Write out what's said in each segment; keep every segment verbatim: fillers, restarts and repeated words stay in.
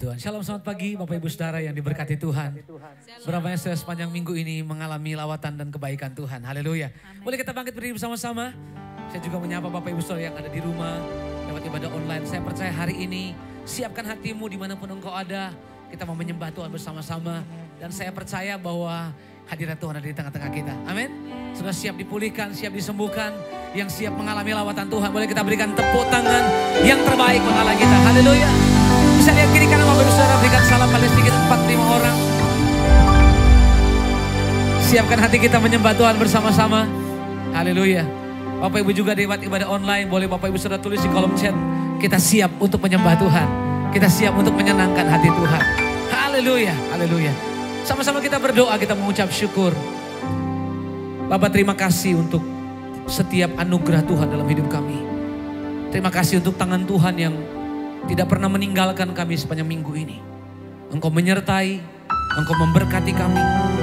Tuhan. Shalom, selamat pagi Bapak Ibu Saudara yang diberkati Tuhan. Berapa yang sudah sepanjang minggu ini mengalami lawatan dan kebaikan Tuhan. Haleluya. Boleh kita bangkit berdiri bersama-sama. Saya juga menyapa Bapak Ibu Saudara yang ada di rumah lewat ibadah online. Saya percaya hari ini siapkan hatimu dimanapun engkau ada. Kita mau menyembah Tuhan bersama-sama. Dan saya percaya bahwa hadirat Tuhan ada di tengah-tengah kita. Amin. Sudah siap dipulihkan, siap disembuhkan. Yang siap mengalami lawatan Tuhan. Boleh kita berikan tepuk tangan yang terbaik buat Allah kita. Haleluya. Bisa lihat kiri kanan Bapak Ibu Saudara, berikan salam paling sedikit empat lima orang. Siapkan hati kita menyembah Tuhan bersama-sama. Haleluya. Bapak Ibu juga lewat ibadah online, boleh Bapak Ibu Saudara tulis di kolom chat. Kita siap untuk menyembah Tuhan. Kita siap untuk menyenangkan hati Tuhan. Haleluya, haleluya. Sama-sama kita berdoa, kita mengucap syukur. Bapak, terima kasih untuk setiap anugerah Tuhan dalam hidup kami. Terima kasih untuk tangan Tuhan yang tidak pernah meninggalkan kami sepanjang minggu ini. Engkau menyertai, Engkau memberkati kami.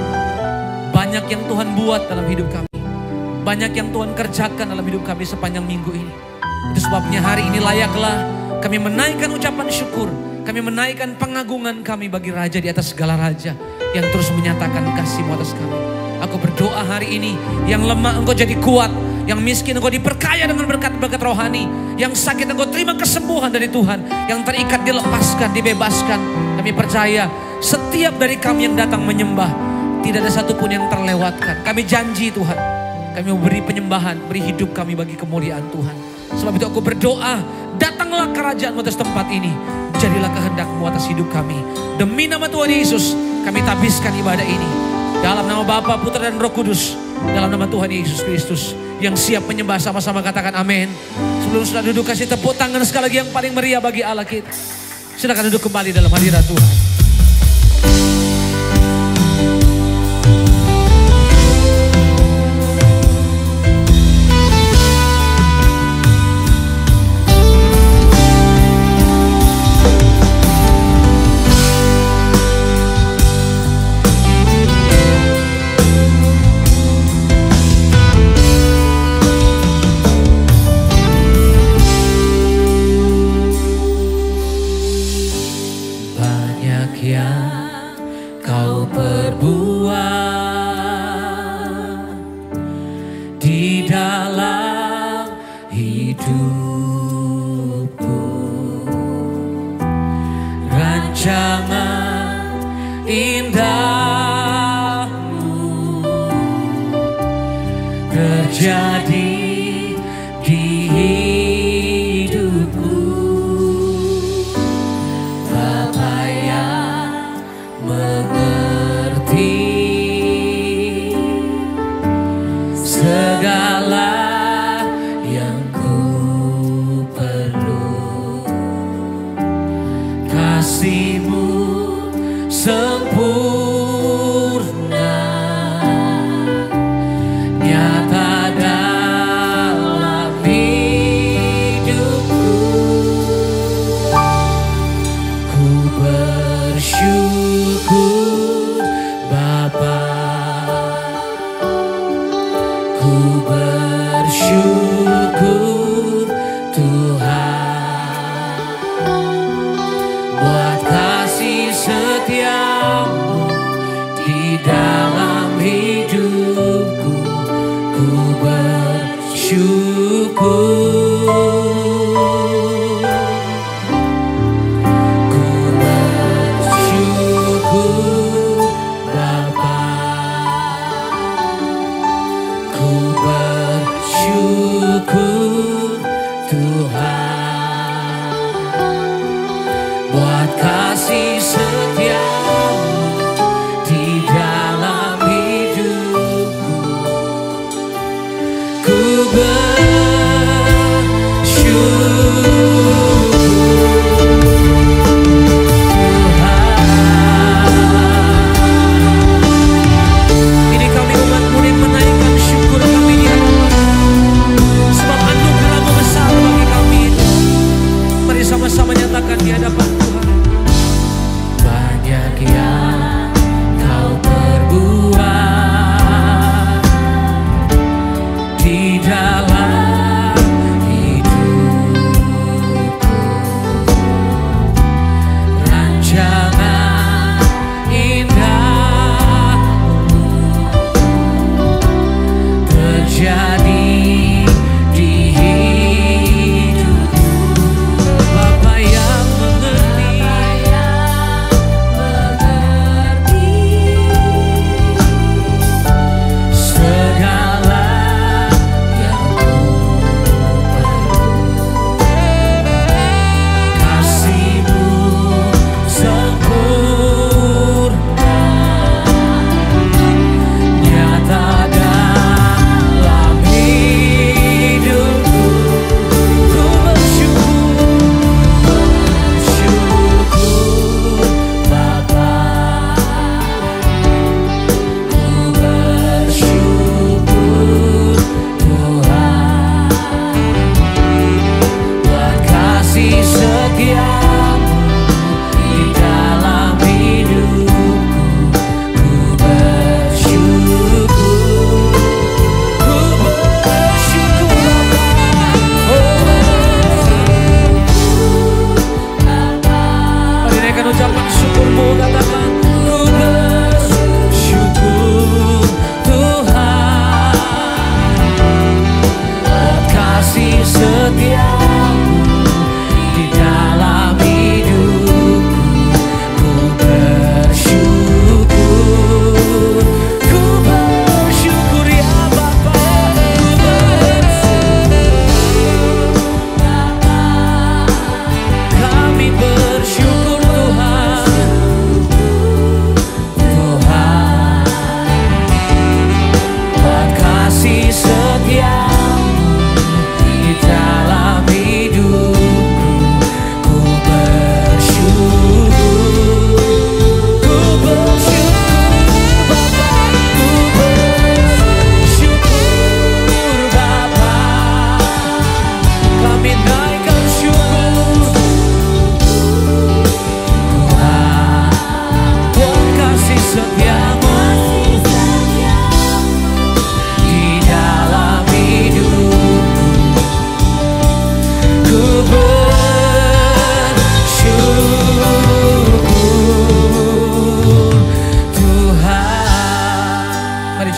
Banyak yang Tuhan buat dalam hidup kami. Banyak yang Tuhan kerjakan dalam hidup kami sepanjang minggu ini. Itu sebabnya hari ini layaklah kami menaikkan ucapan syukur. Kami menaikkan pengagungan kami bagi Raja di atas segala Raja yang terus menyatakan kasih-Mu atas kami. Aku berdoa hari ini yang lemah Engkau jadi kuat. Yang miskin Engkau diperkaya dengan berkat-berkat rohani. Yang sakit Engkau terima kesembuhan dari Tuhan. Yang terikat dilepaskan, dibebaskan. Kami percaya setiap dari kami yang datang menyembah, tidak ada satupun yang terlewatkan. Kami janji Tuhan, kami mau beri penyembahan, beri hidup kami bagi kemuliaan Tuhan. Sebab itu aku berdoa, datanglah kerajaan-Mu atas tempat ini. Jadilah kehendak-Mu atas hidup kami. Demi nama Tuhan Yesus, kami tabiskan ibadah ini. Dalam nama Bapa, Putra dan Roh Kudus. Dalam nama Tuhan Yesus Kristus. Yang siap menyembah sama-sama katakan amin. Sebelum sudah duduk, kasih tepuk tangan sekali lagi yang paling meriah bagi Allah kita. Silakan duduk kembali dalam hadirat Tuhan. Ku ber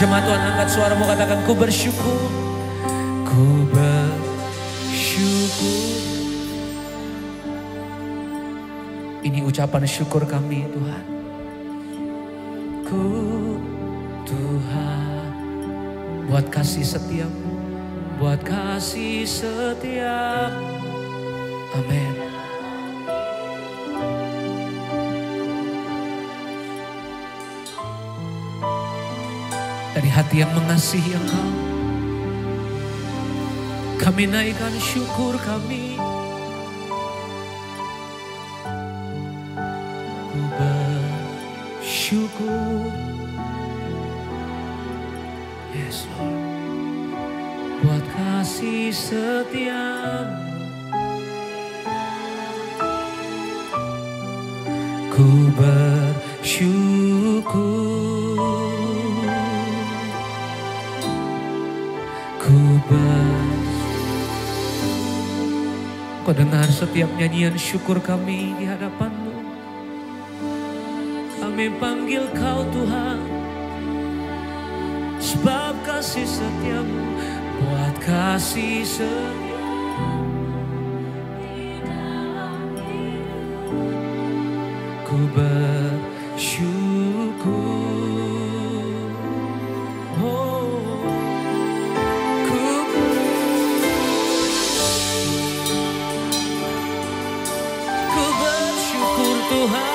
Jemaat Tuhan, angkat suaramu, katakan ku bersyukur. Ku bersyukur. Ini ucapan syukur kami Tuhan. Ku Tuhan, buat kasih setiamu, buat kasih setiap. Amin. Dari hati yang mengasihi Engkau, kami naikkan syukur kami. Ku bersyukur. Yes Lord. Buat kasih setiamu. Ku bersyukur. Ku ber... Kau dengar setiap nyanyian syukur kami di hadapan-Mu. Kami panggil Kau Tuhan, sebab kasih setiamu, buat kasih setiamu di dalam hidup. Ku bersyukur. Oh, ku ku bersyukur Tuhan.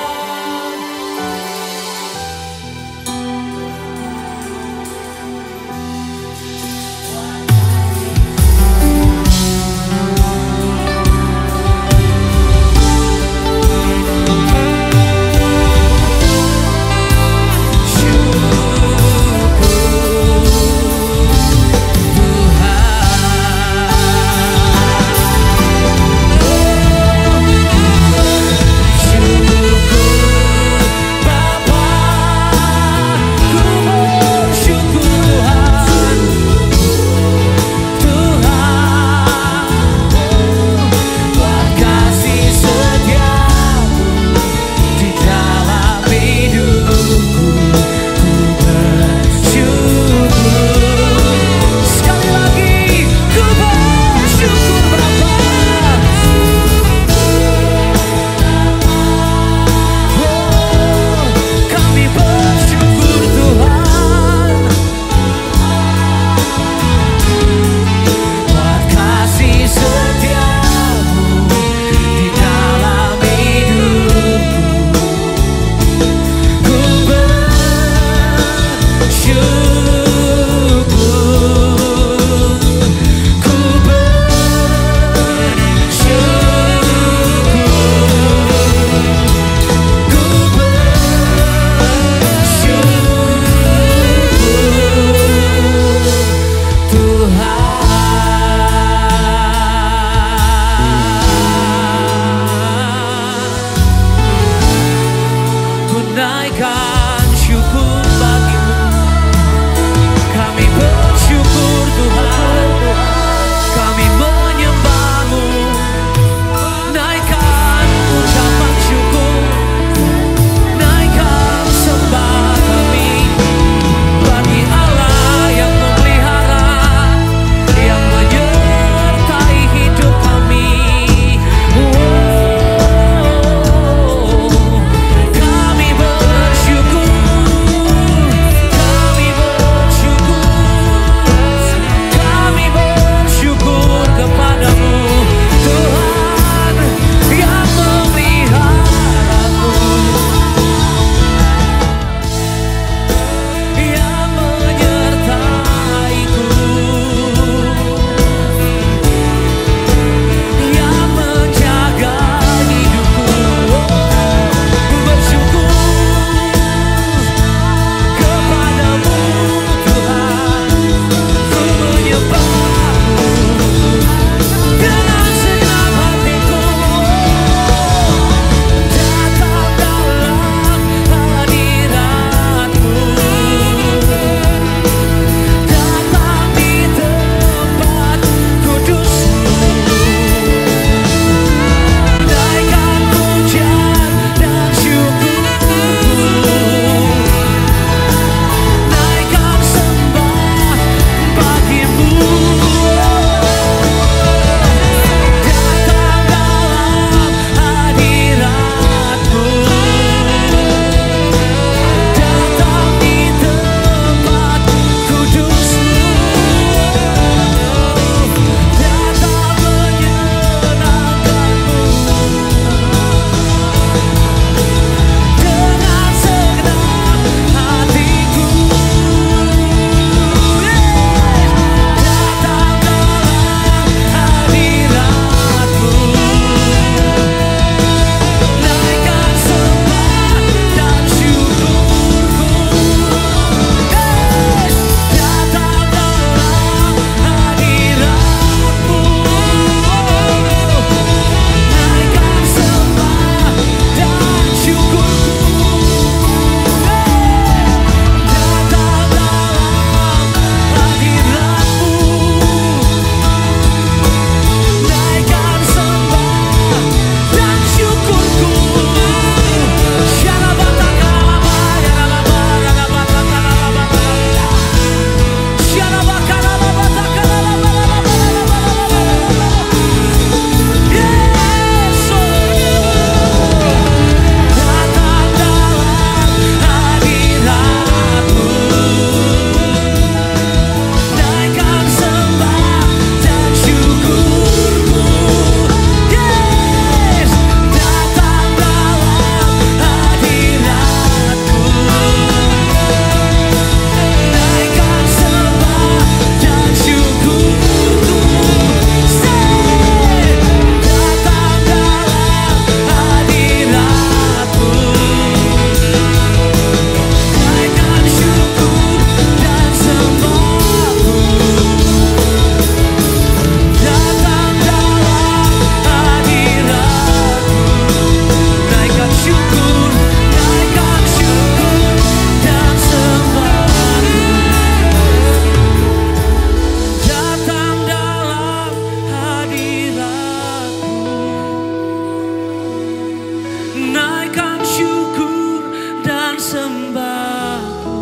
sembahku,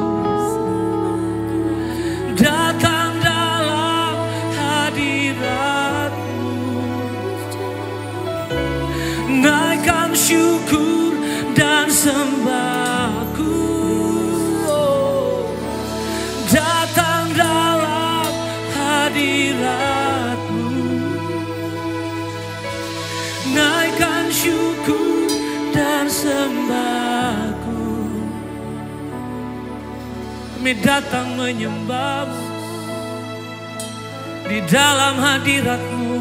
datang dalam hadirat-Mu, naikkan syukur dan sembahku, oh, datang dalam hadirat-Mu, naikkan syukur dan sembahku. Kami datang menyembah-Mu di dalam hadirat-Mu,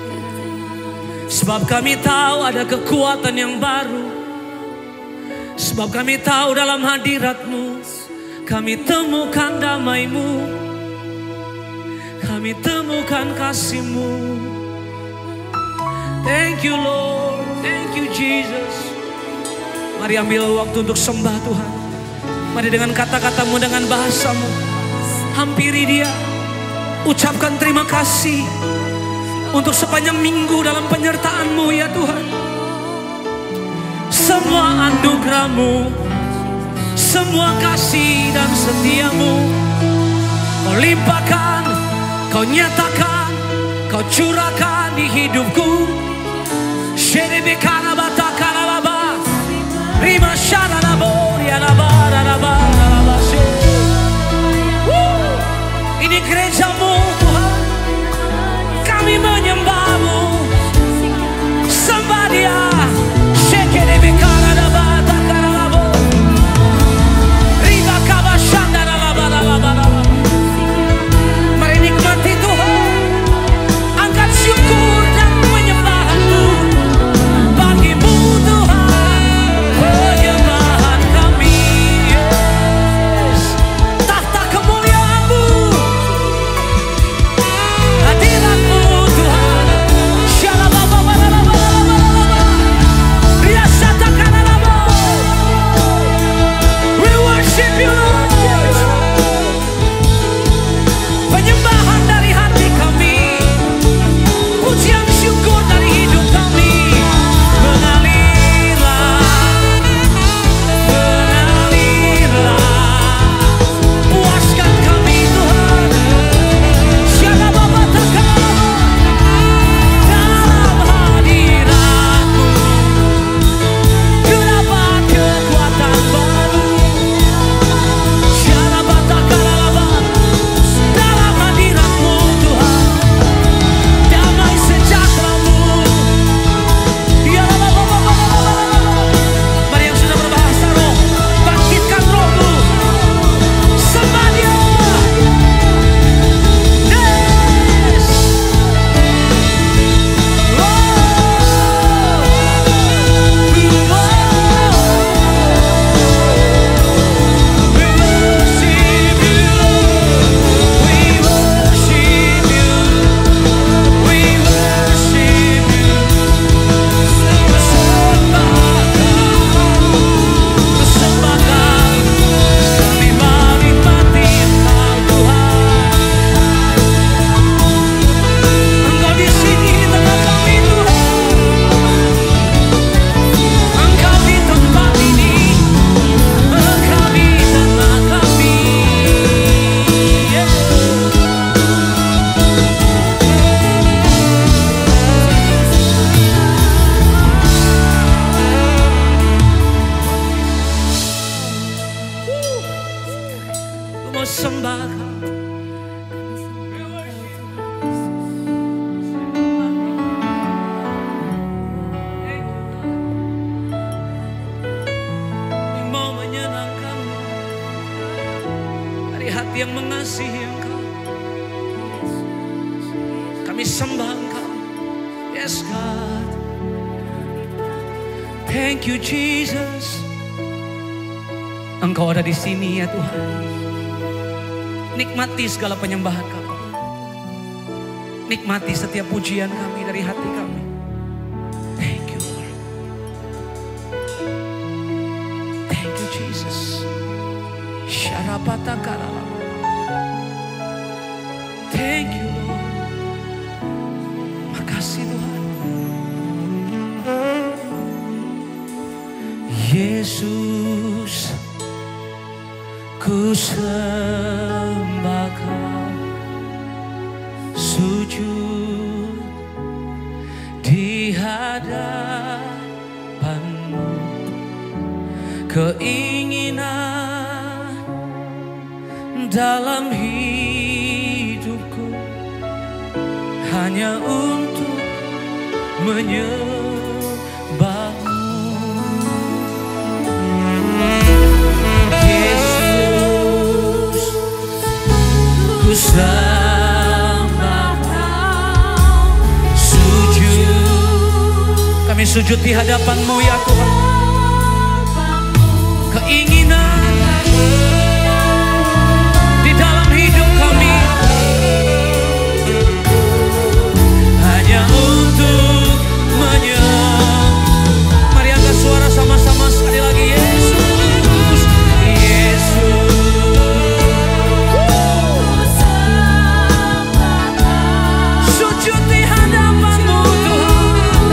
sebab kami tahu ada kekuatan yang baru. Sebab kami tahu dalam hadirat-Mu kami temukan damai-Mu, kami temukan kasih-Mu. Thank you Lord, thank you Jesus. Mari ambil waktu untuk sembah Tuhan. Mari dengan kata-katamu, dengan bahasamu, hampiri Dia. Ucapkan terima kasih untuk sepanjang minggu dalam penyertaan-Mu ya Tuhan. Semua anugerah-Mu, semua kasih dan setia-Mu, Kau limpahkan, Kau nyatakan, Kau curahkan di hidupku. Sherebekana batakana laba, rima shana labo, ya laba, laba, laba, ini gereja-Mu Tuhan, kami menyembah-Mu, sembah Dia. Sherebekana laba, takana labo, rima kaba shana laba, laba, laba. Mari nikmati Tuhan, angkat syukur dan penyembahan-Mu bagimu Tuhan, penyembahan kami, yes. Tahta kemuliaan-Mu, hadirat-Mu Tuhan. Shalababababababababa, riasatakanalabo. We worship You Lord. Penyembahan dari hati kami, pujian syukur dari hidup kami, mengalirlah, mengalirlah, puaskan kami Tuhan. Shalababababababa, dalam hadirat-Mu terdapat kekuatan baru. Shalababababababa, dalam hadirat-Mu Tuhan, damai sejahtera-Mu. Ya Rabababababababa. Mari yang sudah berbahasa roh, bangkitkan roh-Mu, sembah Dia. Yes. Oh. We worship You, we worship You, we worship You. Persembahkan, kami menikmati Engkau Tuhan. Engkau di sini di tengah kami Tuhan. Engkau di tempat ini, Engkau di tengah kami. Yeah. Ku mau sembah Kau. Kami mau menyenangkan-Mu dari hati yang mengasihi Engkau. Kami sembah Engkau. Yes God. Thank You Jesus. Engkau ada di sini ya Tuhan. Nikmati segala penyembahan kami. Nikmati setiap pujian kami dari hati kami. Thank You Lord. Thank You Jesus. Syarapatakala. Thank You Lord. Makasih Tuhan. Yesus Ku sembah Kau, sujud di hadapan-Mu. Keinginan dalam hidupku hanya untuk menyembah-Mu. Yesus, ku sembah Kau, sujud. Kami sujud di hadapan-Mu ya Tuhan. Keinginan di dalam hidup kami hanya untuk menyembah. Mari angkat suara sama-sama sekali lagi. Yesus, Yesus, sujud di hadapan-Mu Tuhan.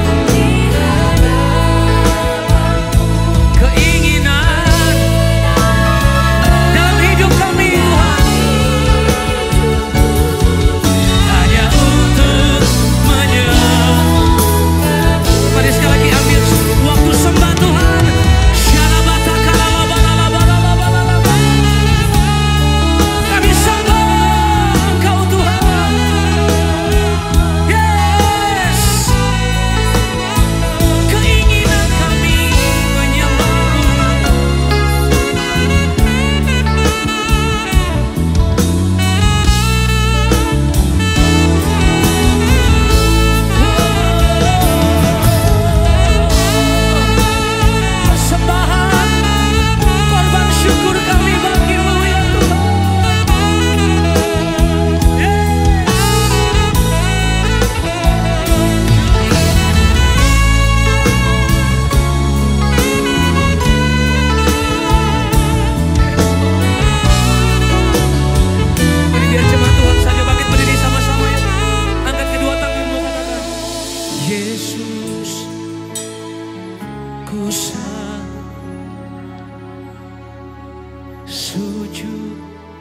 Keinginan dalam hidup kami Tuhan hanya untuk menyembah. Mari sekali lagi ambil waktu sembah Tuhan. Kami sembah Engkau Tuhan. Yes, keinginan kami menyembah-Mu. Sembahan, korban syukur kami bagi-Mu ya Tuhan. Yes. Mari biar jemaat Tuhan saja bangkit berdiri sama-sama ya. Angkat kedua tanganmu, katakan, Yesus, ku sujud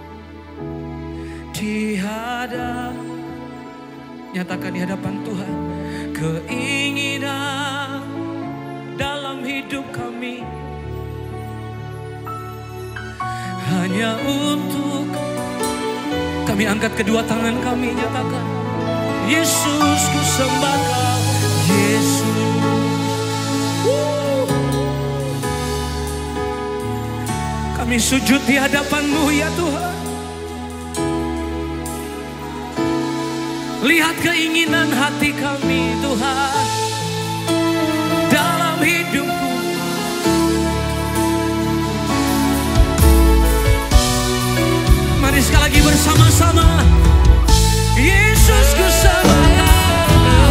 di hadap. Nyatakan di hadapan Tuhan. Keinginan dalam hidup kami hanya untuk. Kami angkat kedua tangan kami, nyatakan, Yesus, ku sembah Kau. Yesus, Woo. Kami sujud di hadapan-Mu ya Tuhan. Lihat keinginan hati kami Tuhan dalam hidupku. Mari sekali lagi bersama-sama. Yesus, ku sembah Kau.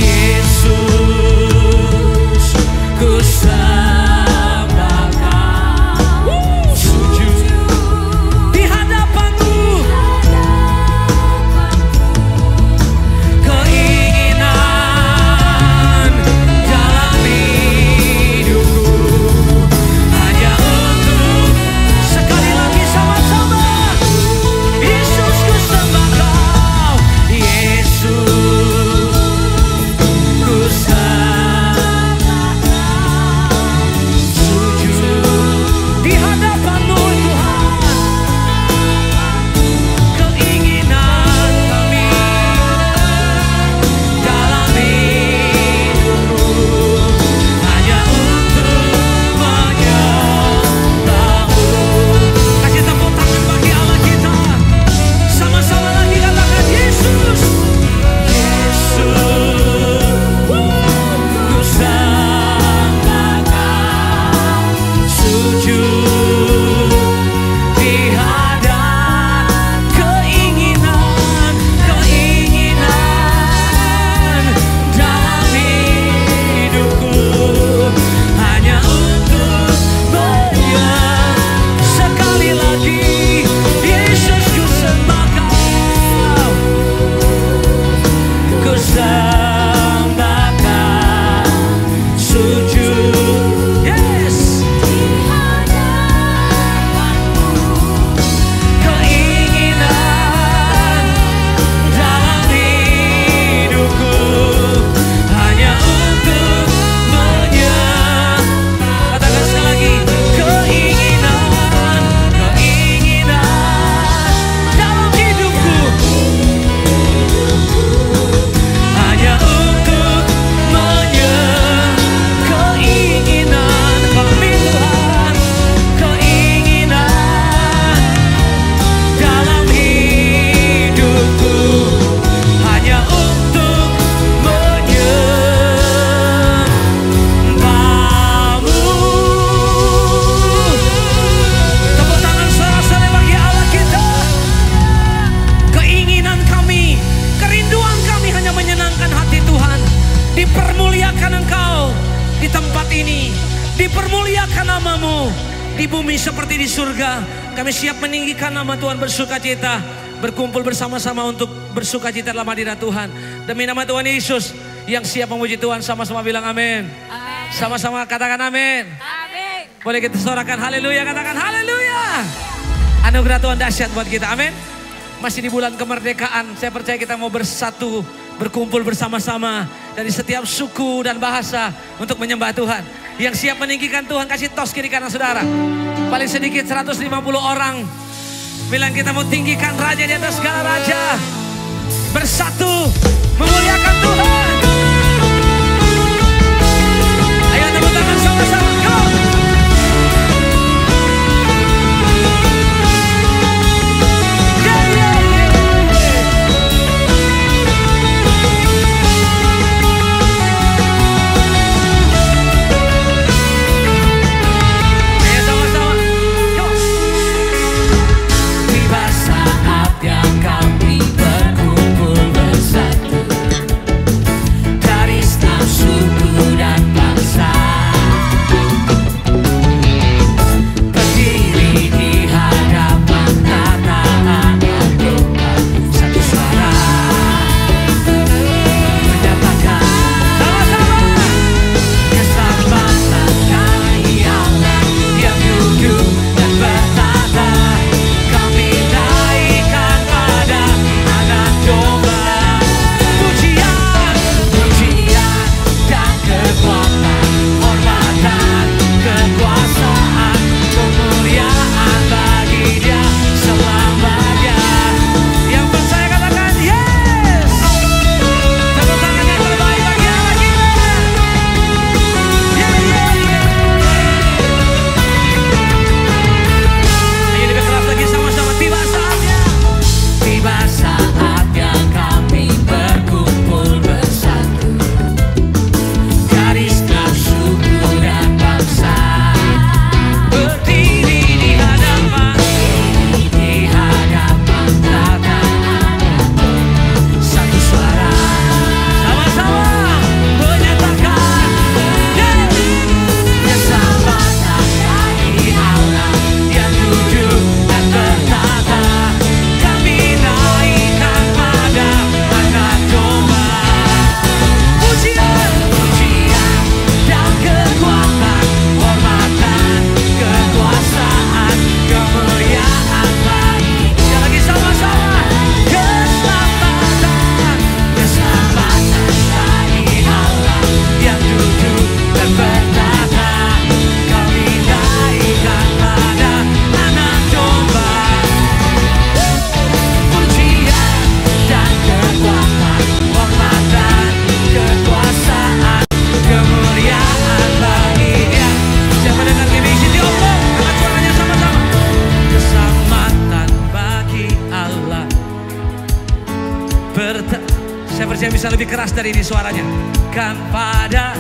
Yesus, ku sembah Kau. Sujud di hadapan-Mu. Keinginan seperti di surga. Kami siap meninggikan nama Tuhan, bersukacita, berkumpul bersama-sama untuk bersukacita dalam hadirat Tuhan. Demi nama Tuhan Yesus, yang siap memuji Tuhan sama-sama bilang amin. Sama-sama katakan amin. Amin. Boleh kita suarakan haleluya, katakan haleluya. Anugerah Tuhan dahsyat buat kita, amin. Masih di bulan kemerdekaan, saya percaya kita mau bersatu, berkumpul bersama-sama dari setiap suku dan bahasa untuk menyembah Tuhan. Yang siap meninggikan Tuhan, kasih tos kiri kanan saudara. Paling sedikit seratus lima puluh orang. Bilang kita mau tinggikan raja di atas segala raja. Bersatu memuliakan Tuhan. Ayo tepuk tangan sama-sama. Go! Bisa lebih keras dari ini suaranya. Kan pada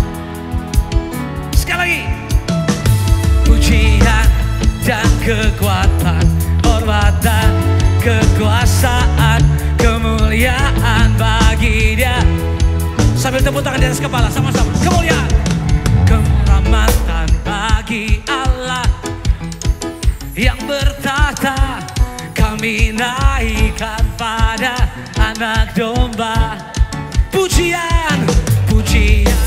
sekali lagi. Pujian dan kekuatan, hormatan, kekuasaan, kemuliaan bagi Dia. Sambil tepuk tangan di atas kepala sama-sama. Kemuliaan, kehormatan bagi Allah yang bertata. Kami naikkan pada Anak Domba. Pujian, pujian,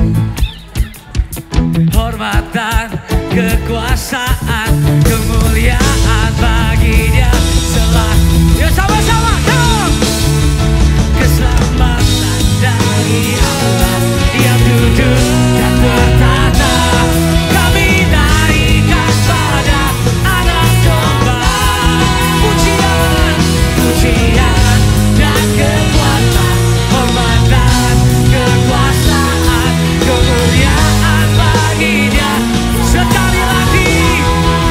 hormatan, kekuasaan, kemuliaan bagi Dia. Selalu, ya sama-sama, come! Keselamatan dari Allah yang duduk dan bertata. Kami naikkan pada Anak Domba. Pujian, pujian dan kekuatan, hormatan, kekuasaan, kemuliaan bagi Dia. Sekali lagi,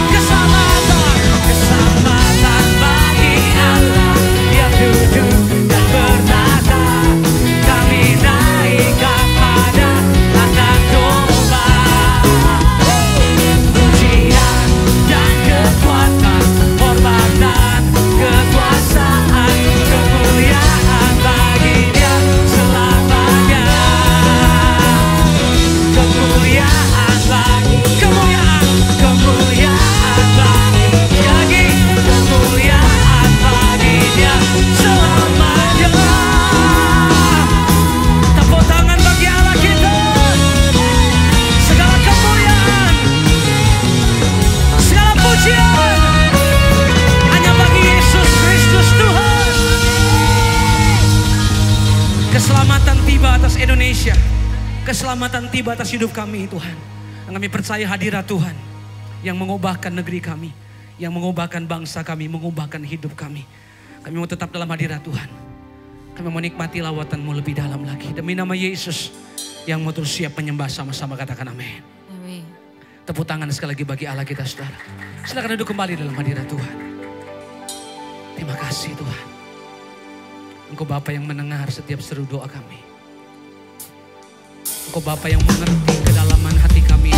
keselamatan tiba atas hidup kami Tuhan. Dan kami percaya hadirat Tuhan yang mengubahkan negeri kami, yang mengubahkan bangsa kami, mengubahkan hidup kami. Kami mau tetap dalam hadirat Tuhan. Kami mau nikmati lawatan-Mu lebih dalam lagi. Demi nama Yesus yang mau terus siap menyembah sama-sama, katakan amin. Amin. Tepuk tangan sekali lagi bagi Allah kita, saudara. Silakan duduk kembali dalam hadirat Tuhan. Terima kasih Tuhan. Engkau Bapa yang mendengar setiap seru doa kami. Engkau Bapa yang mengerti kedalaman hati kami.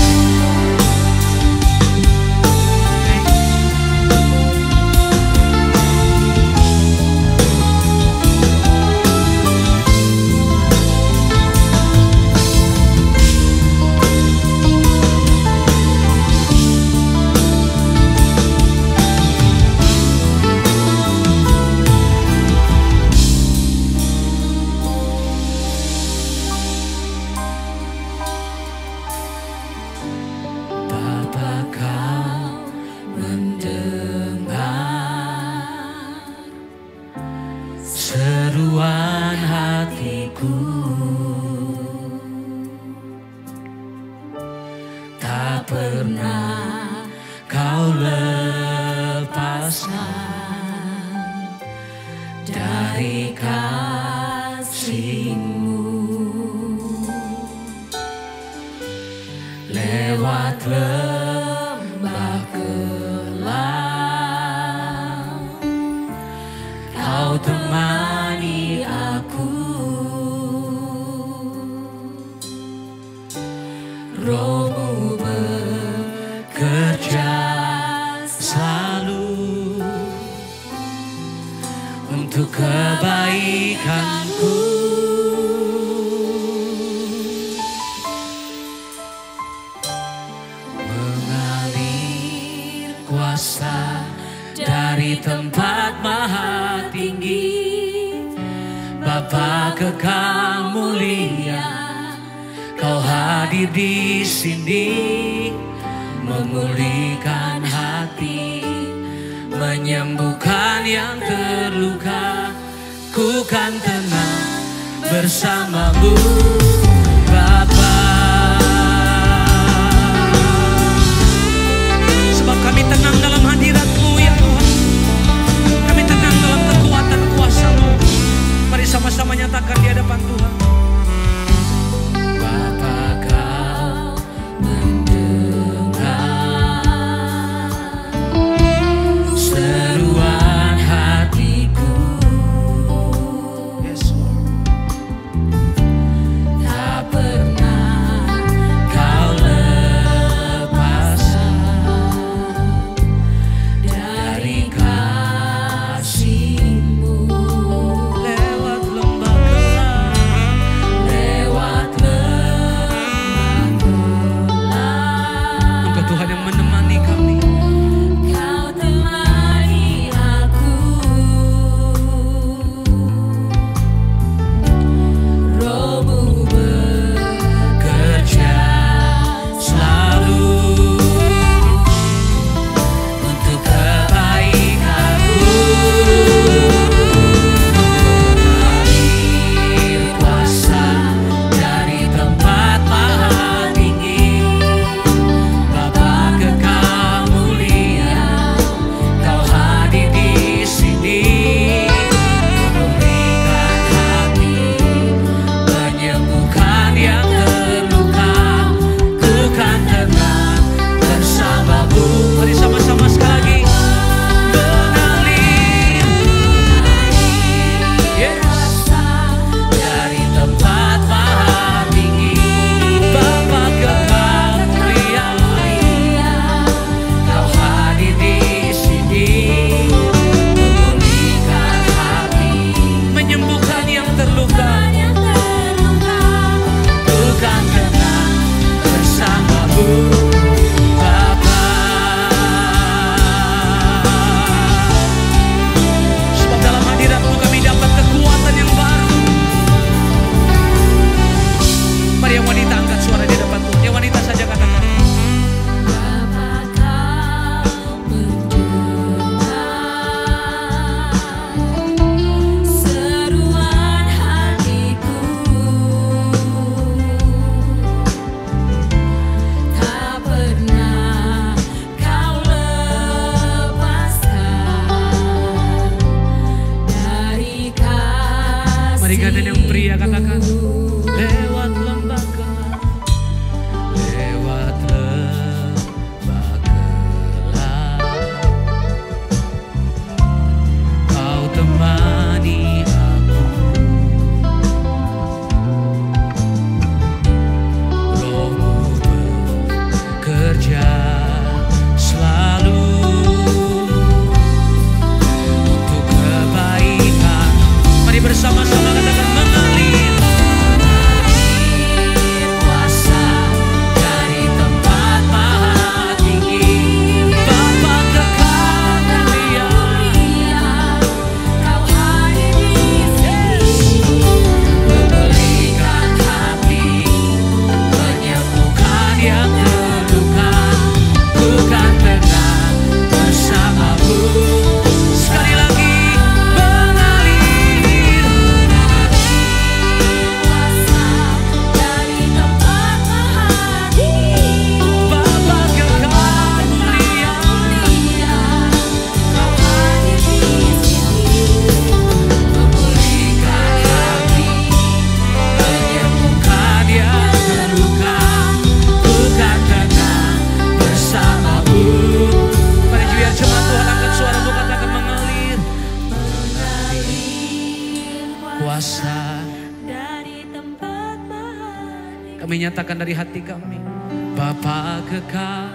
nyatakan dari hati kami. Bapa kekal,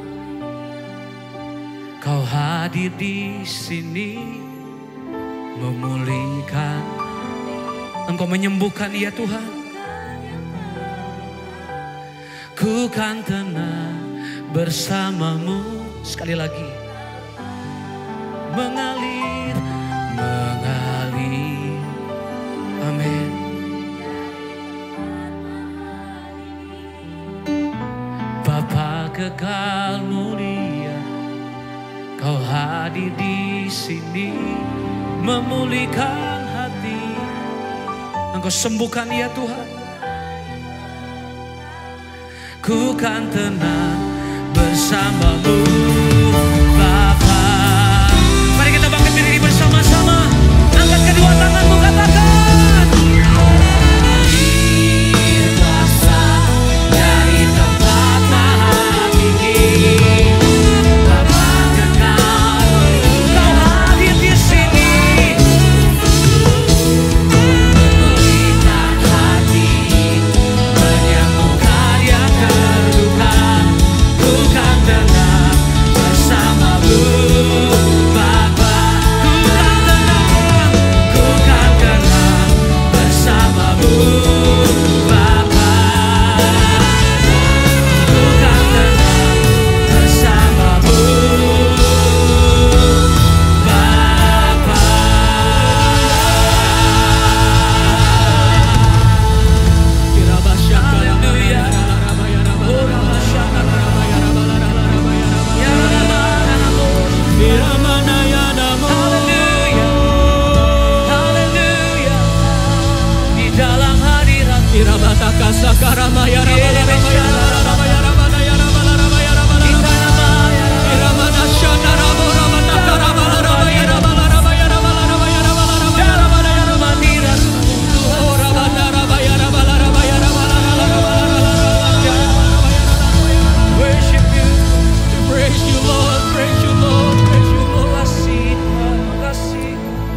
Kau hadir di sini, memulihkan, Engkau menyembuhkan ya Tuhan. Ku kan tenang bersamamu. Sekali lagi. Mengalir, mengalir. Amin. Bapa kekal mulia, Kau hadir di sini, memulihkan hati. Engkau sembuhkan ya Tuhan. Ku kan tenang bersamamu Bapa. Mari kita bangkit berdiri bersama-sama. Angkat kedua tanganmu, katakan. Kuasa dari tempat maha tinggi. Bapa kekal, Kau hadir di sini. Memulihkan hati, menyembuhkan yang terluka. Bukan tenang bersamamu Bapa. Bukan tenang, bukan tenang bersamamu Bapa. Bukan tenang bersamamu Bapa. Haleluya. Oh, Haleluya, haleluya. Di dalam hadirat worship you. Praise you Lord, praise you Lord, praise you Lord. Kasih, kasih.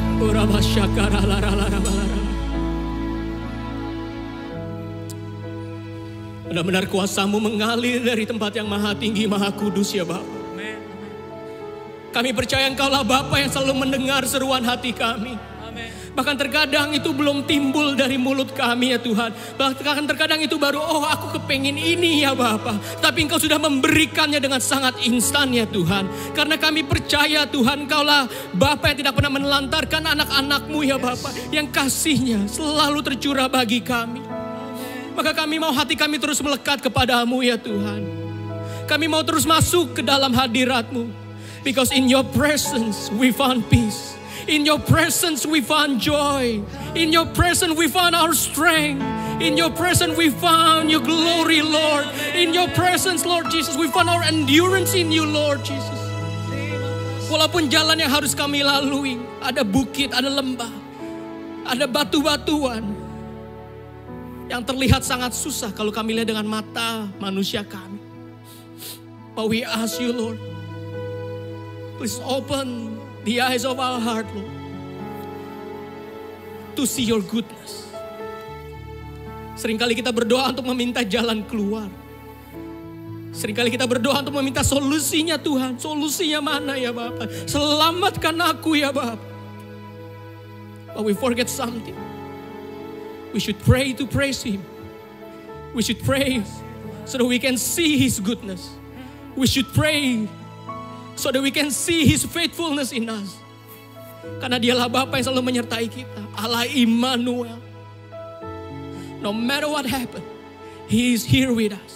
Benar-benar kuasa-Mu mengalir dari tempat yang maha tinggi, maha kudus ya Bapa. Amin. Kami percaya Engkaulah Bapa yang selalu mendengar seruan hati kami. Amin. Bahkan terkadang itu belum timbul dari mulut kami ya Tuhan. Bahkan terkadang itu baru, oh aku kepengin ini ya Bapa. Tapi Engkau sudah memberikannya dengan sangat instan ya Tuhan. Karena kami percaya Tuhan, Engkaulah Bapa yang tidak pernah menelantarkan anak-anak-Mu ya Bapa. Yang kasihnya selalu tercurah bagi kami. Maka kami mau hati kami terus melekat kepadamu ya Tuhan. Kami mau terus masuk ke dalam hadirat-Mu. Because in your presence we found peace. In your presence we found joy. In your presence we found our strength. In your presence we found your glory, Lord. In your presence, Lord Jesus, we found our endurance in you, Lord Jesus. Walaupun jalan yang harus kami lalui, ada bukit, ada lembah, ada batu-batuan yang terlihat sangat susah kalau kami lihat dengan mata manusia kami. But we ask you, Lord, please open the eyes of our heart, Lord, to see your goodness. Seringkali kita berdoa untuk meminta jalan keluar. Seringkali kita berdoa untuk meminta solusinya Tuhan. Solusinya mana ya Bapak? Selamatkan aku ya Bapak. But we forget something. We should pray to praise Him. We should pray so that we can see His goodness. We should pray so that we can see His faithfulness in us. Karena Dialah Bapa yang selalu menyertai kita. Allah Immanuel. No matter what happened, He is here with us.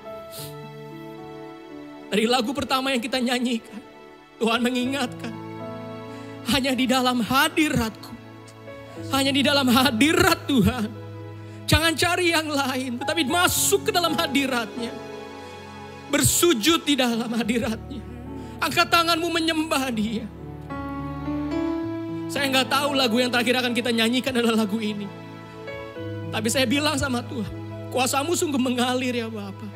Dari lagu pertama yang kita nyanyikan, Tuhan mengingatkan, hanya di dalam hadirat-Ku, hanya di dalam hadirat Tuhan. Jangan cari yang lain, tetapi masuk ke dalam hadirat-Nya. Bersujud di dalam hadirat-Nya. Angkat tanganmu menyembah Dia. Saya nggak tahu lagu yang terakhir akan kita nyanyikan adalah lagu ini. Tapi saya bilang sama Tuhan, kuasa-Mu sungguh mengalir ya Bapa.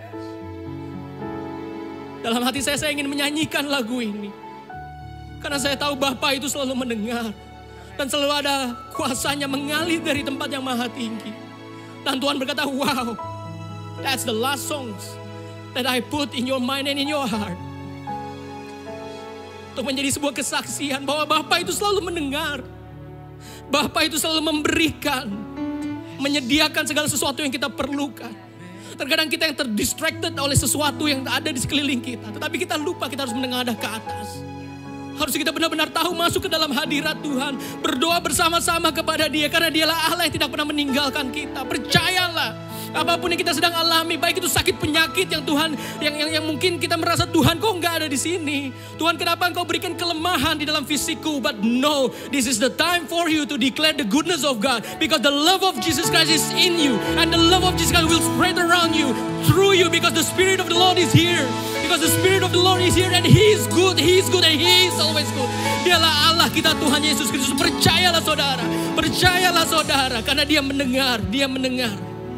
Dalam hati saya, saya ingin menyanyikan lagu ini. Karena saya tahu Bapa itu selalu mendengar. Dan selalu ada kuasanya mengalir dari tempat yang maha tinggi. Dan Tuhan berkata, wow, That's the last songs that I put in your mind and in your heart. Untuk menjadi sebuah kesaksian bahwa Bapa itu selalu mendengar. Bapa itu selalu memberikan, menyediakan segala sesuatu yang kita perlukan. Terkadang kita yang terdistracted oleh sesuatu yang ada di sekeliling kita. Tetapi kita lupa kita harus menengadah ke atas. Harus kita benar-benar tahu masuk ke dalam hadirat Tuhan. Berdoa bersama-sama kepada Dia. Karena Dialah Allah yang tidak pernah meninggalkan kita. Percayalah. Apapun yang kita sedang alami, baik itu sakit penyakit yang Tuhan, yang, yang, yang mungkin kita merasa Tuhan kok nggak ada di sini. Tuhan kenapa Engkau berikan kelemahan di dalam fisikku? But no, this is the time for you to declare the goodness of God. Because the love of Jesus Christ is in you. And the love of Jesus Christ will spread around you, through you. Because the Spirit of the Lord is here. Because the Spirit of the Lord is here and He is good, He is good and He is always good. Dialah Allah kita Tuhan Yesus Kristus. Percayalah saudara, percayalah saudara. Karena Dia mendengar, Dia mendengar.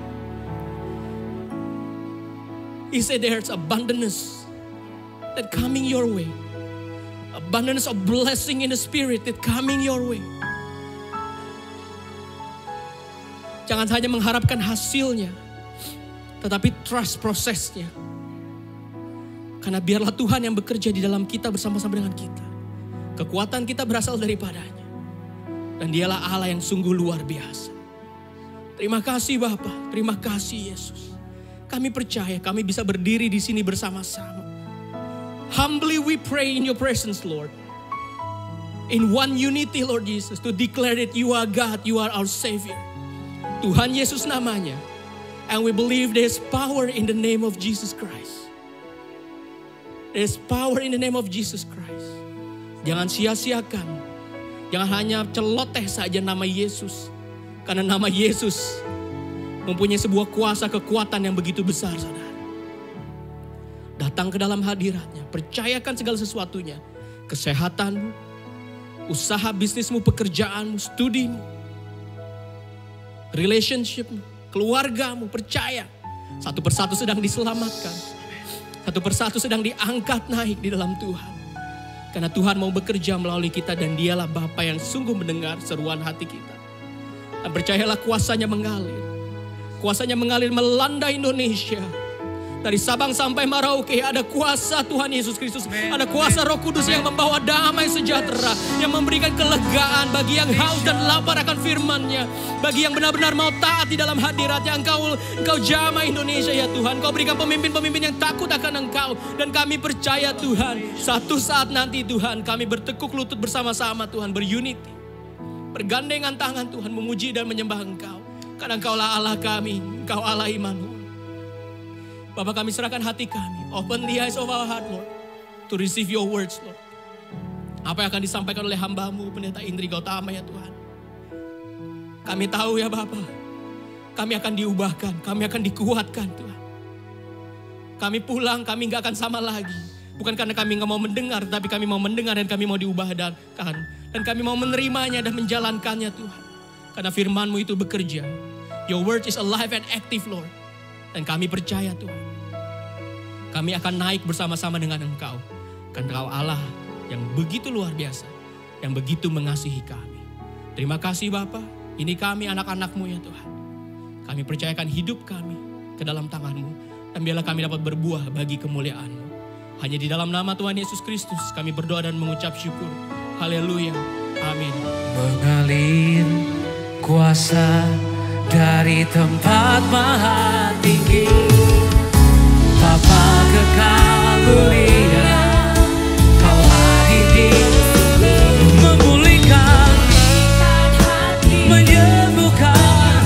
He said there's abundance that coming your way. Abundance of blessing in the Spirit that coming your way. Jangan hanya mengharapkan hasilnya, tetapi trust prosesnya. Karena biarlah Tuhan yang bekerja di dalam kita bersama-sama dengan kita. Kekuatan kita berasal daripadanya. Dan Dialah Allah yang sungguh luar biasa. Terima kasih Bapa, terima kasih Yesus. Kami percaya kami bisa berdiri di sini bersama-sama. Humbly we pray in your presence, Lord. In one unity, Lord Jesus, to declare that you are God, you are our Savior. Tuhan Yesus namanya. And we believe there's power in the name of Jesus Christ. There's power in the name of Jesus Christ. Jangan sia-siakan. Jangan hanya celoteh saja nama Yesus. Karena nama Yesus mempunyai sebuah kuasa kekuatan yang begitu besar, saudara. Datang ke dalam hadiratnya, percayakan segala sesuatunya. Kesehatanmu, usaha bisnismu, pekerjaanmu, studimu, relationshipmu, keluargamu, percaya. Satu persatu sedang diselamatkan. Satu persatu sedang diangkat naik di dalam Tuhan. Karena Tuhan mau bekerja melalui kita dan Dialah Bapa yang sungguh mendengar seruan hati kita. Dan percayalah kuasanya mengalir. Kuasanya mengalir melanda Indonesia. Dari Sabang sampai Merauke ada kuasa Tuhan Yesus Kristus. Ada kuasa Roh Kudus yang membawa damai sejahtera. Yang memberikan kelegaan bagi yang haus dan lapar akan firman-Nya. Bagi yang benar-benar mau taat di dalam hadirat-Nya. Engkau, engkau jamah Indonesia ya Tuhan. Engkau berikan pemimpin-pemimpin yang takut akan Engkau. Dan kami percaya Tuhan. Satu saat nanti Tuhan kami bertekuk lutut bersama-sama Tuhan. Berunity. Bergandengan tangan Tuhan memuji dan menyembah Engkau. Karena Engkaulah Allah kami, Engkau Allah Immanuel. Bapak kami serahkan hati kami. Open the eyes of our heart, Lord. To receive your words, Lord. Apa yang akan disampaikan oleh hamba-Mu, Pendeta Indri Gautama ya Tuhan. Kami tahu ya Bapak. Kami akan diubahkan, kami akan dikuatkan Tuhan. Kami pulang, kami gak akan sama lagi. Bukan karena kami gak mau mendengar, tapi kami mau mendengar dan kami mau diubahkan. Dan kami mau menerimanya dan menjalankannya Tuhan. Karena firman-Mu itu bekerja. Your word is alive and active, Lord. Dan kami percaya Tuhan. Kami akan naik bersama-sama dengan Engkau. Karena Engkau Allah yang begitu luar biasa. Yang begitu mengasihi kami. Terima kasih Bapa. Ini kami anak-anak-Mu ya Tuhan. Kami percayakan hidup kami ke dalam tangan-Mu. Dan biarlah kami dapat berbuah bagi kemuliaan-Mu. Hanya di dalam nama Tuhan Yesus Kristus kami berdoa dan mengucap syukur. Haleluya. Amin. Mengalir kuasa dari tempat maha tinggi, Bapa kekal mulia, Kau hadir memulihkan, menyembuhkan,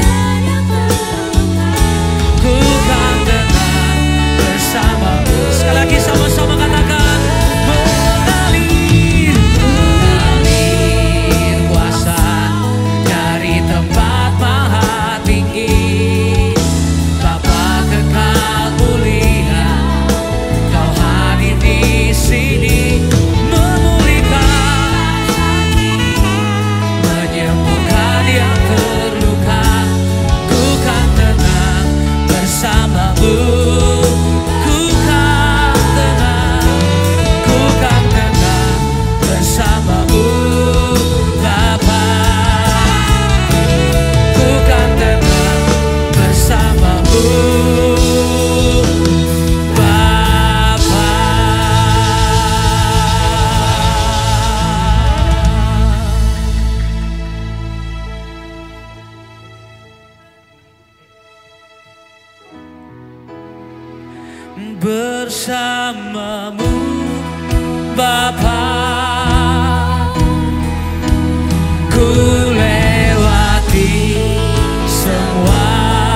ku kan tetap bersama-Mu. Sekali lagi sama-sama katakan, mengalir, mengalir kuasa dari tempat maha tinggi, Bapa kekal mulia, Kau hadir bersamamu Bapa. Ku lewati semua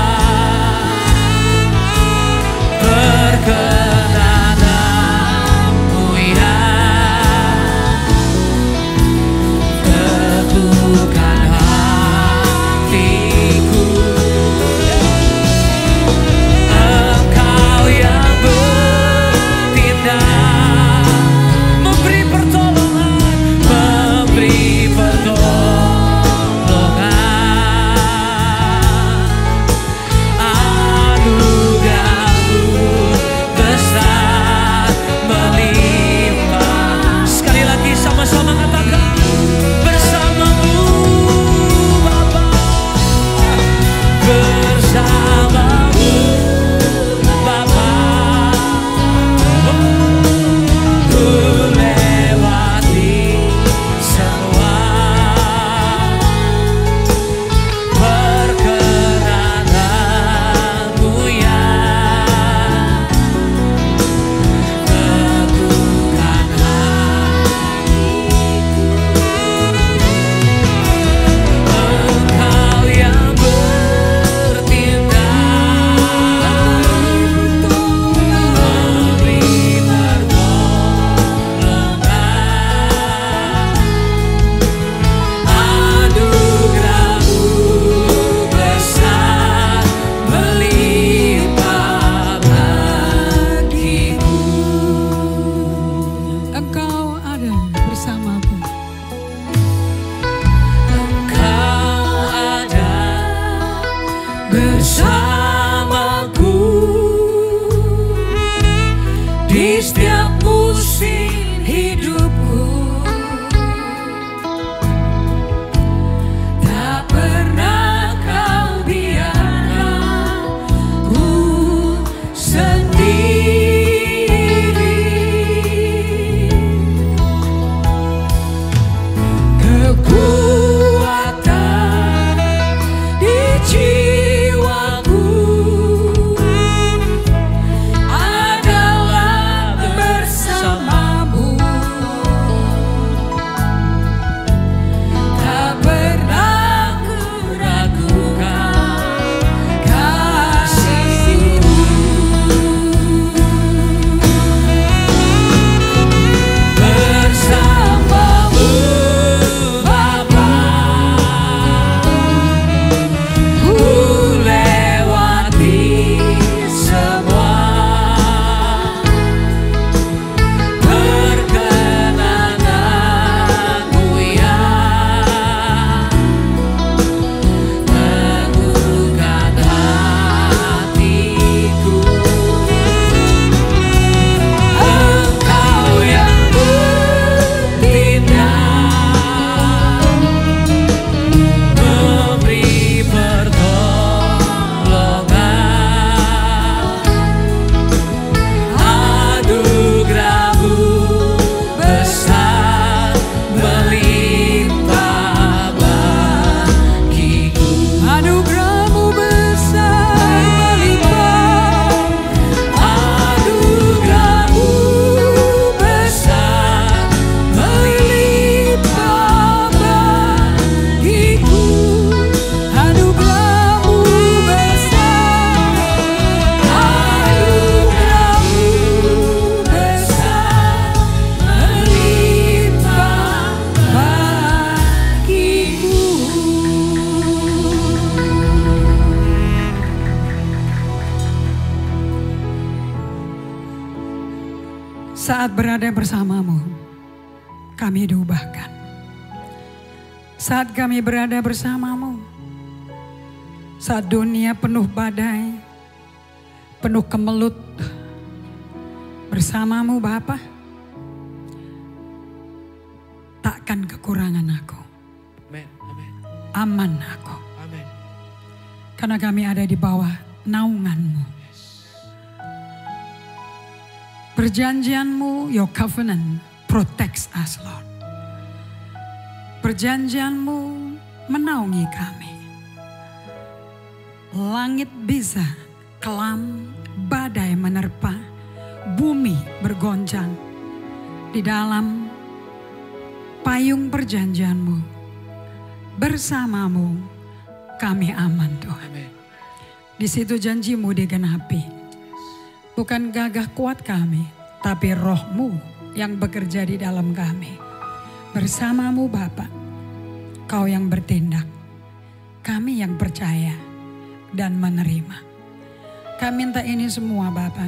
perkenananmu ya, teguhkan hatiku. Engkau yang bertindak, memberi pertolongan, memberi pertolongan. Anugerahmu besar melimpah. Sekali lagi sama-sama katakan, bersamamu Bapa, bersamamu Bapa. Ku lewati semua perkenananmu ya, teguhkan Engkau yang bertindak, memberi pertolongan. Anugerahmu besar melimpah bagiku. Engkau ada bersamaku. Engkau ada bersamaku di setiap musim hidupku. Tak pernah kau biarkan ku sendiri. Kekuatan di jiwaku adalah bersamamu. Tak pernah ku ragukan kasih-Mu. Bersamamu Bapa, ku lewati semua perkenananmu ya, teguhkan hatiku. Engkau yang bertindak, memberi pertolongan. Anugerahmu besar melimpah bagiku. Anugerahmu besar melimpah. Anugerahmu besar melimpah bagiku. Anugerahmu besar. Anugerahmu besar melimpah bagiku. Saat berada bersamamu, kami diubahkan. Saat kami berada bersamamu, saat dunia penuh badai, penuh kemelut, bersamamu Bapa, takkan kekurangan aku, Amin. Amin. aman aku. Amin. Karena kami ada di bawah naungan-Mu. Perjanjian-Mu, your covenant protects us, Lord. Perjanjian-Mu menaungi kami. Langit bisa kelam, badai menerpa, bumi bergoncang. Di dalam payung perjanjian-Mu, bersama-Mu kami aman Tuhan. Di situ janji-Mu digenapi. Bukan gagah kuat kami, tapi Roh-Mu yang bekerja di dalam kami. Bersama-Mu Bapa, Kau yang bertindak, kami yang percaya dan menerima. Kami minta ini semua Bapa,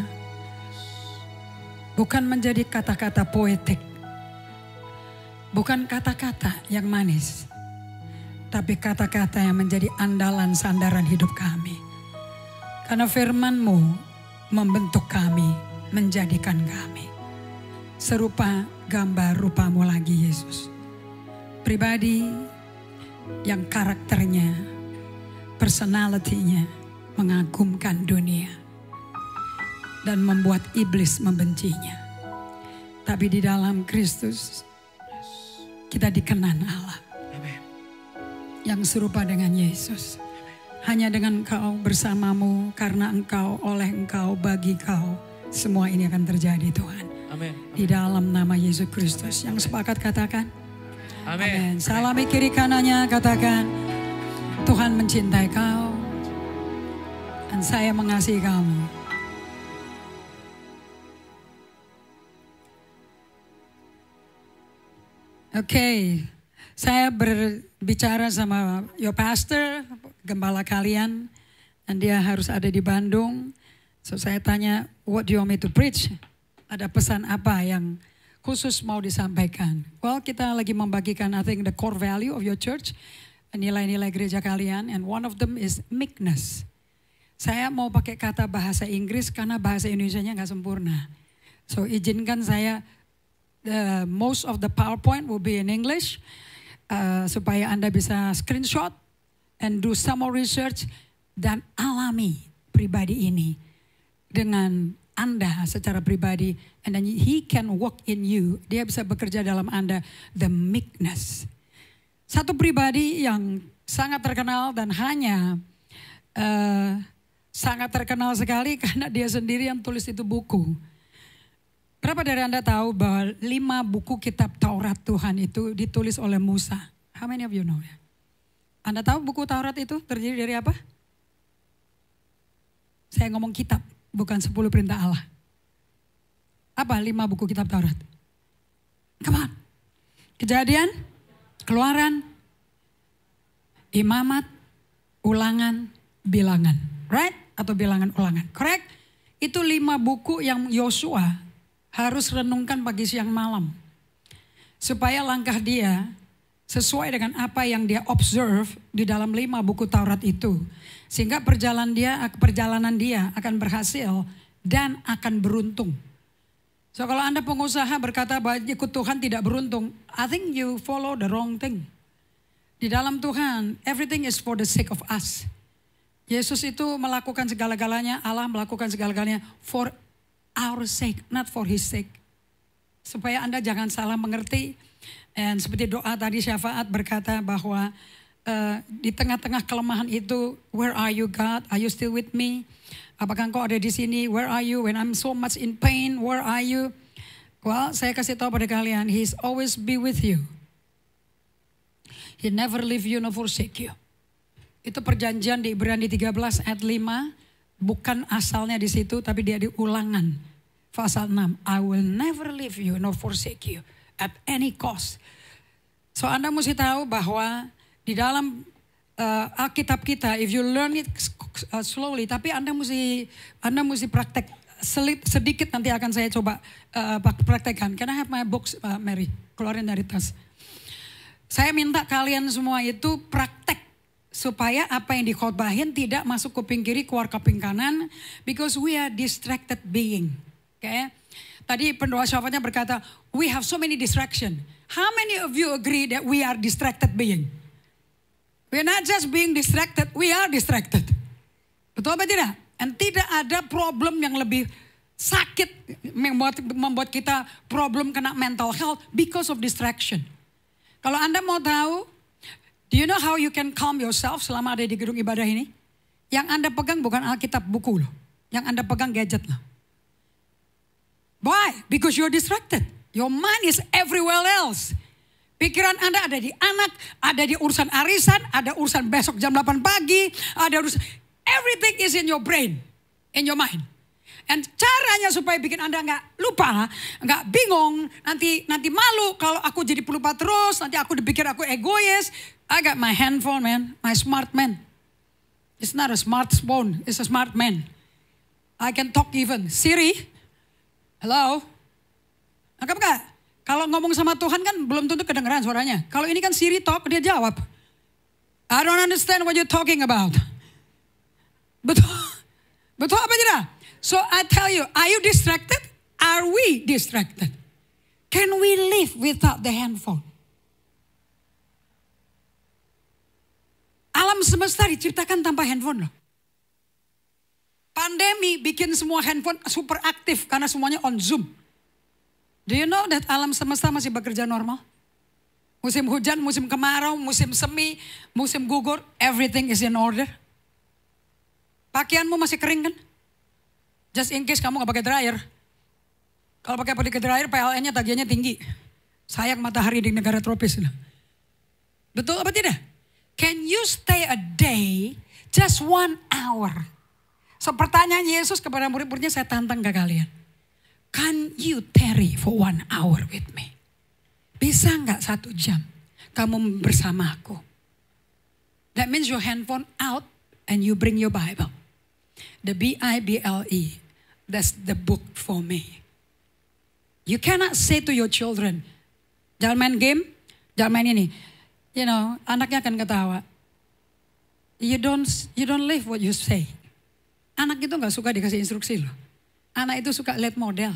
bukan menjadi kata-kata poetik, bukan kata-kata yang manis, tapi kata-kata yang menjadi andalan sandaran hidup kami. Karena firman-Mu membentuk kami, menjadikan kami serupa gambar rupa-Mu lagi Yesus. Pribadi yang karakternya, personalitinya mengagumkan dunia dan membuat iblis membencinya. Tapi di dalam Kristus kita dikenan Allah yang serupa dengan Yesus. Hanya dengan Engkau, bersama-Mu, karena Engkau, oleh Engkau, bagi Kau, semua ini akan terjadi Tuhan. Amin. Di dalam nama Yesus Kristus. Yang sepakat katakan Amin. Salami kiri kanannya katakan, Tuhan mencintai kau dan saya mengasihi kamu. Oke, okay. Saya berbicara sama your pastor, gembala kalian, dan dia harus ada di Bandung. So saya tanya, what do you want me to preach? Ada pesan apa yang khusus mau disampaikan? Well, kita lagi membagikan, I think, the core value of your church, nilai-nilai gereja kalian, and one of them is meekness. Saya mau pakai kata bahasa Inggris karena bahasa Indonesianya nggak sempurna. So izinkan saya, the most of the PowerPoint will be in English. Uh, supaya Anda bisa screenshot and do some more research dan alami pribadi ini dengan Anda secara pribadi, and then He can work in you. Dia bisa bekerja dalam Anda, the meekness. Satu pribadi yang sangat terkenal dan hanya uh, sangat terkenal sekali karena dia sendiri yang tulis itu buku. Berapa dari Anda tahu bahwa lima buku kitab Taurat Tuhan itu ditulis oleh Musa? How many of you know? Anda tahu buku Taurat itu terdiri dari apa? Saya ngomong kitab, bukan sepuluh perintah Allah. Apa lima buku kitab Taurat? Come on. Kejadian, Keluaran, Imamat, Ulangan, Bilangan. Right? Atau Bilangan, Ulangan. Correct? Itu lima buku yang Yosua harus renungkan pagi siang malam. Supaya langkah dia sesuai dengan apa yang dia observe di dalam lima buku Taurat itu. Sehingga perjalanan dia, perjalanan dia akan berhasil dan akan beruntung. So kalau Anda pengusaha berkata bahwa ikut Tuhan tidak beruntung, I think you follow the wrong thing. Di dalam Tuhan, everything is for the sake of us. Yesus itu melakukan segala-galanya, Allah melakukan segala-galanya for our sake, not for His sake. Supaya Anda jangan salah mengerti. Dan seperti doa tadi syafaat berkata bahwa uh, di tengah-tengah kelemahan itu, where are you God? Are you still with me? Apakah Engkau ada di sini? Where are you when I'm so much in pain? Where are you? Well, saya kasih tahu pada kalian, He's always be with you. He never leave you nor forsake you. Itu perjanjian di Ibrani tiga belas ayat lima. Bukan asalnya di situ, tapi dia di Ulangan pasal enam. I will never leave you nor forsake you at any cost. So Anda mesti tahu bahwa di dalam uh, Alkitab kita, if you learn it uh, slowly, tapi Anda mesti Anda mesti praktek Selit, sedikit nanti akan saya coba uh, praktekkan. Can I have my books, uh, Mary? Keluarin dari tas. Saya minta kalian semua itu praktek. Supaya apa yang dikhotbahin tidak masuk kuping kiri, keluar kuping kanan. Because we are distracted being. Okay? Tadi pendoa syafaatnya berkata, we have so many distraction. How many of you agree that we are distracted being? We are not just being distracted, we are distracted. Betul apa tidak? Dan tidak ada problem yang lebih sakit membuat, membuat kita problem kena mental health because of distraction. Kalau Anda mau tahu, do you know how you can calm yourself selama ada di gedung ibadah ini? Yang Anda pegang bukan Alkitab buku loh. Yang Anda pegang gadget loh. Why? Because you're distracted. Your mind is everywhere else. Pikiran Anda ada di anak, ada di urusan arisan, ada urusan besok jam delapan pagi, ada urusan, everything is in your brain, in your mind. And caranya supaya bikin Anda nggak lupa, nggak bingung, nanti nanti malu kalau aku jadi pelupa terus, nanti aku dipikir aku egois. I got my handphone, man, my smart man. It's not a smartphone, it's a smart man. I can talk even. Siri, hello, anggap nggak? Kalau ngomong sama Tuhan kan belum tentu kedengeran suaranya. Kalau ini kan Siri talk, dia jawab. I don't understand what you're talking about. Betul, betul apa tidak? So I tell you, are you distracted? Are we distracted? Can we live without the handphone? Alam semesta diciptakan tanpa handphone loh. Pandemi bikin semua handphone super aktif karena semuanya on Zoom. Do you know that alam semesta masih bekerja normal? Musim hujan, musim kemarau, musim semi, musim gugur, everything is in order. Pakaianmu masih kering kan? Just in case kamu gak pakai dryer. Kalau pakai pakai dryer, P L N-nya tagihannya tinggi. Sayang matahari di negara tropis. Betul apa tidak? Can you stay a day, just one hour? So pertanyaan Yesus kepada murid-muridnya, saya tantang ke kalian. Can you tarry for one hour with me? Bisa nggak satu jam kamu bersama aku? That means your handphone out and you bring your Bible. The B I B L E, that's the book for me. You cannot say to your children, jangan main game, jangan main ini. You know, anaknya akan ketawa. You don't, you don't live what you say. Anak itu nggak suka dikasih instruksi loh. Anak itu suka lihat model.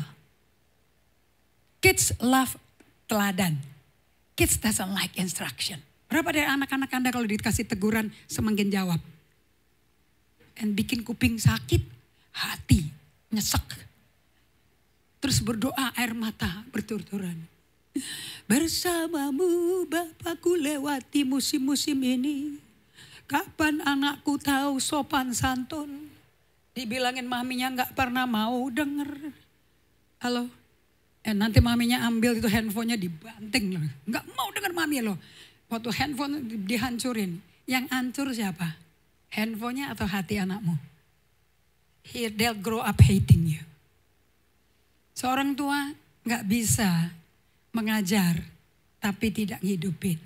Kids love teladan. Kids doesn't like instruction. Berapa dari anak-anak Anda kalau dikasih teguran semakin jawab? And bikin kuping sakit, hati nyesek. Terus berdoa air mata berturut-turan. Bersamamu Bapakku lewati musim-musim ini. Kapan anakku tahu sopan santun? Dibilangin maminya gak pernah mau denger. Halo? Eh nanti maminya ambil itu handphonenya dibanting loh. Gak mau denger mami loh. Waktu handphone dihancurin. Yang hancur siapa? Handphonenya atau hati anakmu? Here they'll grow up hating you. Seorang tua gak bisa mengajar tapi tidak hidupin.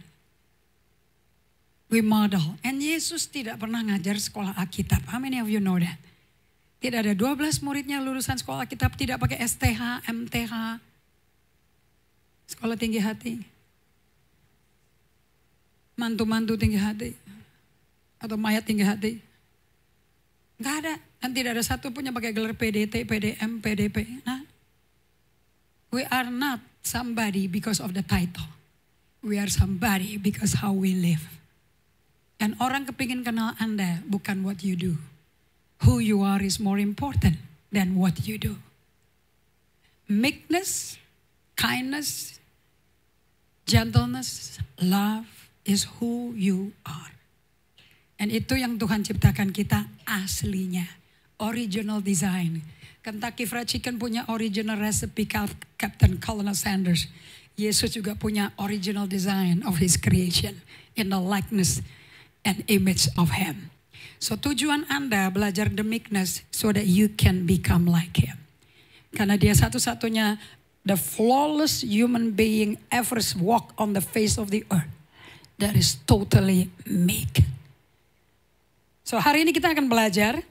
We model. And Yesus tidak pernah ngajar sekolah Alkitab. How many of you know that? Tidak ada dua belas muridnya lulusan sekolah Alkitab, tidak pakai S T H, M T H. Sekolah tinggi hati. Mantu-mantu tinggi hati. Atau mayat tinggi hati. Enggak ada. Dan tidak ada satu pun yang pakai gelar P D T, P D M, P D P. Nah, we are not somebody because of the title. We are somebody because how we live. Dan orang kepingin kenal Anda bukan what you do. Who you are is more important than what you do. Meekness, kindness, gentleness, love is who you are. And itu yang Tuhan ciptakan kita aslinya. Original design. Kentucky Fried Chicken punya original recipe Captain Colonel Sanders. Yesus juga punya original design of his creation. In the likeness and image of him. So tujuan Anda belajar the meekness so that you can become like him. Karena dia satu-satunya the flawless human being ever walk on the face of the earth. That is totally meek. So hari ini kita akan belajar.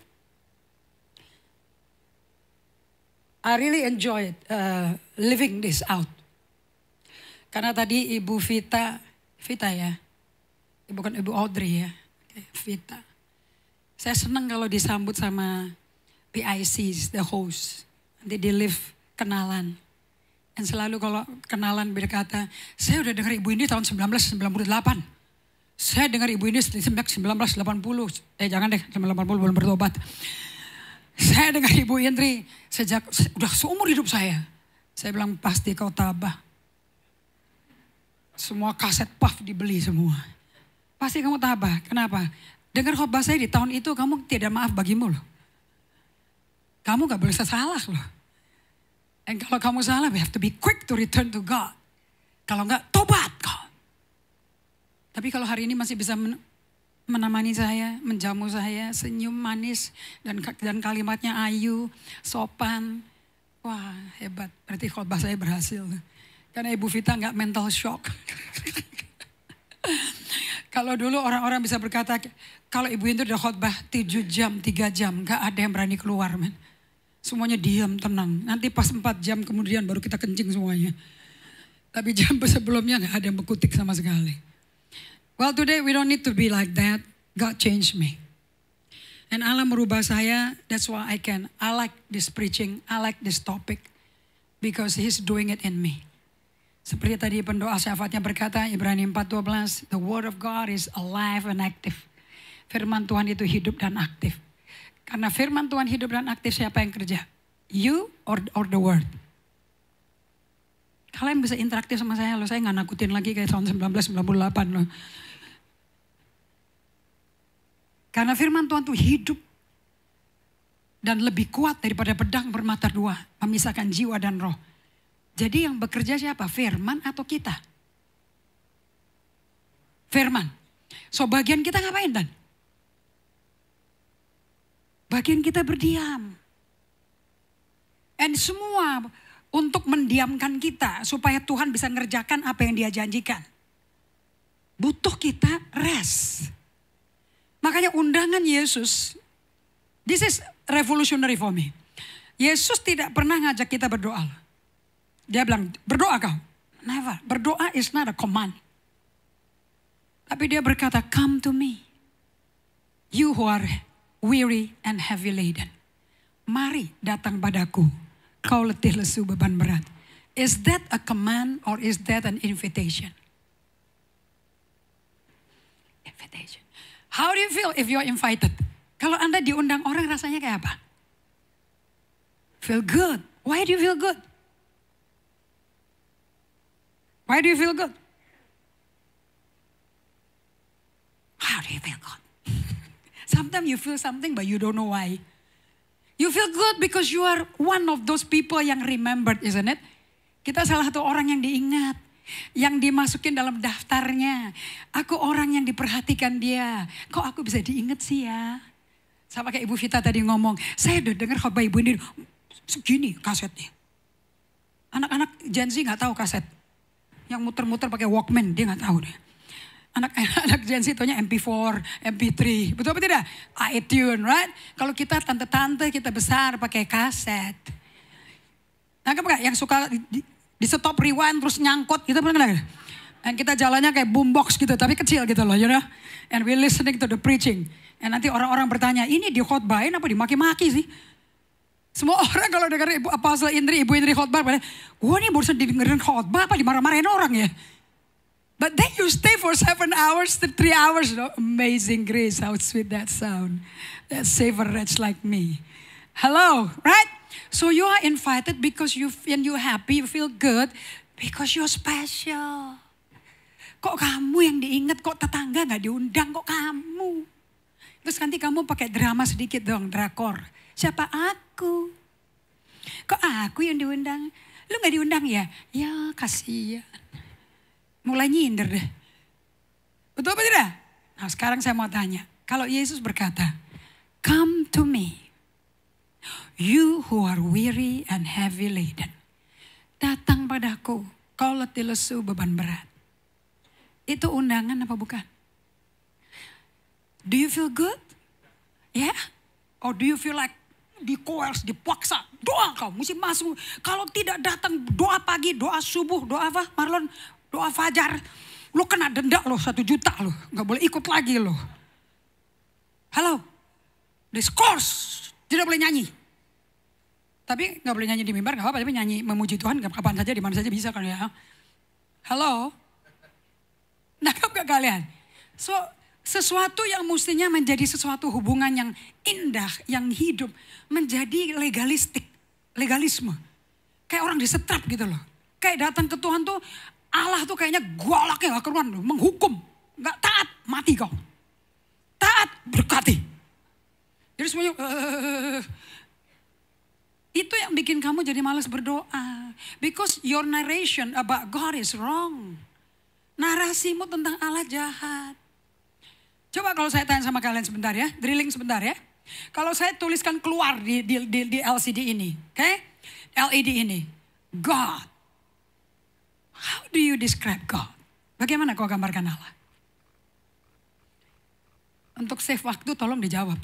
I really enjoyed uh, living this out. Karena tadi Ibu Vita, Vita ya, bukan Ibu Audrey ya, okay, Vita. Saya senang kalau disambut sama P I Cs, the host. Nanti di lift kenalan. Dan selalu kalau kenalan berkata, saya udah dengar Ibu ini tahun seribu sembilan ratus sembilan puluh delapan. Saya dengar Ibu ini seribu sembilan ratus delapan puluh. Eh jangan deh, seribu sembilan ratus delapan puluh belum bertobat. Saya dengar Ibu Yentri sejak, udah seumur hidup saya. Saya bilang pasti kau tabah. Semua kaset puff dibeli semua. Pasti kamu tabah. Kenapa? Dengar khotbah saya di tahun itu kamu tidak maaf bagimu loh. Kamu gak boleh salah loh. Dan kalau kamu salah, we have to be quick to return to God. Kalau enggak, tobat kau. Tapi kalau hari ini masih bisa men- menemani saya, menjamu saya, senyum manis, dan dan kalimatnya ayu, sopan. Wah, hebat. Berarti khotbah saya berhasil. Karena Ibu Vita enggak mental shock. Kalau dulu orang-orang bisa berkata, kalau Ibu itu udah khotbah tujuh jam, tiga jam, enggak ada yang berani keluar, men. Semuanya diam, tenang. Nanti pas empat jam kemudian baru kita kencing semuanya. Tapi jam sebelumnya gak ada yang berkutik sama sekali. Well, today we don't need to be like that. God changed me. And Allah merubah saya. That's why I can. I like this preaching. I like this topic. Because He's doing it in me. Seperti tadi pendoa syafaatnya berkata, Ibrani empat dua belas. The word of God is alive and active. Firman Tuhan itu hidup dan aktif. Karena firman Tuhan hidup dan aktif, siapa yang kerja? You or, or the word? Kalian bisa interaktif sama saya loh. Saya gak nakutin lagi kayak tahun seribu sembilan ratus sembilan puluh delapan loh. Karena firman Tuhan itu hidup. Dan lebih kuat daripada pedang bermata dua. Memisahkan jiwa dan roh. Jadi yang bekerja siapa? Firman atau kita? Firman. So bagian kita ngapain Dan? Bagian kita berdiam. Dan semua untuk mendiamkan kita supaya Tuhan bisa ngerjakan apa yang Dia janjikan. Butuh kita rest. Makanya undangan Yesus, this is revolutionary for me. Yesus tidak pernah ngajak kita berdoa. Dia bilang, berdoa kau. Never. Berdoa is not a command. Tapi Dia berkata, come to me. You who are weary and heavy laden. Mari datang padaku. Kau letih lesu beban berat. Is that a command or is that an invitation? Invitation. How do you feel if you are invited? Kalau Anda diundang orang rasanya kayak apa? Feel good. Why do you feel good? Why do you feel good? How do you feel good? Sometimes you feel something but you don't know why. You feel good because you are one of those people yang remembered, isn't it? Kita salah satu orang yang diingat. Yang dimasukin dalam daftarnya. Aku orang yang diperhatikan Dia. Kok aku bisa diingat sih ya? Sama kayak Ibu Vita tadi ngomong. Saya udah dengar khotbah Ibu ini. Segini kasetnya. Anak-anak Gen Z gak tahu kaset. Yang muter-muter pakai Walkman. Dia gak tahu deh. Anak-anak Gen Z taunya M P four, M P three. Betul apa tidak? iTunes, right? Kalau kita tante-tante, kita besar pakai kaset. Nangkep gak? Yang suka di, di, di stop rewind terus nyangkut gitu pernah gak? Dan kita jalannya kayak boombox gitu, tapi kecil gitu loh, you know? And we listening to the preaching. And nanti orang-orang bertanya, ini di khotbahin apa dimaki-maki sih? Semua orang kalau dengar Ibu Apostle Indri, Ibu Indri khotbah, wah ini barusan dengerin khotbah apa dimarah-marahin orang ya? But then you stay for seven hours to three hours. No? Amazing grace, how sweet that sound. That save a wretch like me. Hello, right? So you are invited because you and you happy, you feel good because you're special. Kok kamu yang diingat, kok tetangga gak diundang, kok kamu? Terus nanti kamu pakai drama sedikit dong, drakor. Siapa aku? Kok aku yang diundang? Lu gak diundang ya? Ya kasihan. Mulai nyindir deh. Betul apa tidak? Nah sekarang saya mau tanya. Kalau Yesus berkata, come to me. You who are weary and heavy laden. Datang padaku. Kau letih lesu beban berat. Itu undangan apa bukan? Do you feel good? Ya? Yeah? Or do you feel like di-coerce, dipaksa? Doa kau, mesti masuk. Kalau tidak datang doa pagi, doa subuh, doa apa Marlon? Doa fajar, lo kena denda lo satu juta lo, nggak boleh ikut lagi lo. Halo, diskors, tidak boleh nyanyi. Tapi nggak boleh nyanyi di mimbar, nggak apa-apa. Tapi nyanyi memuji Tuhan kapan saja, di mana saja bisa kan ya. Halo, nangkap gak kalian? So sesuatu yang mestinya menjadi sesuatu hubungan yang indah, yang hidup, menjadi legalistik, legalisme. Kayak orang disetrap gitu loh. Kayak datang ke Tuhan tuh. Allah tuh kayaknya golaknya gak keruan loh, menghukum. Gak taat, mati kau. Taat, berkati. Jadi semuanya, uh, Itu yang bikin kamu jadi malas berdoa. Because your narration about God is wrong. Narasimu tentang Allah jahat. Coba kalau saya tanya sama kalian sebentar ya, drilling sebentar ya. Kalau saya tuliskan keluar di, di, di, di L C D ini, oke? Okay? L E D ini, God. How do you describe God? Bagaimana kau gambarkan Allah? Untuk save waktu tolong dijawab.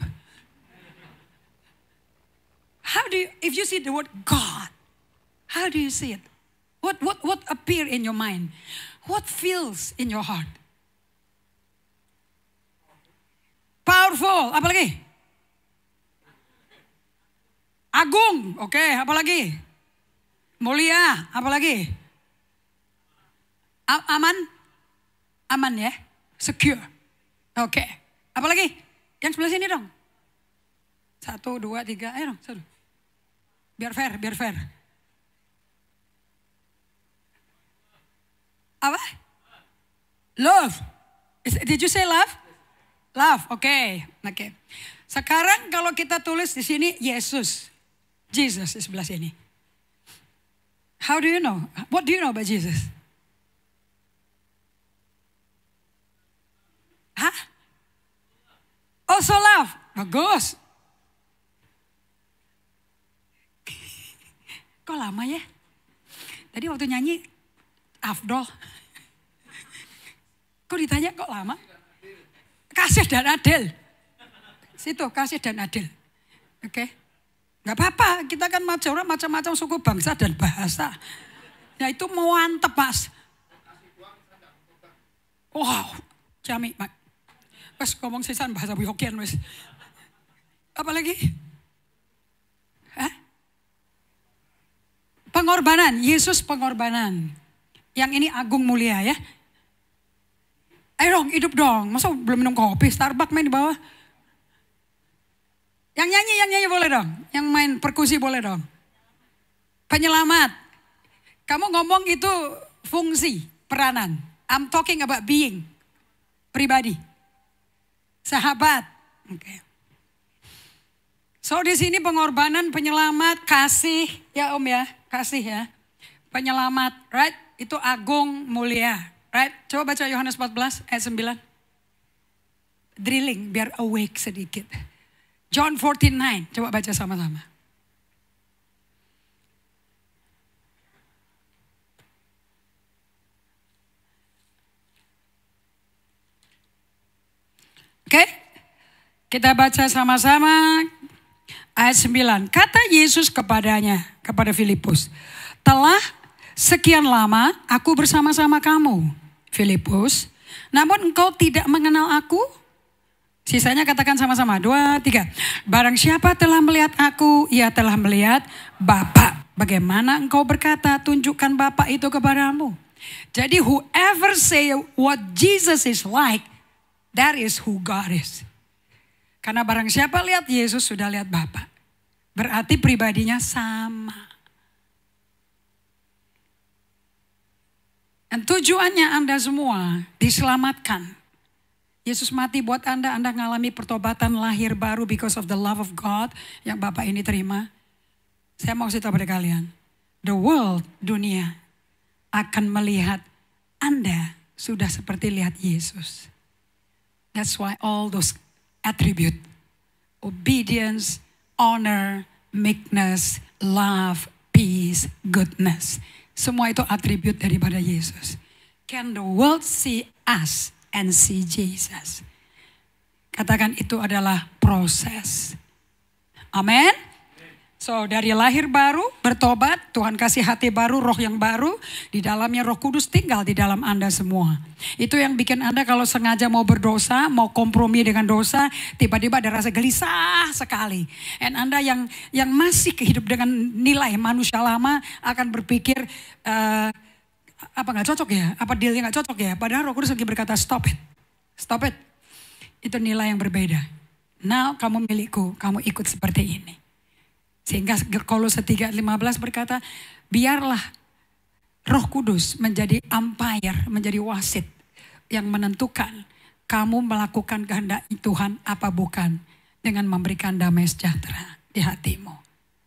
How do you, if you see the word God, how do you see it? What what what appear in your mind? What feels in your heart? Powerful, apa lagi? Agung, oke, okay, apa lagi? Mulia, apa lagi? A- aman? Aman ya? Secure. Oke, okay. Apa lagi? Yang sebelah sini dong. Satu, dua, tiga, ayo dong. Satu. Biar fair, biar fair. Apa? Love. Is, did you say love? Love, oke. Okay. Oke. Okay. Sekarang kalau kita tulis di sini Yesus. Jesus di sebelah sini. How do you know? What do you know about Jesus? Hah? Also love. Bagus. Kok lama ya? Tadi waktu nyanyi Afdol. Kok ditanya kok lama? Kasih dan adil. Situ kasih dan adil. Oke. Okay. Gak apa-apa. Kita kan macam-macam suku bangsa dan bahasa. Ya itu mantep mas. Wow. Jami. Wes ngomong sisan bahasa Hokkien wes. Apa lagi? Hah? Pengorbanan. Yesus pengorbanan. Yang ini agung mulia ya. Ayo dong, hidup dong. Masa belum minum kopi, Starbucks main di bawah. Yang nyanyi, yang nyanyi boleh dong. Yang main perkusi boleh dong. Penyelamat. Kamu ngomong itu fungsi, peranan. I'm talking about being. Pribadi. Sahabat. Oke. Okay. So di sini pengorbanan, penyelamat, kasih. Ya om ya, kasih ya. Penyelamat, right? Itu agung, mulia. Right, coba baca Yohanes empat belas ayat sembilan. Drilling biar awake sedikit. John fourteen nine, coba baca sama-sama. Oke, okay. Kita baca sama-sama ayat sembilan. Kata Yesus kepadanya, kepada Filipus, telah sekian lama aku bersama-sama kamu. Filipus, namun engkau tidak mengenal aku? Sisanya katakan sama-sama, dua, tiga. Barang siapa telah melihat aku, ia telah melihat Bapa. Bagaimana engkau berkata, tunjukkan Bapa itu kepadamu. Jadi whoever say what Jesus is like, that is who God is. Karena barang siapa lihat Yesus sudah lihat Bapa. Berarti pribadinya sama. Dan tujuannya Anda semua diselamatkan. Yesus mati buat Anda, Anda mengalami pertobatan lahir baru because of the love of God yang Bapak ini terima. Saya mau cerita pada kalian. The world, dunia akan melihat Anda sudah seperti lihat Yesus. That's why all those attribute, obedience, honor, meekness, love, peace, goodness. Semua itu atribut daripada Yesus. Can the world see us and see Jesus? Katakan itu adalah proses. Amin. So dari lahir baru, bertobat, Tuhan kasih hati baru, roh yang baru. Di dalamnya Roh Kudus tinggal di dalam Anda semua. Itu yang bikin Anda kalau sengaja mau berdosa, mau kompromi dengan dosa, tiba-tiba ada rasa gelisah sekali. Dan Anda yang yang masih hidup dengan nilai manusia lama akan berpikir, uh, apa gak cocok ya? Apa dealnya gak cocok ya? Padahal Roh Kudus lagi berkata stop it. Stop it. Itu nilai yang berbeda. Now kamu milikku, kamu ikut seperti ini. Sehingga Kolose tiga lima belas berkata, biarlah Roh Kudus menjadi umpire, menjadi wasit yang menentukan kamu melakukan kehendak Tuhan apa bukan dengan memberikan damai sejahtera di hatimu.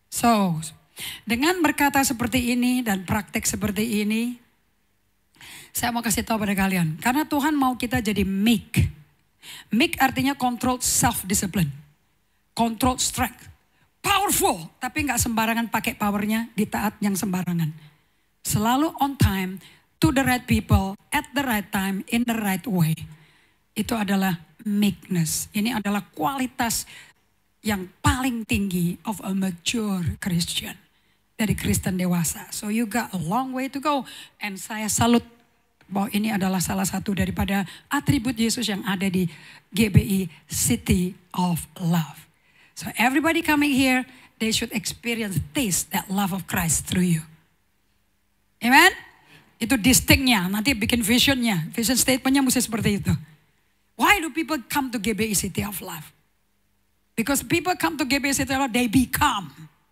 So, dengan berkata seperti ini dan praktek seperti ini, saya mau kasih tahu pada kalian. Karena Tuhan mau kita jadi meek. Meek artinya control self-discipline. Control strength. Powerful, tapi nggak sembarangan pakai powernya di taat yang sembarangan. Selalu on time, to the right people, at the right time, in the right way. Itu adalah meekness. Ini adalah kualitas yang paling tinggi of a mature Christian. Dari Kristen dewasa. So you got a long way to go. And saya salut bahwa ini adalah salah satu daripada atribut Yesus yang ada di G B I City of Love. So everybody coming here, they should experience taste that love of Christ through you. Amen? Itu distinctnya, nanti bikin visionnya. Vision statementnya mesti seperti itu. Why do people come to G B I City of Love? Because people come to G B I City of Love, they become.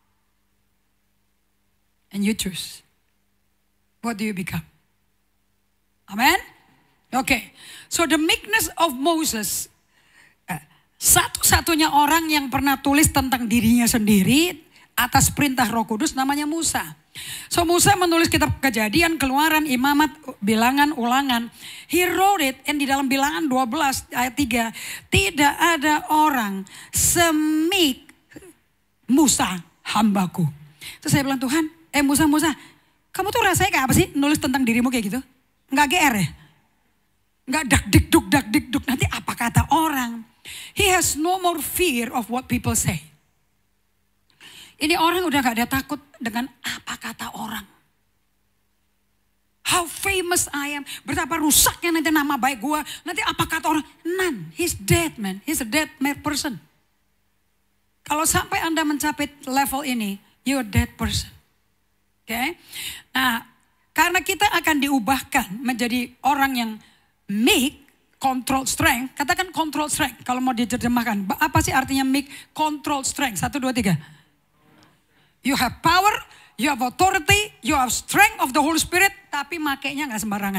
And you choose. What do you become? Amen? Oke. Okay. So the meekness of Moses, satu-satunya orang yang pernah tulis tentang dirinya sendiri atas perintah Roh Kudus namanya Musa. So Musa menulis kitab Kejadian, Keluaran, Imamat, Bilangan, Ulangan. He wrote it and di dalam Bilangan dua belas ayat tiga. Tidak ada orang semik Musa hambaku. Terus saya bilang, Tuhan, eh Musa, Musa, kamu tuh rasanya kayak apa sih nulis tentang dirimu kayak gitu? Enggak G R ya? Enggak dak dik duk dak dik duk, nanti apa kata orang? He has no more fear of what people say. Ini orang udah gak ada takut dengan apa kata orang. How famous I am. Betapa rusaknya nanti nama baik gue. Nanti apa kata orang. None. He's dead man. He's a dead mad person. Kalau sampai Anda mencapai level ini. You're a dead person. Oke. Okay? Nah. Karena kita akan diubahkan menjadi orang yang meek. Control strength, katakan control strength kalau mau diterjemahkan. Apa sih artinya meek? Control strength, satu, dua, tiga. You have power, you have authority, you have strength of the Holy Spirit, tapi makainya gak sembarangan.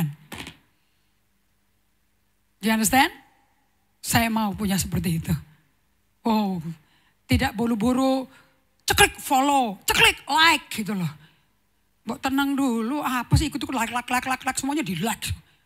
Do you understand? Saya mau punya seperti itu. Oh, tidak buru-buru, ceklik follow, ceklik like gitu loh. Mbak tenang dulu, apa sih ikut-ikut like, like, like, like, like, semuanya di like.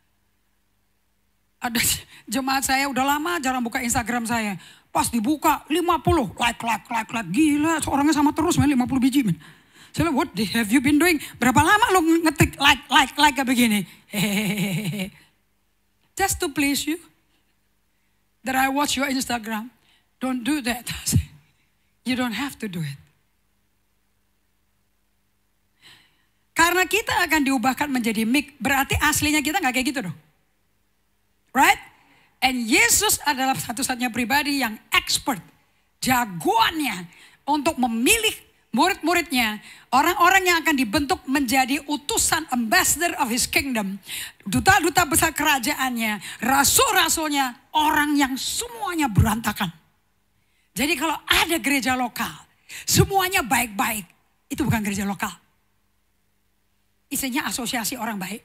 Ada jemaat saya udah lama jarang buka Instagram saya. Pas dibuka lima puluh like, like, like, like. Gila seorangnya sama terus man, lima puluh biji man. Saya bilang, what have you been doing? Berapa lama lo ngetik like, like, like kayak begini? Hehehe. Just to please you. That I watch your Instagram. Don't do that. You don't have to do it. Karena kita akan diubahkan menjadi meek. Berarti aslinya kita gak kayak gitu dong. Right? And Yesus adalah satu-satunya pribadi yang expert, jagoannya untuk memilih murid-muridnya, orang-orang yang akan dibentuk menjadi utusan ambassador of his kingdom, duta-duta besar kerajaannya, rasul-rasulnya, orang yang semuanya berantakan. Jadi kalau ada gereja lokal, semuanya baik-baik, itu bukan gereja lokal. Isinya asosiasi orang baik.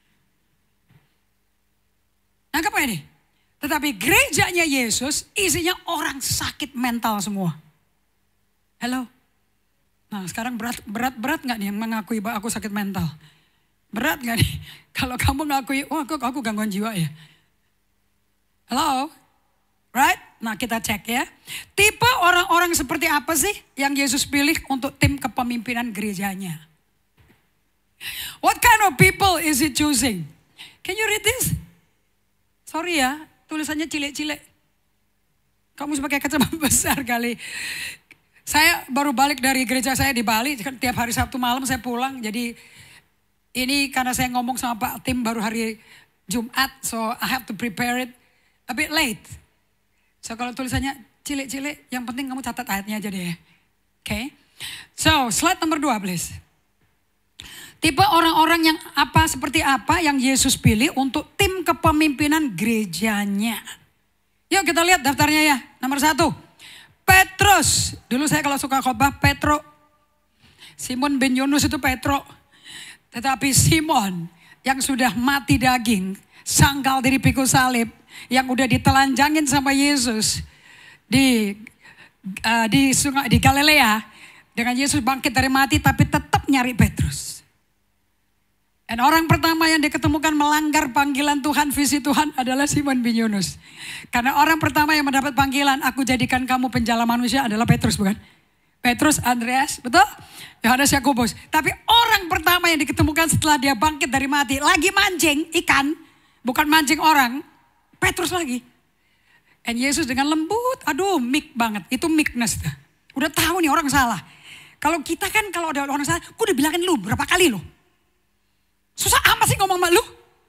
Nangkep gak nih? Tetapi gerejanya Yesus isinya orang sakit mental semua. Halo? Nah sekarang berat berat berat gak nih yang mengakui bahwa aku sakit mental? Berat gak nih? Kalau kamu ngakui, oh aku, aku gangguan jiwa ya. Halo? Right? Nah kita cek ya. Tipe orang-orang seperti apa sih yang Yesus pilih untuk tim kepemimpinan gerejanya? What kind of people is he choosing? Can you read this? Sorry ya, tulisannya cilik-cilik. Kamu pakai kacamata besar kali. Saya baru balik dari gereja saya di Bali. Tiap hari Sabtu malam saya pulang. Jadi ini karena saya ngomong sama Pak Tim baru hari Jumat. So I have to prepare it a bit late. So kalau tulisannya cilik-cilik, yang penting kamu catat ayatnya aja deh. Oke. Okay. So slide nomor dua please. Tipe orang-orang yang apa seperti apa yang Yesus pilih untuk tim kepemimpinan gerejanya. Yuk kita lihat daftarnya ya. Nomor satu. Petrus. Dulu saya kalau suka khotbah Petro. Simon bin Yunus itu Petro. Tetapi Simon yang sudah mati daging. Sangkal diri pikul salib. Yang udah ditelanjangin sama Yesus. Di, uh, di, sungai, di Galilea. dengan Yesus bangkit dari mati tapi tetap nyari Petrus. Dan orang pertama yang diketemukan melanggar panggilan Tuhan, visi Tuhan adalah Simon bin Yunus. Karena orang pertama yang mendapat panggilan, aku jadikan kamu penjala manusia adalah Petrus, bukan? Petrus, Andreas, betul? Yohanes, Yakobus. Tapi orang pertama yang diketemukan setelah dia bangkit dari mati, lagi mancing ikan, bukan mancing orang, Petrus lagi. Dan Yesus dengan lembut, aduh meek banget, itu meekness. Udah tahu nih orang salah. Kalau kita kan kalau ada orang salah, aku udah bilangin lu berapa kali lu. Susah amat sih ngomong sama lu.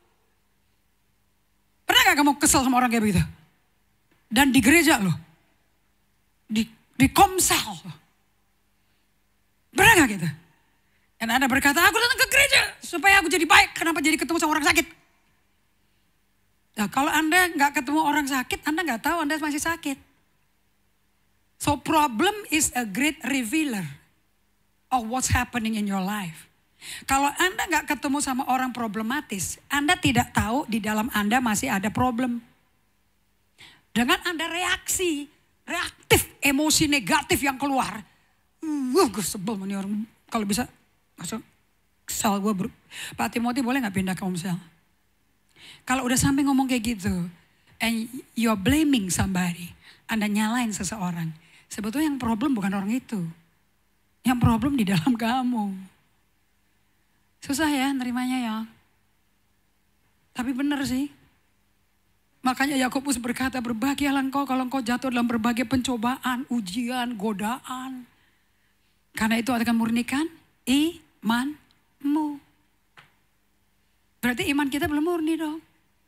Pernah gak kamu kesel sama orang kayak begitu? Dan di gereja loh. Di, di komsel. Pernah gak gitu? Dan Anda berkata, aku datang ke gereja supaya aku jadi baik. Kenapa jadi ketemu sama orang sakit? Nah, kalau Anda gak ketemu orang sakit, Anda gak tahu Anda masih sakit. So problem is a great revealer of what's happening in your life. Kalau Anda gak ketemu sama orang problematis, Anda tidak tahu di dalam Anda masih ada problem. Dengan Anda reaksi, reaktif, emosi negatif yang keluar. Wah, gue sebel nih orang. Kalau bisa, masuk kesal gue. Ber... Pak Timothy boleh gak pindah ke Omsel? Kalau udah sampai ngomong kayak gitu, and you're blaming somebody, Anda nyalain seseorang. Sebetulnya yang problem bukan orang itu. Yang problem di dalam kamu. Susah ya nerimanya ya. Tapi benar sih. Makanya Yakobus berkata, berbahagialah engkau kalau engkau jatuh dalam berbagai pencobaan, ujian, godaan. Karena itu akan murnikan imanmu. Berarti iman kita belum murni dong.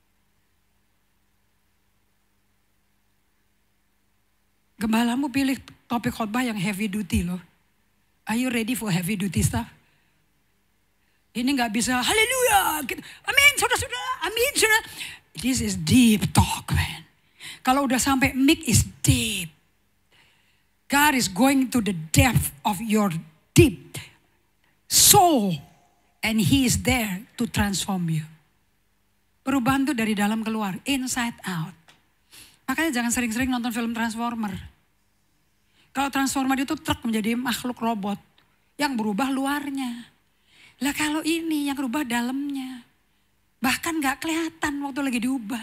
Gembalamu pilih topik khotbah yang heavy duty loh. Are you ready for heavy duty stuff? Ini gak bisa haleluya. Amin saudara-saudara. Amin saudara. This is deep talk man. Kalau udah sampai mic is deep. God is going to the depth of your deep soul. And He is there to transform you. Perubahan tuh dari dalam keluar. Inside out. Makanya jangan sering-sering nonton film Transformer. Kalau Transformer itu truk menjadi makhluk robot. Yang berubah luarnya. Lah kalau ini yang berubah dalamnya. Bahkan gak kelihatan waktu lagi diubah.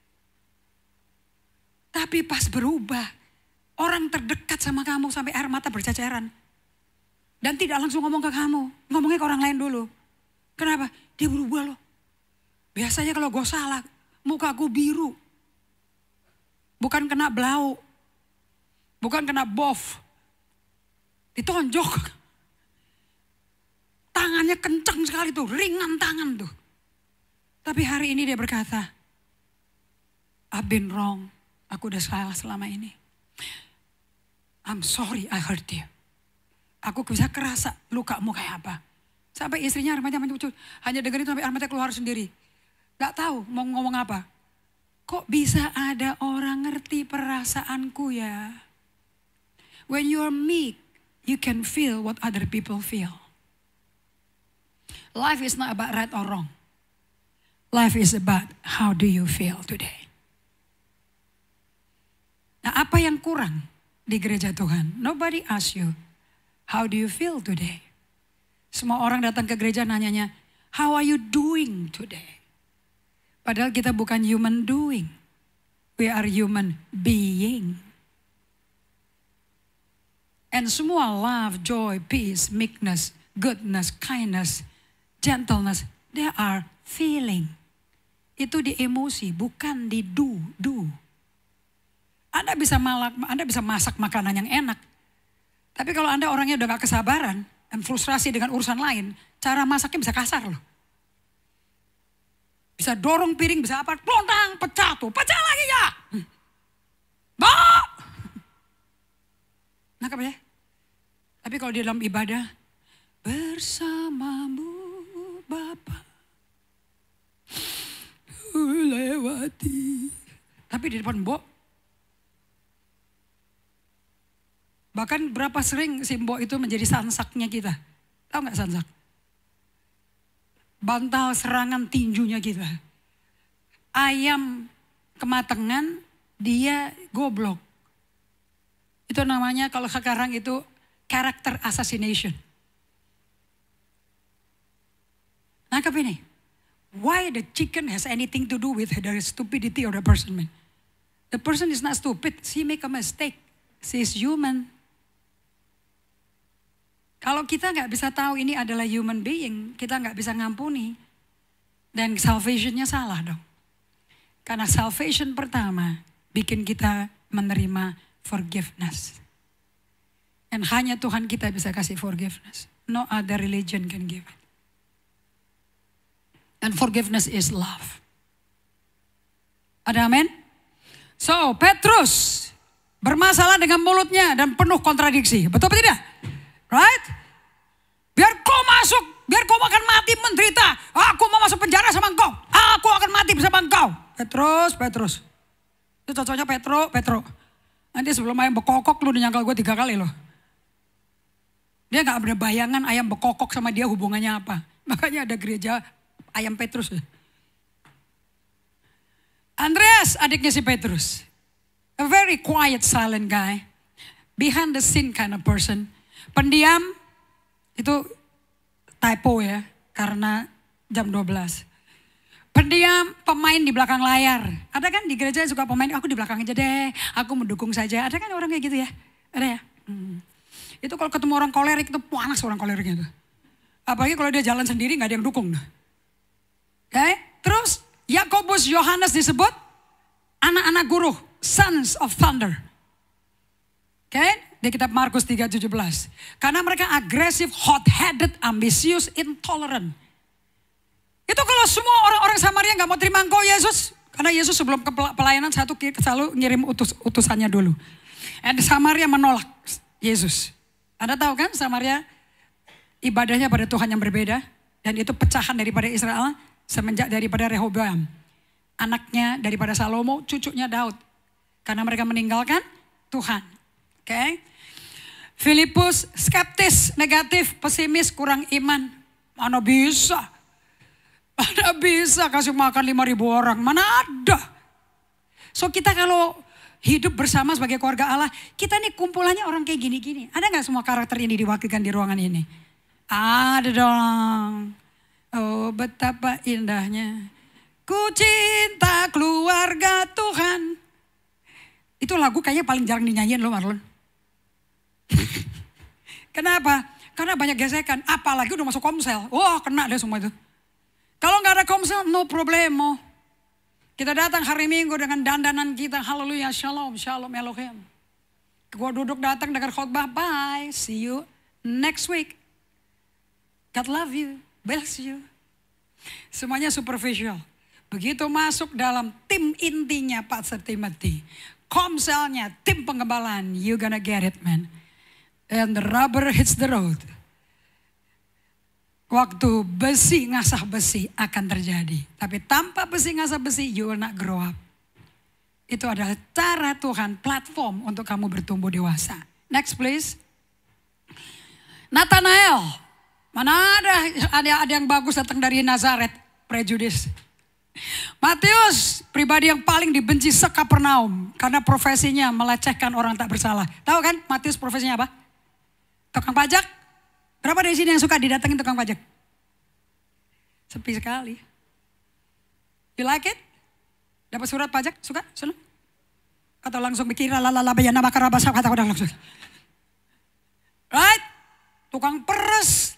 Tapi pas berubah. Orang terdekat sama kamu sampai air mata berceceran. Dan tidak langsung ngomong ke kamu. Ngomongnya ke orang lain dulu. Kenapa? Dia berubah loh. Biasanya kalau gue salah. Muka gue biru. Bukan kena blau. Bukan kena bof. Ditonjok. Tangannya kencang sekali tuh, ringan tangan tuh. Tapi hari ini dia berkata, I've been wrong. Aku udah salah selama ini. I'm sorry I hurt you. Aku bisa kerasa lukamu kayak apa. Sampai istrinya air mata muncul. Hanya dengerin sampai air mata keluar sendiri. Gak tahu mau ngomong apa. Kok bisa ada orang ngerti perasaanku ya? When you're meek, you can feel what other people feel. Life is not about right or wrong. Life is about how do you feel today. Nah, apa yang kurang di gereja Tuhan? Nobody ask you, how do you feel today? Semua orang datang ke gereja nanyanya, how are you doing today? Padahal kita bukan human doing. We are human being. And semua love, joy, peace, meekness, goodness, kindness, gentleness, they are feeling. Itu di emosi, bukan di do, do. Anda bisa malak, Anda bisa masak makanan yang enak. Tapi kalau Anda orangnya udah gak kesabaran dan frustrasi dengan urusan lain, cara masaknya bisa kasar loh. Bisa dorong piring, bisa apa, pelontang, pecah tuh, pecah lagi ya. Ba! Nangkap ya? Tapi kalau di dalam ibadah, bersamamu Bapa, lewati. Tapi di depan Mbok, bahkan berapa sering si Mbok itu menjadi sansaknya kita. Tahu gak sansak? Bantal serangan tinjunya kita. Ayam kematangan, dia goblok. Itu namanya kalau sekarang itu character assassination. Nangkap ini. Why the chicken has anything to do with the stupidity of the person, man? The person is not stupid. She make a mistake. She is human. Kalau kita nggak bisa tahu ini adalah human being, kita nggak bisa ngampuni. Dan salvationnya salah dong. Karena salvation pertama bikin kita menerima forgiveness. Dan hanya Tuhan kita bisa kasih forgiveness. No other religion can give it. And forgiveness is love. Ada amin? So, Petrus bermasalah dengan mulutnya dan penuh kontradiksi. Betul apa tidak? Right? Biar kau masuk, biar kau akan mati menderita. Aku mau masuk penjara sama engkau. Aku akan mati bersama engkau. Petrus, Petrus. Itu cocoknya Petro, Petro. Nanti sebelum ayam bekokok lu udah nyangkal gue tiga kali loh. Dia gak ada bayangan ayam bekokok sama dia hubungannya apa. Makanya ada gereja ayam Petrus. Andreas adiknya si Petrus. A very quiet silent guy. Behind the scene kind of person. Pendiam itu typo ya. Karena jam dua belas. Pendiam pemain di belakang layar. Ada kan di gereja suka pemain. Aku di belakang aja deh. Aku mendukung saja. Ada kan orang kayak gitu ya? Ada ya? Hmm. Itu kalau ketemu orang kolerik itu panas orang koleriknya itu. Apalagi kalau dia jalan sendiri gak ada yang dukung. Oke, okay. Terus Yakobus Yohanes disebut anak-anak guru, sons of thunder. Oke, okay. Di kitab Markus tiga tujuh belas. Karena mereka agresif, hot-headed, ambisius, intolerant. Itu kalau semua orang-orang Samaria gak mau terima engkau Yesus. Karena Yesus sebelum ke pelayanan satu selalu ngirim utus, utusannya dulu. Dan Samaria menolak Yesus. Anda tahu kan Samaria ibadahnya pada Tuhan yang berbeda. Dan itu pecahan daripada Israel. Semenjak daripada Rehoboam. Anaknya daripada Salomo, cucunya Daud. Karena mereka meninggalkan Tuhan. Oke. Okay. Filipus skeptis, negatif, pesimis, kurang iman. Mana bisa? Mana bisa kasih makan lima ribu orang? Mana ada? So kita kalau hidup bersama sebagai keluarga Allah, kita nih kumpulannya orang kayak gini-gini. Ada gak semua karakter ini diwakilkan di ruangan ini? Ada dong. Oh betapa indahnya, ku cinta keluarga Tuhan. Itu lagu kayaknya paling jarang dinyanyiin loh Marlon. Kenapa? Karena banyak gesekan, apalagi udah masuk komsel. Wah kena deh semua itu. Kalau gak ada komsel, no problemo. Kita datang hari Minggu dengan dandanan kita, haleluya, shalom, shalom Elohim. Gua duduk datang dengan khotbah, bye, see you next week. God love you. Bless you. Semuanya superficial. Begitu masuk dalam tim intinya Pastor Timothy. Komselnya, tim penggembalaan. You gonna get it man. And the rubber hits the road. Waktu besi ngasah besi akan terjadi. Tapi tanpa besi ngasah besi you will not grow up. Itu adalah cara Tuhan, platform untuk kamu bertumbuh dewasa. Next please. Nathanael. Mana ada, ada ada yang bagus datang dari Nazaret, prejudis. Matius, pribadi yang paling dibenci se-Kapernaum karena profesinya melecehkan orang tak bersalah. Tahu kan Matius profesinya apa? Tukang pajak. Berapa dari sini yang suka didatengin tukang pajak? Sepi sekali. You like it? Dapat surat pajak, suka? Senang? Atau langsung mikir lalala bayana makarabasa kata udah langsung. Right? Tukang peres.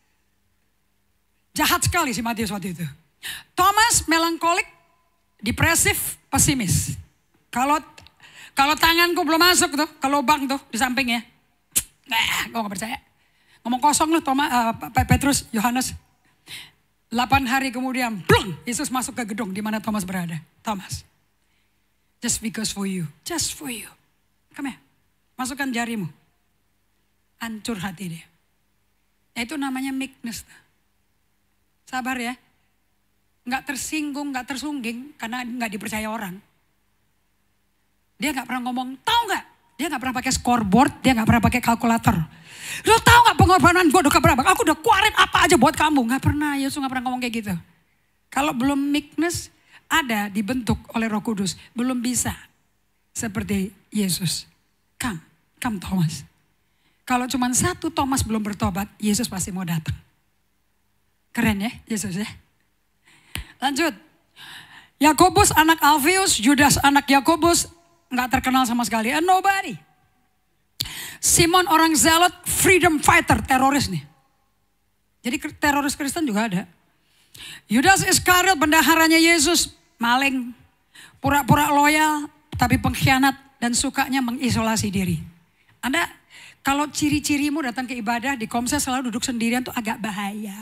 Jahat sekali si Matius waktu itu. Thomas melankolik, depresif, pesimis. Kalau kalau tanganku belum masuk tuh, ke lubang tuh di sampingnya. Nah, gue gak percaya. Ngomong kosong loh Thomas, uh, Petrus, Yohanes. Delapan hari kemudian, blung, Yesus masuk ke gedung di mana Thomas berada. Thomas, just because for you, just for you. Come here, masukkan jarimu. Hancur hati dia. Itu namanya meekness. Sabar ya. Nggak tersinggung, nggak tersungging karena nggak dipercaya orang. Dia nggak pernah ngomong, tahu nggak? Dia nggak pernah pakai scoreboard, dia nggak pernah pakai kalkulator. Lo tahu nggak pengorbanan gue udah berapa? Aku udah keluarin apa aja buat kamu. Nggak pernah, Yesus nggak pernah ngomong kayak gitu. Kalau belum meekness ada dibentuk oleh Roh Kudus, belum bisa seperti Yesus. Come, come Thomas. kalau cuma satu Thomas belum bertobat, Yesus pasti mau datang. Keren ya Yesus ya. Lanjut. Yakobus anak Alfeus, Judas anak Yakobus, nggak terkenal sama sekali. And nobody. Simon orang Zealot, freedom fighter, teroris nih. Jadi teroris Kristen juga ada. Yudas Iskariot, bendaharanya Yesus, maling, pura-pura loyal, tapi pengkhianat dan sukanya mengisolasi diri. Anda kalau ciri-cirimu datang ke ibadah di komsel selalu duduk sendirian tuh agak bahaya.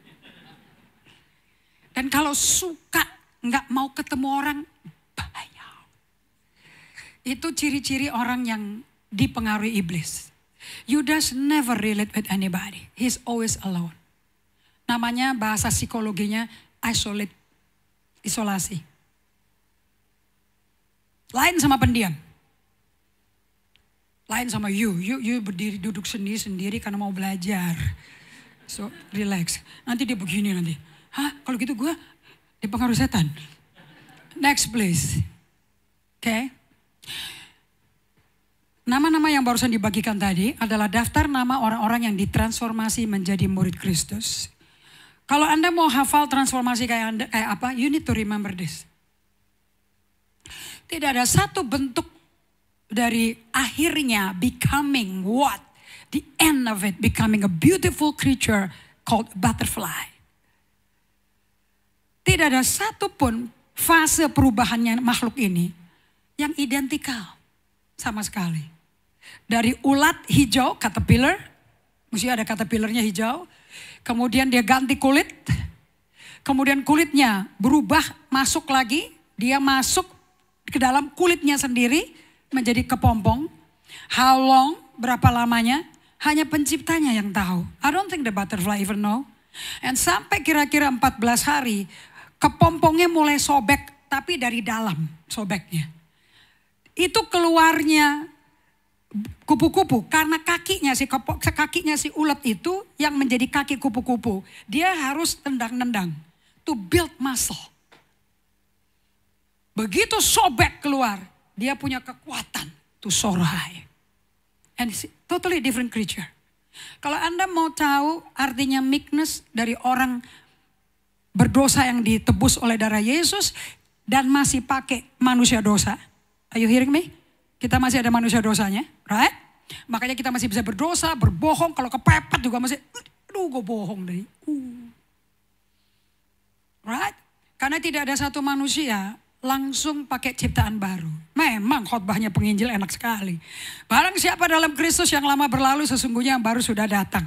Dan kalau suka nggak mau ketemu orang, bahaya. Itu ciri-ciri orang yang dipengaruhi iblis. Yudas never relate with anybody. He's always alone. Namanya bahasa psikologinya isolate, isolasi. Lain sama pendiam. Lain sama you, you, you berdiri duduk sendiri-sendiri karena mau belajar. So relax. Nanti dia begini nanti. Hah, kalau gitu gue dipengaruhi setan. Next please. Oke. Okay. Nama-nama yang barusan dibagikan tadi adalah daftar nama orang-orang yang ditransformasi menjadi murid Kristus. Kalau Anda mau hafal transformasi kayak Anda, kayak apa, you need to remember this. Tidak ada satu bentuk dari akhirnya becoming what? The end of it, becoming a beautiful creature called butterfly. Tidak ada satupun fase perubahannya makhluk ini yang identikal sama sekali. Dari ulat hijau, caterpillar, mesti ada caterpillarnya hijau. Kemudian dia ganti kulit. Kemudian kulitnya berubah, masuk lagi. Dia masuk ke dalam kulitnya sendiri menjadi kepompong. How long, berapa lamanya? Hanya penciptanya yang tahu. I don't think the butterfly even know. And sampai kira-kira empat belas hari, kepompongnya mulai sobek, tapi dari dalam sobeknya. Itu keluarnya kupu-kupu karena kakinya si kakinya si ulat itu yang menjadi kaki kupu-kupu. Dia harus tendang-nendang to build muscle. Begitu sobek keluar, dia punya kekuatan to soar high. And it's totally different creature. Kalau Anda mau tahu artinya meekness dari orang berdosa yang ditebus oleh darah Yesus dan masih pakai manusia dosa. Are you hearing me? Kita masih ada manusia dosanya, right? Makanya kita masih bisa berdosa, berbohong. Kalau kepepet juga masih, aduh gue bohong deh. Uh. Right? Karena tidak ada satu manusia langsung pakai ciptaan baru. Memang khotbahnya penginjil enak sekali. Barang siapa dalam Kristus yang lama berlalu, sesungguhnya yang baru sudah datang.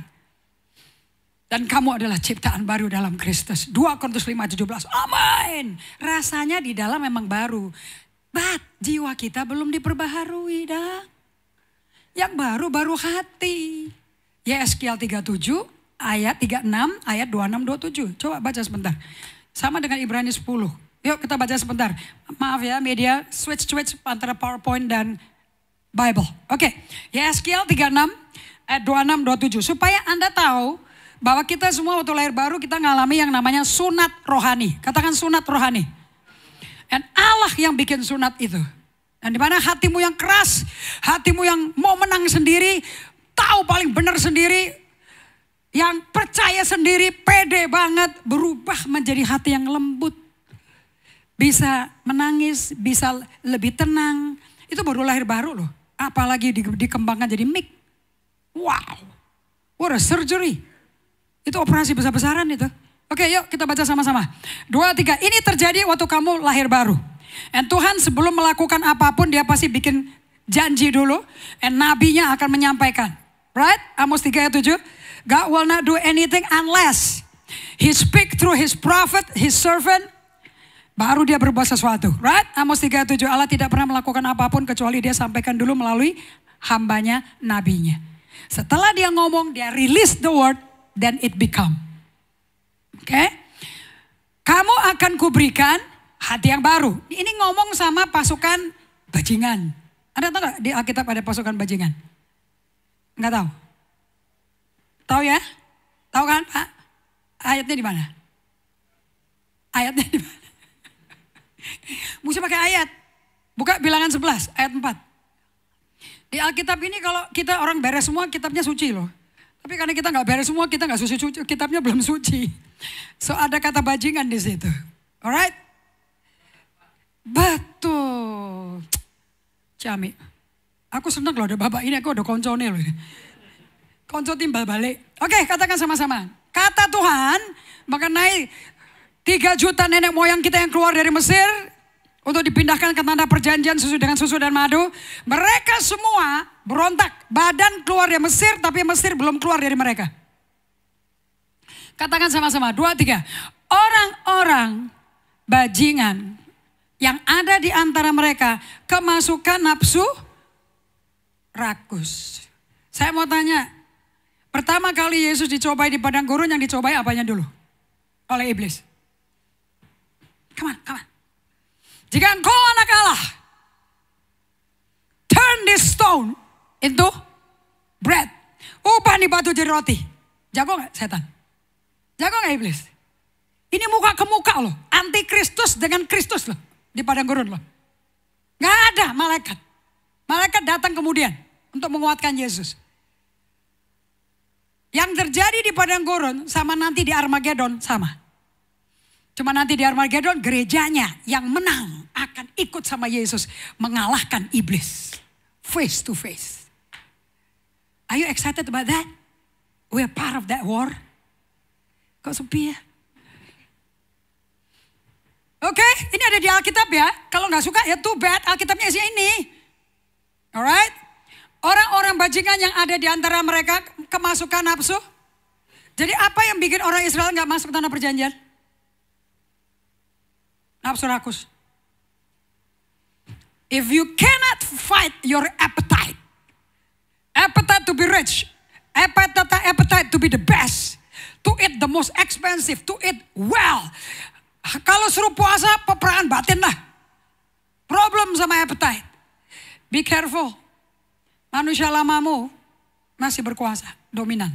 Dan kamu adalah ciptaan baru dalam Kristus. dua Korintus lima tujuh belas. Amin. Rasanya di dalam memang baru. But jiwa kita belum diperbaharui dah. Yang baru baru hati. Yeskiel tiga puluh tujuh ayat tiga puluh enam ayat dua puluh enam dua puluh tujuh. Coba baca sebentar. Sama dengan Ibrani sepuluh. Yuk kita baca sebentar. Maaf ya media switch-switch antara PowerPoint dan Bible. Oke. Okay. Yeskiel tiga puluh enam ayat dua puluh enam dua puluh tujuh. Supaya Anda tahu bahwa kita semua waktu lahir baru kita ngalami yang namanya sunat rohani. Katakan sunat rohani. Dan Allah yang bikin sunat itu. Dan dimana hatimu yang keras, hatimu yang mau menang sendiri, tahu paling benar sendiri, yang percaya sendiri, pede banget, berubah menjadi hati yang lembut. Bisa menangis, bisa lebih tenang. Itu baru lahir baru loh. Apalagi di, dikembangkan jadi mik. Wow, what a surgery. Itu operasi besar-besaran itu. Oke yuk kita baca sama-sama. Dua, tiga. Ini terjadi waktu kamu lahir baru. Dan Tuhan sebelum melakukan apapun dia pasti bikin janji dulu. Dan nabinya akan menyampaikan. Right? Amos tiga ayat tujuh. God will not do anything unless He speak through His prophet, His servant. Baru dia berbuat sesuatu. Right? Amos tiga ayat tujuh. Allah tidak pernah melakukan apapun kecuali dia sampaikan dulu melalui hambanya, nabinya. Setelah dia ngomong, dia release the word, then it become. Oke, okay. Kamu akan kuberikan hati yang baru. Ini ngomong sama pasukan bajingan. Anda tahu gak di Alkitab ada pasukan bajingan? Enggak tahu? Tahu ya? Tahu kan Pak? Ayatnya di mana? Ayatnya di mana? Mesti pakai ayat. Buka bilangan sebelas ayat empat. Di Alkitab ini kalau kita orang beres semua, kitabnya suci loh. Tapi karena kita nggak beres semua, kita nggak suci-suci, kitabnya belum suci. So ada kata bajingan di situ. Alright? Betul. Cami. Aku senang loh ada bapak ini, aku ada koncone loh. Konco timbal balik. Oke, katakan sama-sama. Kata Tuhan mengenai tiga juta nenek moyang kita yang keluar dari Mesir untuk dipindahkan ke tanah perjanjian susu dengan susu dan madu. Mereka semua berontak. Badan keluar dari Mesir tapi Mesir belum keluar dari mereka. Katakan sama-sama. Dua, tiga. Orang-orang bajingan yang ada di antara mereka kemasukan nafsu rakus. Saya mau tanya. Pertama kali Yesus dicobai di padang gurun, yang dicobai apanya dulu? Oleh iblis. Come on, come on. Jika engkau anak Allah, turn this stone into bread. Ubah nih batu jadi roti. Jago gak setan? Jago gak iblis? Ini muka ke muka loh. Antikristus dengan Kristus loh. Di padang gurun loh. Gak ada malaikat. Malaikat datang kemudian untuk menguatkan Yesus. Yang terjadi di padang gurun sama nanti di Armageddon sama. Cuma nanti di Armageddon gerejanya yang menang akan ikut sama Yesus mengalahkan iblis. Face to face. Are you excited about that? We are part of that war. Kok sepi ya? Oke, okay, ini ada di Alkitab ya. Kalau nggak suka ya too bad, Alkitabnya isinya ini. Alright? Orang-orang bajingan yang ada di antara mereka kemasukan nafsu. Jadi apa yang bikin orang Israel nggak masuk tanah perjanjian? Nafsu rakus. If you cannot fight your appetite, appetite to be rich, appetite, appetite to be the best, to eat the most expensive, to eat well. Kalau suruh puasa, peperangan batin lah. Problem sama appetite. Be careful. Manusia lamamu masih berkuasa, dominan.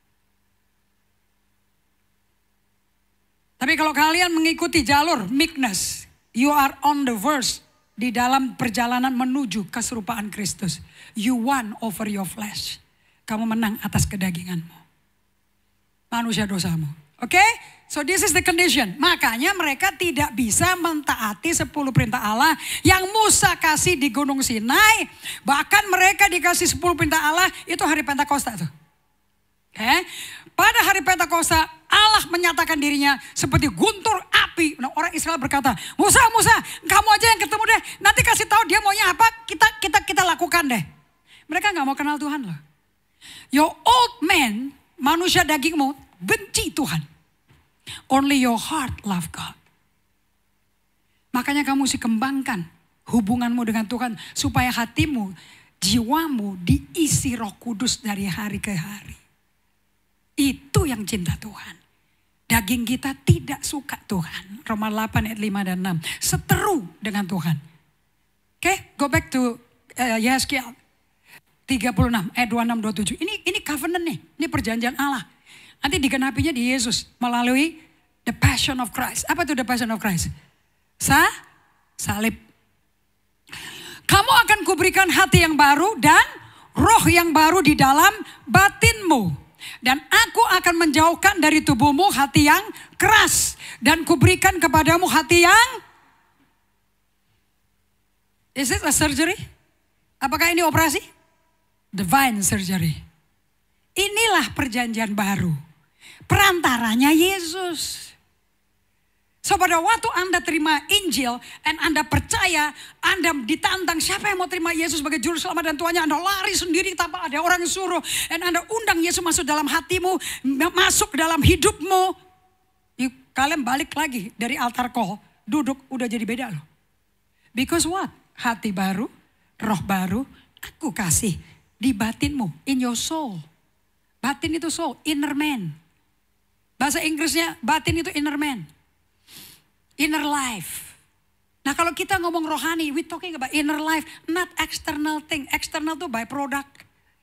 Tapi kalau kalian mengikuti jalur meekness, you are on the verse di dalam perjalanan menuju keserupaan Kristus. You won over your flesh. Kamu menang atas kedaginganmu. Manusia dosamu. Oke? Okay? So this is the condition. Makanya mereka tidak bisa mentaati sepuluh perintah Allah yang Musa kasih di Gunung Sinai. Bahkan mereka dikasih sepuluh perintah Allah itu hari Pentakosta tuh. Okay? Pada hari Pentakosta Allah menyatakan dirinya seperti guntur api. Nah, orang Israel berkata, Musa, Musa, kamu aja yang ketemu deh. Nanti kasih tahu dia maunya apa, kita kita kita lakukan deh. Mereka nggak mau kenal Tuhan loh. Your old man, manusia dagingmu, benci Tuhan. Only your heart love God. Makanya kamu mesti kembangkan hubunganmu dengan Tuhan supaya hatimu, jiwamu diisi Roh Kudus dari hari ke hari. Itu yang cinta Tuhan. Daging kita tidak suka Tuhan. Roma delapan ayat lima dan enam. Seteru dengan Tuhan. Oke, okay, go back to uh, Yeskiel tiga puluh enam ayat dua puluh enam dua puluh tujuh. Ini ini covenant nih, ini perjanjian Allah. Nanti digenapinya di Yesus melalui the passion of Christ. Apa itu the passion of Christ? Sa salib. Kamu akan kuberikan hati yang baru dan roh yang baru di dalam batinmu. Dan aku akan menjauhkan dari tubuhmu hati yang keras. Dan kuberikan kepadamu hati yang... Is it a surgery? Apakah ini operasi? Divine surgery. Inilah perjanjian baru. Perantaranya Yesus. So pada waktu Anda terima Injil dan Anda percaya, Anda ditantang siapa yang mau terima Yesus sebagai juru selamat dan Tuhannya, Anda lari sendiri tanpa ada orang yang suruh. Dan Anda undang Yesus masuk dalam hatimu, masuk dalam hidupmu. Kalian balik lagi dari altar call, duduk udah jadi beda loh. Because what? Hati baru, roh baru, aku kasih di batinmu, in your soul. Batin itu soul, inner man. Bahasa Inggrisnya batin itu inner man. Inner life. Nah kalau kita ngomong rohani, we talking about inner life, not external thing. External itu byproduct.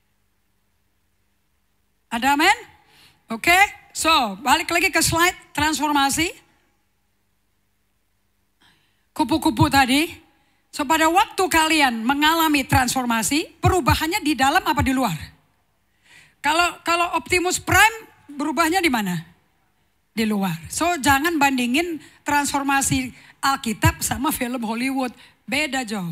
Ada amen? Oke, okay. So balik lagi ke slide transformasi. Kupu-kupu tadi, So pada waktu kalian mengalami transformasi, perubahannya di dalam apa di luar? Kalau kalau Optimus Prime berubahnya di mana? Di luar. So jangan bandingin transformasi Alkitab sama film Hollywood. Beda jauh.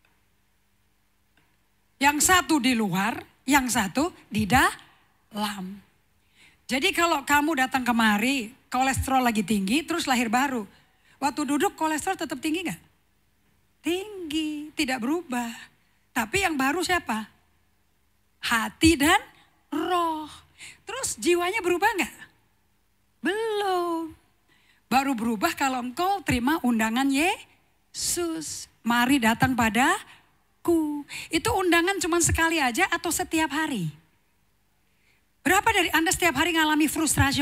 Yang satu di luar, yang satu di dalam. Jadi kalau kamu datang kemari, kolesterol lagi tinggi, terus lahir baru. Waktu duduk kolesterol tetap tinggi gak? Tinggi, tidak berubah. Tapi yang baru siapa? Hati dan roh. Terus jiwanya berubah gak? Belum. Baru berubah kalau engkau terima undangan Yesus. Mari datang padaku. Itu undangan cuma sekali aja atau setiap hari? Berapa dari Anda setiap hari ngalami frustrasi?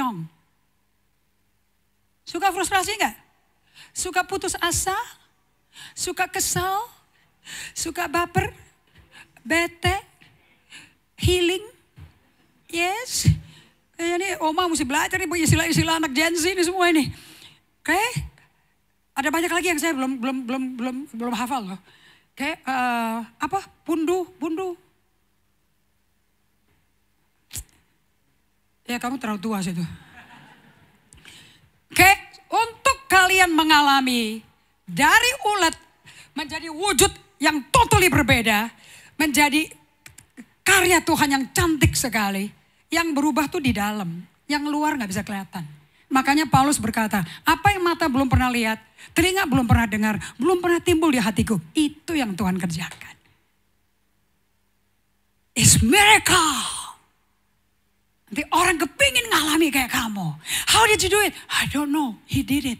Suka frustrasi gak? Suka putus asa? Suka kesal, suka baper, bete, healing, yes. Ini Oma mesti belajar nih istilah-istilah anak Gen Z ini semua ini. Oke, okay. Ada banyak lagi yang saya belum belum belum belum belum hafal loh. Oke, okay. uh, apa? Pundu, pundu. Ya kamu terlalu tua situ. Oke, okay. Untuk kalian mengalami dari ulet menjadi wujud yang totally berbeda. Menjadi karya Tuhan yang cantik sekali. Yang berubah tuh di dalam. Yang luar gak bisa kelihatan. Makanya Paulus berkata, apa yang mata belum pernah lihat, telinga belum pernah dengar, belum pernah timbul di hatiku. Itu yang Tuhan kerjakan. It's miracle. Nanti orang kepingin ngalami kayak kamu. How did you do it? I don't know. He did it.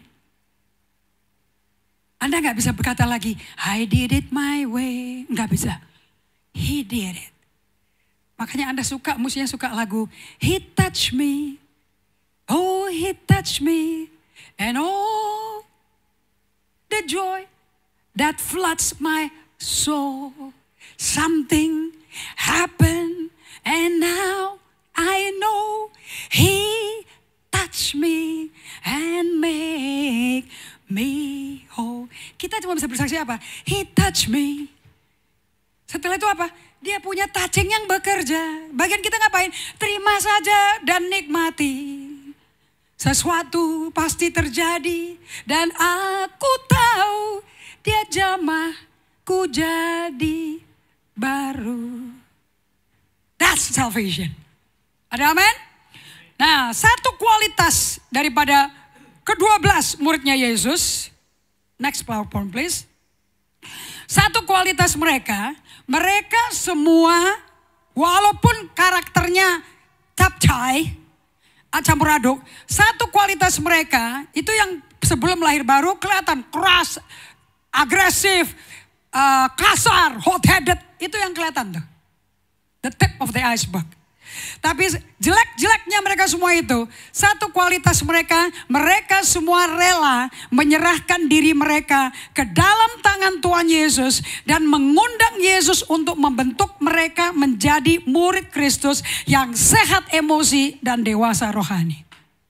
Anda gak bisa berkata lagi, I did it my way. Gak bisa. He did it. Makanya Anda suka, musiknya suka lagu, He touched me. Oh, He touched me. And all the joy that floods my soul. Something happened and now I know He touched me and make me whole. Kita cuma bisa bersaksi apa? He touched me. Setelah itu apa? Dia punya touching yang bekerja. Bagian kita ngapain? Terima saja dan nikmati. Sesuatu pasti terjadi. Dan aku tahu dia jamahku jadi baru. That's salvation. Ada amin? Nah, satu kualitas daripada kedua belas muridnya Yesus. Next PowerPoint please. Satu kualitas mereka, mereka semua walaupun karakternya capcay, campur aduk. Satu kualitas mereka itu yang sebelum lahir baru kelihatan keras, agresif, uh, kasar, hot-headed. Itu yang kelihatan tuh. The tip of the iceberg. Tapi jelek-jeleknya mereka semua itu, satu kualitas mereka, mereka semua rela menyerahkan diri mereka ke dalam tangan Tuhan Yesus dan mengundang Yesus untuk membentuk mereka menjadi murid Kristus yang sehat emosi dan dewasa rohani.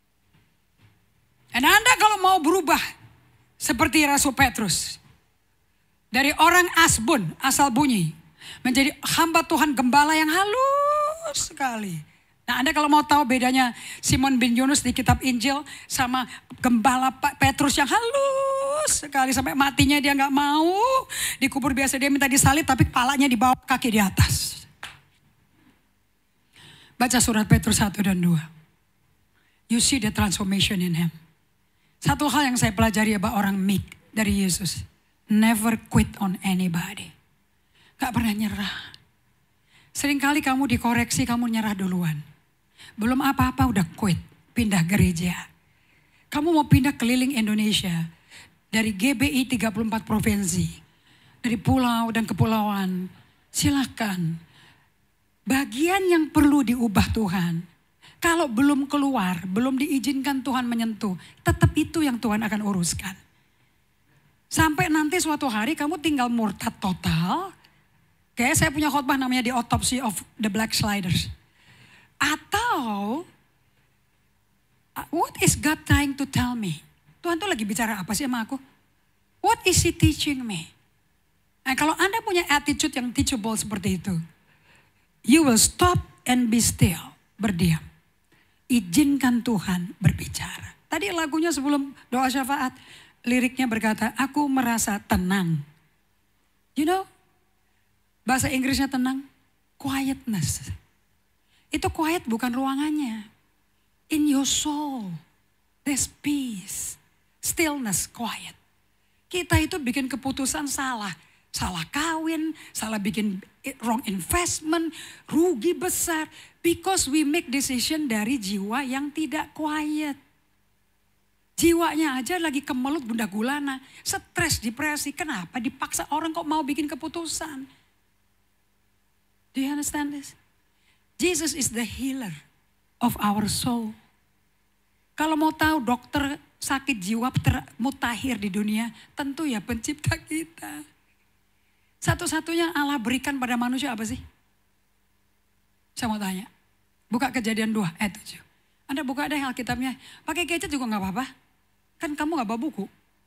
Dan Anda kalau mau berubah seperti Rasul Petrus, dari orang asbun, asal bunyi, menjadi hamba Tuhan gembala yang halus sekali. Nah, Anda kalau mau tahu bedanya Simon bin Yunus di kitab Injil sama gembala Petrus yang halus sekali. Sampai matinya dia gak mau dikubur biasa, dia minta disalib tapi kepalanya dibawa, kaki di atas. Baca surat Petrus satu dan dua. You see the transformation in him. Satu hal yang saya pelajari about orang meek dari Yesus. Never quit on anybody. Gak pernah nyerah. Seringkali kamu dikoreksi, kamu nyerah duluan. Belum apa-apa udah quit, pindah gereja. Kamu mau pindah keliling Indonesia. Dari G B I tiga puluh empat provinsi. Dari pulau dan kepulauan. Silakan. Bagian yang perlu diubah Tuhan. Kalau belum keluar, belum diizinkan Tuhan menyentuh. Tetap itu yang Tuhan akan uruskan. Sampai nanti suatu hari kamu tinggal murtad total. Kayak saya punya khotbah namanya The Autopsy of the Black Sliders. Atau, what is God trying to tell me? Tuhan tuh lagi bicara apa sih sama aku? What is He teaching me? Nah, kalau Anda punya attitude yang teachable seperti itu, you will stop and be still, berdiam. Izinkan Tuhan berbicara. Tadi lagunya sebelum doa syafaat, liriknya berkata, aku merasa tenang. You know, bahasa Inggrisnya tenang, quietness. Itu quiet bukan ruangannya. In your soul, there's peace, stillness, quiet. Kita itu bikin keputusan salah. Salah kawin, salah bikin wrong investment, rugi besar. Because we make decision dari jiwa yang tidak quiet. Jiwanya aja lagi kemelut bunda gulana, stres, depresi. Kenapa dipaksa orang kok mau bikin keputusan? Do you understand this? Jesus is the healer of our soul. Kalau mau tahu dokter sakit jiwa termutakhir di dunia, tentu ya pencipta kita. Satu-satunya Allah berikan pada manusia apa sih? Saya mau tanya. Buka Kejadian dua ayat tujuh. Anda buka deh Alkitabnya. Pakai gadget juga gak apa-apa. Kan kamu gak bawa buku.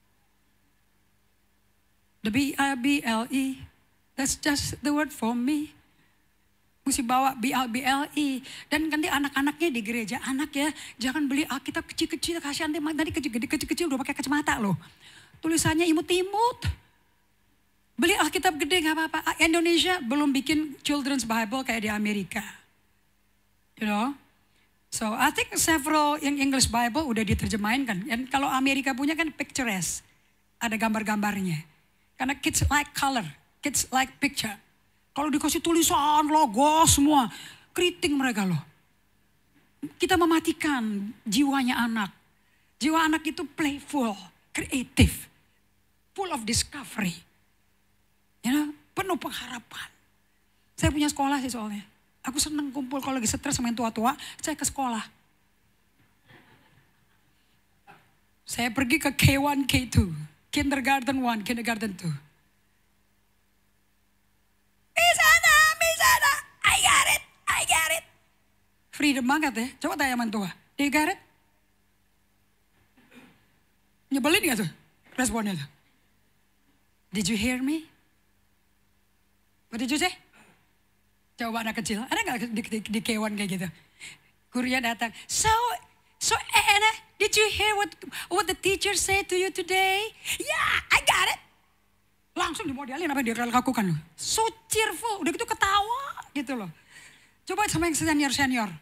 The B L E. That's just the word for me. Mesti bawa B L E. Dan nanti anak-anaknya di gereja. Anak ya jangan beli Alkitab kecil-kecil. Kasihan nanti kecil-kecil udah pakai kacamata loh. Tulisannya imut-imut. Beli Alkitab gede gak apa-apa. Indonesia belum bikin children's Bible kayak di Amerika. You know. So I think several yang English Bible udah diterjemahin kan. Dan kalau Amerika punya kan picturesque. Ada gambar-gambarnya. Karena kids like color. Kids like picture. Kalau dikasih tulisan, logo semua. Keriting mereka loh. Kita mematikan jiwanya anak. Jiwa anak itu playful, creative. Full of discovery. You know, penuh pengharapan. Saya punya sekolah sih soalnya. Aku seneng kumpul kalau lagi stres sama yang tua-tua, saya ke sekolah. Saya pergi ke K one, K two. Kindergarten one, kindergarten two. Misana, Misana, I got it, I got it. Freedom banget ya, coba tanya sama tua. Do you got it? Nyebelin gak tuh responnya tuh? Did you hear me? What did you say? Coba anak kecil. Ada gak di, di, di K one kayak gitu? Gurunya datang. So, so Anna, did you hear what what the teacher said to you today? Yeah, I got it. Langsung dimodelin apa yang dia lakukan. So cheerful. Udah gitu ketawa gitu loh. Coba sama yang senior-senior.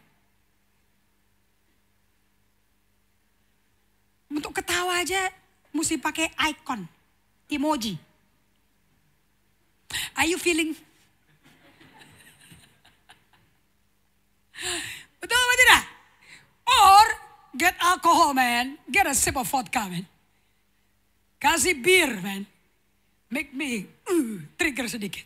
Untuk ketawa aja mesti pakai icon. Emoji. Are you feeling? Betul apa tidak? Or get alcohol man, get a sip of vodka man. Kasih bir man, make me uh, trigger sedikit.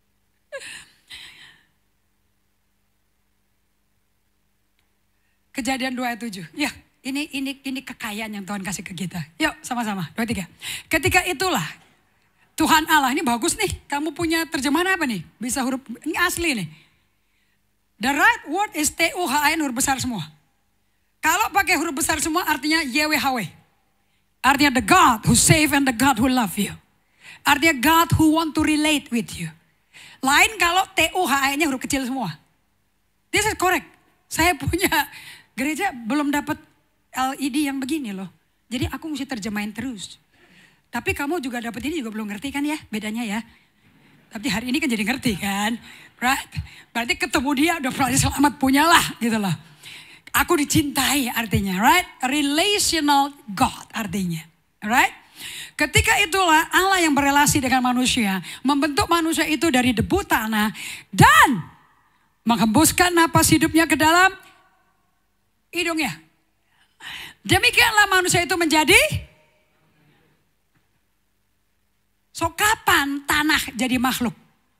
Kejadian dua ayat tujuh. Ya, ini ini ini kekayaan yang Tuhan kasih ke kita. Yuk sama-sama, dua tiga. Ketika itulah Tuhan Allah, ini bagus nih. Kamu punya terjemahan apa nih? Bisa huruf, ini asli nih. The right word is T U H A N, huruf besar semua. Kalau pakai huruf besar semua artinya Y W H W. Artinya the God who save and the God who love you. Artinya God who want to relate with you. Lain kalau T U H A N-nya huruf kecil semua. This is correct. Saya punya gereja belum dapat L E D yang begini loh. Jadi aku mesti terjemahin terus. Tapi kamu juga dapat ini juga belum ngerti kan ya bedanya ya. Tapi hari ini kan jadi ngerti kan. Right? Berarti ketemu dia udah berarti selamat punyalah gitu loh. Aku dicintai artinya. Right? Relational God artinya. Right? Ketika itulah Allah yang berelasi dengan manusia. Membentuk manusia itu dari debu tanah. Dan menghembuskan napas hidupnya ke dalam hidungnya. Demikianlah manusia itu menjadi. So kapan tanah jadi makhluk?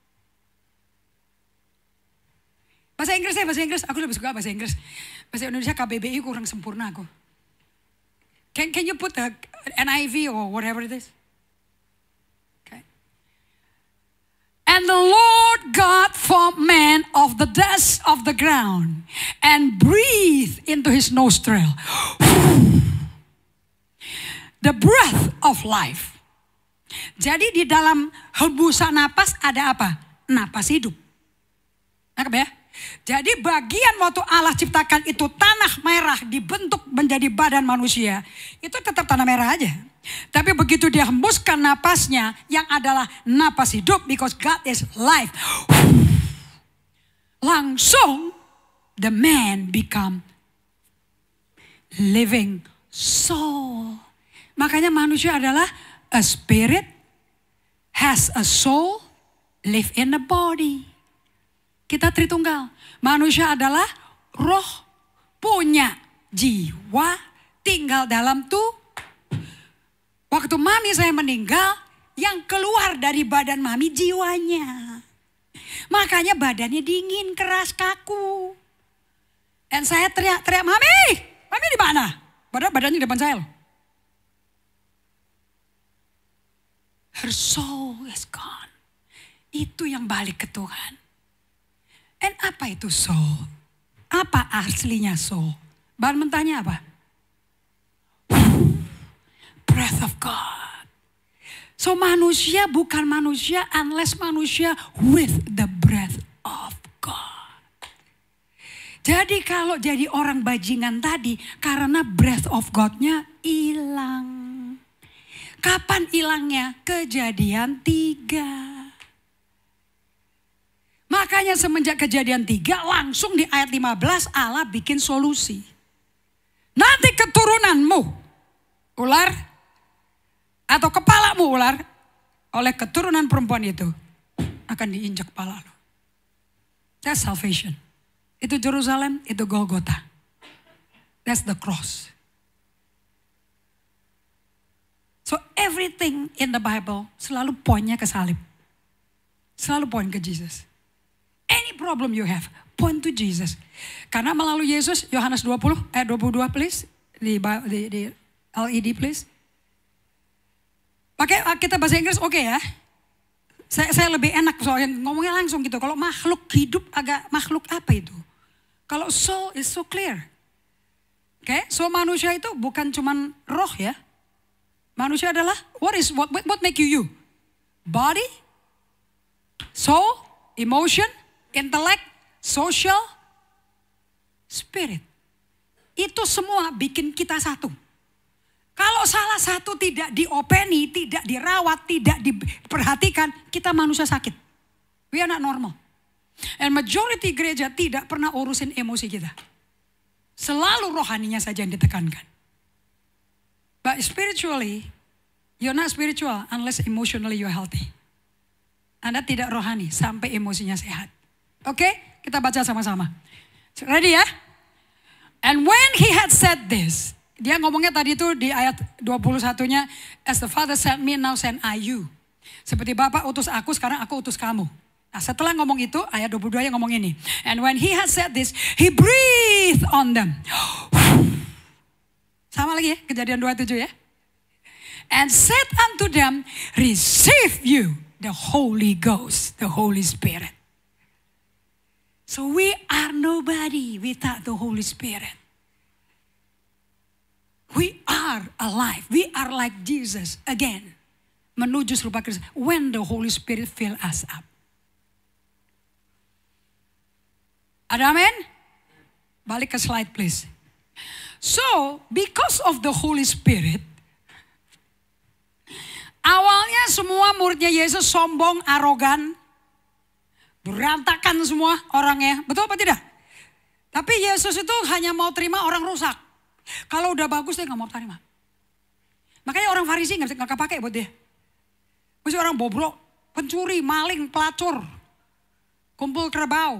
Bahasa Inggris ya, bahasa Inggris. Aku lebih suka bahasa Inggris. Bahasa Indonesia K B B I kurang sempurna aku. Can, can you put the N I V or whatever it is? Okay. And the Lord God formed man of the dust of the ground and breathed into his nostril the breath of life. Jadi di dalam hembusan napas ada apa? Napas hidup. Nangkep ya? Jadi bagian waktu Allah ciptakan itu tanah merah dibentuk menjadi badan manusia. Itu tetap tanah merah aja. Tapi begitu dia hembuskan napasnya yang adalah napas hidup. Because God is life. Langsung the man become living soul. Makanya manusia adalah a spirit, has a soul, live in a body. Kita Tritunggal. Manusia adalah roh, punya jiwa, tinggal dalam tuh. Waktu mami saya meninggal, yang keluar dari badan mami jiwanya. Makanya badannya dingin, keras, kaku. Dan saya teriak-teriak, mami, mami di mana? Padahal badannya di depan saya loh. Her soul is gone. Itu yang balik ke Tuhan. Dan apa itu soul? Apa aslinya soul? Bahan mentahnya apa? Breath of God. So manusia bukan manusia unless manusia with the breath of God. Jadi kalau jadi orang bajingan tadi karena breath of God-nya hilang. Kapan hilangnya? Kejadian tiga. Makanya semenjak kejadian tiga langsung di ayat lima belas Allah bikin solusi. Nanti keturunanmu ular atau kepalamu ular oleh keturunan perempuan itu akan diinjak kepala lo. That's salvation. Itu Jerusalem, itu Golgota. That's the cross. So everything in the Bible selalu poinnya ke salib. Selalu point ke Jesus. Any problem you have, point to Jesus. Karena melalui Yesus, Yohanes dua puluh, ayat dua puluh dua please. Di, di, di L E D please. Pakai kita bahasa Inggris oke okay ya. Saya, saya lebih enak soalnya ngomongnya langsung gitu. Kalau makhluk hidup agak makhluk apa itu? Kalau soul is so clear. Oke, okay? So manusia itu bukan cuman roh ya. Manusia adalah what is what what make you you? Body, soul, emotion, intellect, social, spirit. Itu semua bikin kita satu. Kalau salah satu tidak diopeni, tidak dirawat, tidak diperhatikan, kita manusia sakit. We are not normal. And majority gereja tidak pernah urusin emosi kita. Selalu rohaninya saja yang ditekankan. But spiritually, you're not spiritual unless emotionally you're healthy. Anda tidak rohani sampai emosinya sehat. Oke, okay? Kita baca sama-sama. Ready ya? And when he had said this, dia ngomongnya tadi itu di ayat dua puluh satunya, as the Father sent me, now send I you. Seperti Bapa utus aku, sekarang aku utus kamu. Nah setelah ngomong itu, ayat dua puluh dua yang ngomong ini. And when he had said this, he breathed on them. Sama lagi ya, kejadian dua puluh tujuh ya. And said unto them, receive you the Holy Ghost, the Holy Spirit. So we are nobody without the Holy Spirit. We are alive. We are like Jesus again. Menuju serupa Kristus. When the Holy Spirit fill us up. Ada amin? Balik ke slide please. So, because of the Holy Spirit, awalnya semua muridnya Yesus sombong, arogan, berantakan semua orangnya. Betul apa tidak? Tapi Yesus itu hanya mau terima orang rusak. Kalau udah bagus dia gak mau terima. Makanya orang Farisi gak bisa gak kepake buat dia. Mesti orang bobrok, pencuri, maling, pelacur, kumpul kerbau.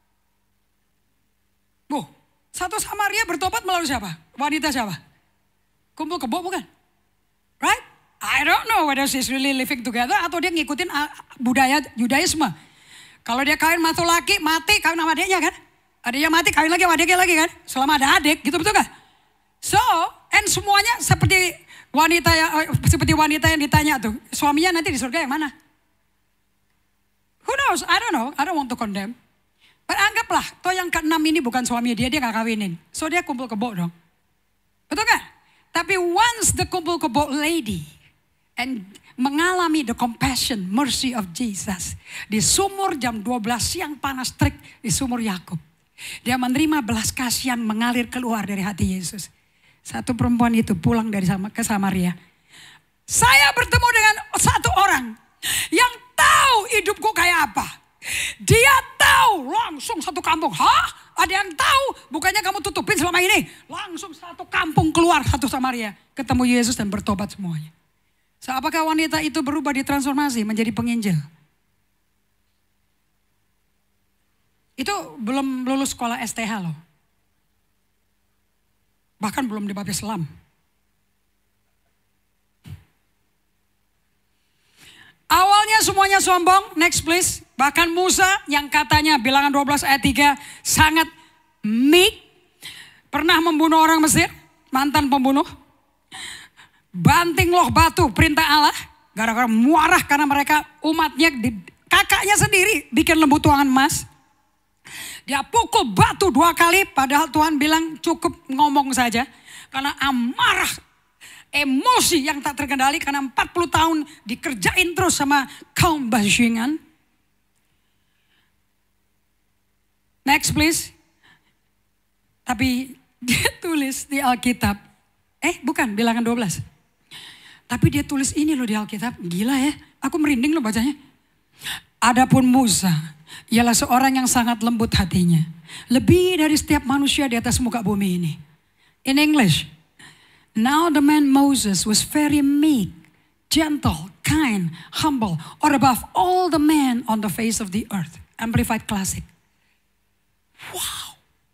Bu, satu Samaria bertobat melalui siapa? Wanita siapa? Kumpul kebo bukan? Right? I don't know whether she's really living together atau dia ngikutin budaya Yudaisme. Kalau dia kawin matu laki, mati kawin sama adiknya kan? Adiknya mati kawin lagi sama adiknya lagi kan? Selama ada adik, gitu betul gak? So, and semuanya seperti wanita yang seperti wanita yang ditanya tuh, suaminya nanti di surga yang mana? Who knows? I don't know. I don't want to condemn. But anggaplah, toh yang keenam ini bukan suami dia, dia gak kawinin. So dia kumpul kebo dong. Betul gak? Tapi once the kumpul kebo lady and mengalami the compassion, mercy of Jesus. Di sumur jam dua belas siang panas terik di sumur Yakub. Dia menerima belas kasihan mengalir keluar dari hati Yesus. Satu perempuan itu pulang dari ke Samaria. Saya bertemu dengan satu orang yang tahu hidupku kayak apa. Dia tahu langsung satu kampung. Hah? Ada yang tahu? Bukannya kamu tutupin selama ini. Langsung satu kampung keluar, satu Samaria. Ketemu Yesus dan bertobat semuanya. So, apakah wanita itu berubah ditransformasi menjadi penginjil? Itu belum lulus sekolah S T H loh. Bahkan belum dibaptis Islam. Awalnya semuanya sombong, next please. Bahkan Musa yang katanya bilangan dua belas ayat tiga sangat meek. Pernah membunuh orang Mesir, mantan pembunuh. Banting loh batu perintah Allah. Gara-gara marah karena mereka umatnya, kakaknya sendiri bikin lembu tuangan emas. Dia pukul batu dua kali padahal Tuhan bilang cukup ngomong saja. Karena amarah, emosi yang tak terkendali karena empat puluh tahun dikerjain terus sama kaum bajingan. Next please. Tapi dia tulis di Alkitab. Eh bukan bilangan dua belas. Tapi dia tulis ini loh di Alkitab. Gila ya. Aku merinding loh bacanya. Adapun Musa ialah seorang yang sangat lembut hatinya. Lebih dari setiap manusia di atas muka bumi ini. In English. Now the man Moses was very meek, gentle, kind, humble, or above all the men on the face of the earth. Amplified Classic. Wow.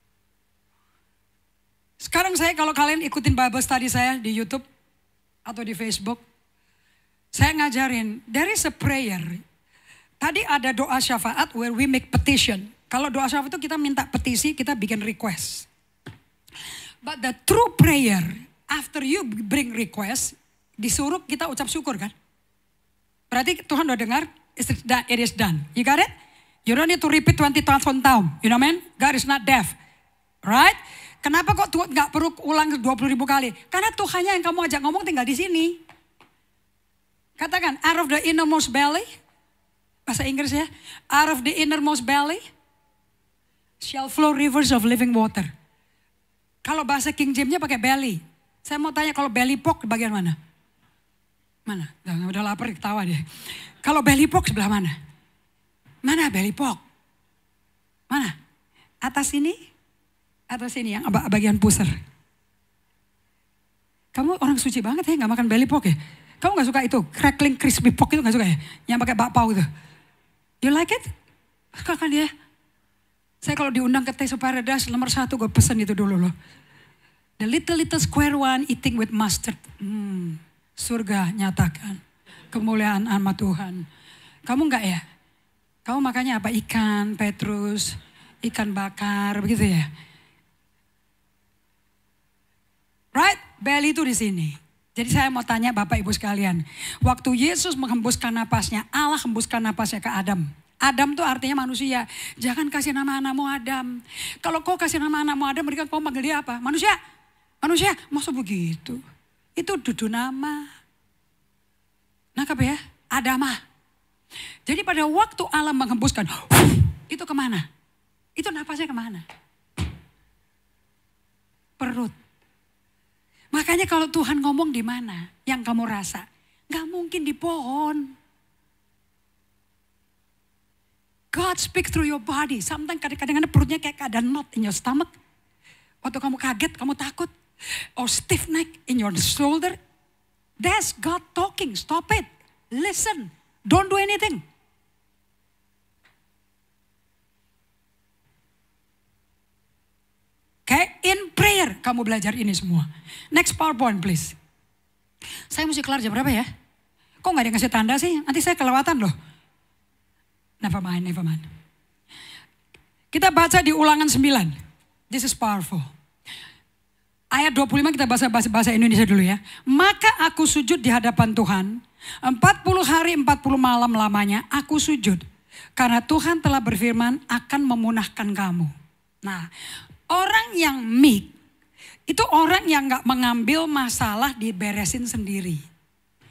Sekarang saya kalau kalian ikutin Bible study saya di YouTube atau di Facebook, saya ngajarin, there is a prayer. Tadi ada doa syafaat where we make petition. Kalau doa syafaat itu kita minta petisi, kita bikin request. But the true prayer, after you bring request, disuruh kita ucap syukur kan? Berarti Tuhan udah dengar, it is done. You got it? You don't need to repeat twenty thousand times. You know man? God is not deaf. Right? Kenapa kok Tuhan gak perlu ulang dua puluh ribu kali? Karena Tuhannya yang kamu ajak ngomong tinggal di sini. Katakan, out of the innermost belly. Bahasa Inggris ya. Out of the innermost belly shall flow rivers of living water. Kalau bahasa King James-nya pakai belly. Saya mau tanya kalau belly pork bagian mana? Mana? Udah, udah lapar ketawa dia. Kalau belly pork sebelah mana? Mana belly pork? Mana? Atas ini? Atas ini yang bagian pusar. Kamu orang suci banget ya gak makan belly pork ya? Kamu gak suka itu? Crackling crispy pork itu gak suka ya? Yang pakai bakpao itu. You like it? Suka kan dia? Saya kalau diundang ke Taste of Paradise nomor satu gue pesen itu dulu loh. The little little square one eating with mustard. Hmm, surga nyatakan. Kemuliaan sama Tuhan. Kamu enggak ya? Kamu makannya apa? Ikan, petrus, ikan bakar, begitu ya? Right? Belly itu di sini. Jadi saya mau tanya Bapak Ibu sekalian. Waktu Yesus menghembuskan napasnya, Allah hembuskan napasnya ke Adam. Adam itu artinya manusia. Jangan kasih nama anakmu Adam. Kalau kau kasih nama anakmu Adam, mereka kau panggil dia apa? Manusia. Manusia, masa begitu? Itu dudu nama. Nangkap ya? Adamah. Jadi pada waktu Allah menghembuskan, itu kemana? Itu napasnya kemana? Perut. Makanya kalau Tuhan ngomong di mana yang kamu rasa? Gak mungkin di pohon. God speak through your body. Sometimes kadang-kadang perutnya kayak ada knot in your stomach. Waktu kamu kaget, kamu takut. Or stiff neck in your shoulder. That's God talking. Stop it. Listen. Don't do anything. Okay, in prayer kamu belajar ini semua. Next PowerPoint please. Saya mesti kelar jam berapa ya? Kok gak ada yang ngasih tanda sih? Nanti saya kelewatan loh. Never mind, never mind. Kita baca di Ulangan sembilan. This is powerful. Ayat dua puluh lima kita bahasa bahasa Indonesia dulu ya. Maka aku sujud di hadapan Tuhan. empat puluh hari empat puluh malam lamanya aku sujud. Karena Tuhan telah berfirman akan memunahkan kamu. Nah, orang yang meek itu orang yang gak mengambil masalah diberesin sendiri.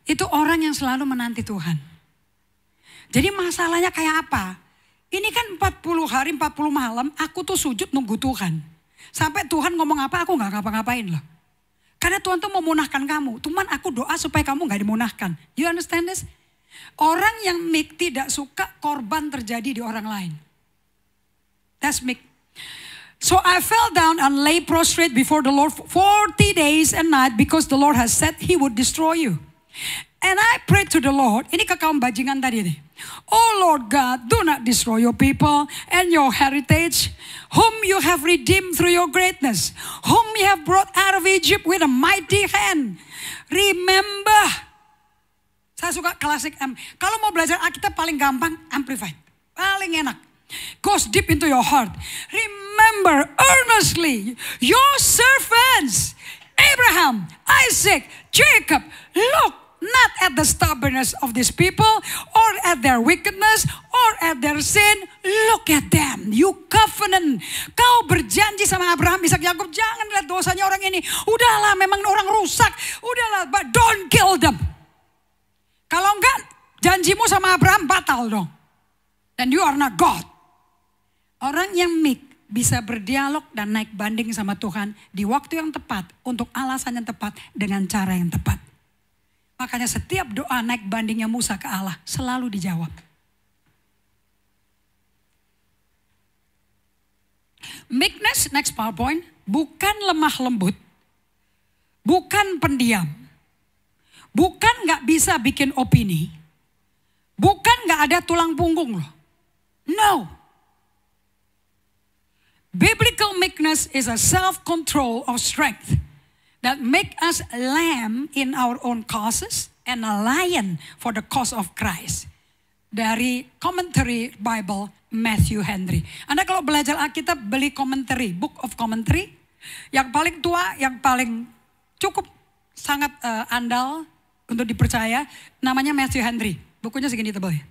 itu orang yang selalu menanti Tuhan. Jadi masalahnya kayak apa? Ini kan empat puluh hari, empat puluh malam, aku tuh sujud nunggu Tuhan. Sampai Tuhan ngomong apa, aku gak ngapa-ngapain loh. Karena Tuhan tuh mau munahkan kamu. Cuman aku doa supaya kamu gak dimunahkan. You understand this? Orang yang meek tidak suka korban terjadi di orang lain. That's meek. So I fell down and lay prostrate before the Lord for forty days and night because the Lord has said he would destroy you. And I prayed to the Lord. Ini ke kaum bajingan tadi nih. Oh Lord God, do not destroy your people and your heritage, whom you have redeemed through your greatness, whom you have brought out of Egypt with a mighty hand. Remember. Saya suka klasik M. Kalau mau belajar Alkitab paling gampang, Amplified. Paling enak. Goes deep into your heart. Remember earnestly your servants, Abraham, Isaac, Jacob. Look. Not at the stubbornness of these people or at their wickedness or at their sin. Look at them. You covenant. Kau berjanji sama Abraham, Ishak, Yakub, jangan lihat dosanya orang ini. Udahlah, memang orang rusak. Udahlah, but don't kill them. Kalau enggak, janjimu sama Abraham batal dong. And you are not God. Orang yang meek bisa berdialog dan naik banding sama Tuhan di waktu yang tepat untuk alasan yang tepat dengan cara yang tepat. Makanya setiap doa naik bandingnya Musa ke Allah selalu dijawab. Meekness, next PowerPoint, bukan lemah lembut, bukan pendiam, bukan gak bisa bikin opini, bukan gak ada tulang punggung loh. No. Biblical meekness is a self-control of strength that make us lamb in our own causes and a lion for the cause of Christ. Dari Commentary Bible Matthew Henry. Anda kalau belajar Alkitab beli commentary, Book of Commentary. Yang paling tua, yang paling cukup sangat uh, andal untuk dipercaya. Namanya Matthew Henry. Bukunya segini tebal ya.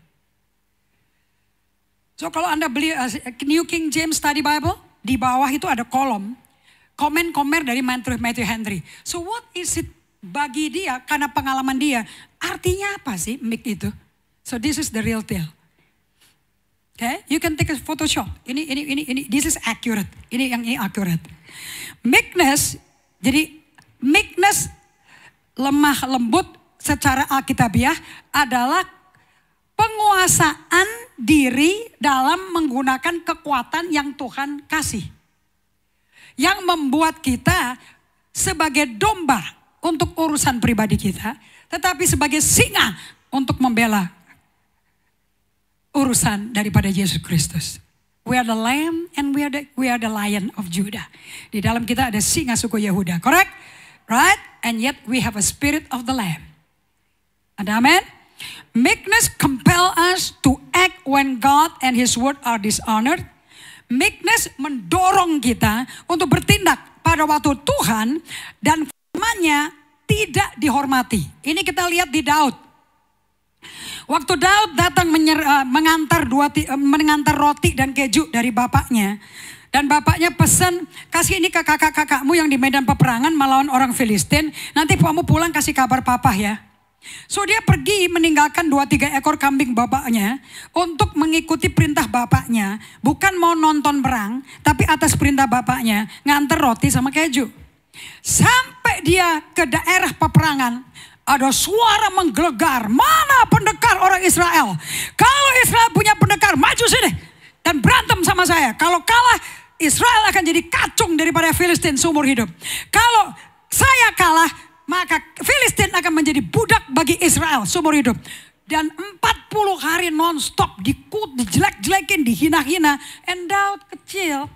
So kalau Anda beli uh, New King James Study Bible, di bawah itu ada kolom. Komen-komen dari Matthew Henry. So what is it bagi dia, karena pengalaman dia, artinya apa sih meek itu? So this is the real deal. Okay, you can take a Photoshop. Ini, ini, ini, ini, this is accurate. Ini yang ini accurate. Meekness, jadi meekness, lemah lembut secara Alkitabiah adalah penguasaan diri dalam menggunakan kekuatan yang Tuhan kasih. Yang membuat kita sebagai domba untuk urusan pribadi kita, tetapi sebagai singa untuk membela urusan daripada Yesus Kristus. We are the lamb and we are the, we are the lion of Judah. Di dalam kita ada singa suku Yehuda, correct? Right? And yet we have a spirit of the lamb. Ada amen? Meekness compel us to act when God and His word are dishonored. Meekness mendorong kita untuk bertindak pada waktu Tuhan dan firman-Nya tidak dihormati. Ini kita lihat di Daud. Waktu Daud datang menyer, uh, mengantar dua uh, mengantar roti dan keju dari bapaknya, dan bapaknya pesan, kasih ini ke kakak-kakakmu yang di medan peperangan melawan orang Filistin. Nanti kamu pulang kasih kabar papa ya. So dia pergi meninggalkan dua tiga ekor kambing bapaknya untuk mengikuti perintah bapaknya. Bukan mau nonton perang, tapi atas perintah bapaknya nganter roti sama keju. Sampai dia ke daerah peperangan, ada suara menggelegar. Mana pendekar orang Israel? Kalau Israel punya pendekar, maju sini dan berantem sama saya. Kalau kalah, Israel akan jadi kacung daripada Filistin seumur hidup. Kalau saya kalah, maka Filistin akan menjadi budak bagi Israel seumur hidup. Dan empat puluh hari non-stop dikut, dijelek-jelekin, dihina-hina. And Daud kecil.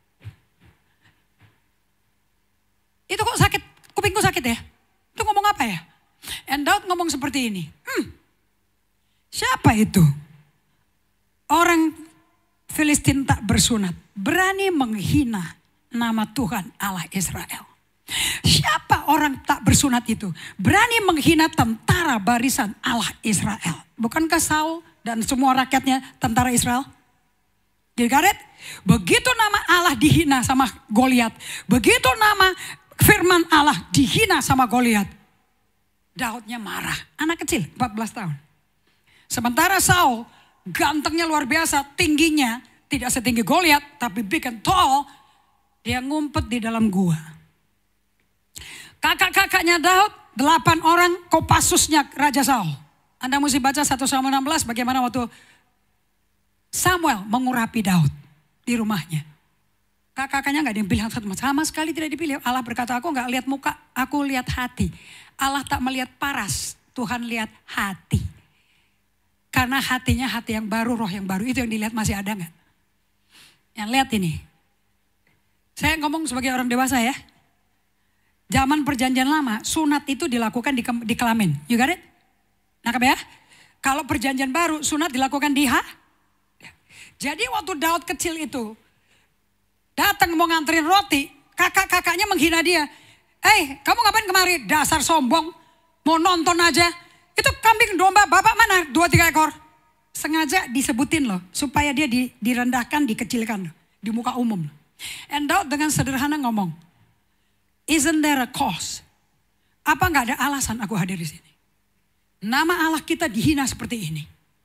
Itu kok sakit, kupingku sakit ya? Itu ngomong apa ya? And Daud ngomong seperti ini. Hmm, siapa itu? Orang Filistin tak bersunat. Berani menghina nama Tuhan Allah Israel. Siapa orang tak bersunat itu? Berani menghina tentara barisan Allah Israel. Bukankah Saul dan semua rakyatnya tentara Israel? You got it? Begitu nama Allah dihina sama Goliat. Begitu nama firman Allah dihina sama Goliat. Daudnya marah. Anak kecil, empat belas tahun. Sementara Saul, gantengnya luar biasa, tingginya tidak setinggi Goliat, tapi big and tall. Dia ngumpet di dalam gua. Kakak-kakaknya Daud, delapan orang Kopasusnya Raja Saul. Anda mesti baca satu Samuel enam belas bagaimana waktu Samuel mengurapi Daud di rumahnya. Kakak-kakaknya gak dipilih sama sekali, tidak dipilih. Allah berkata, aku gak lihat muka, aku lihat hati. Allah tak melihat paras, Tuhan lihat hati. Karena hatinya hati yang baru, roh yang baru. Itu yang dilihat masih ada gak? Yang lihat ini. Saya ngomong sebagai orang dewasa ya. Zaman perjanjian lama, sunat itu dilakukan di, di kelamin. You got it? Nangkep ya? Kalau perjanjian baru, sunat dilakukan di ha? Jadi waktu Daud kecil itu, datang mau nganterin roti, kakak-kakaknya menghina dia. Eh, kamu ngapain kemari? Dasar sombong, mau nonton aja. Itu kambing domba bapak mana? Dua tiga ekor. Sengaja disebutin loh, supaya dia di, direndahkan, dikecilkan loh, di muka umum. And Daud dengan sederhana ngomong, isn't there a cause? Apa nggak ada alasan aku hadir di sini? Nama Allah kita dihina seperti ini.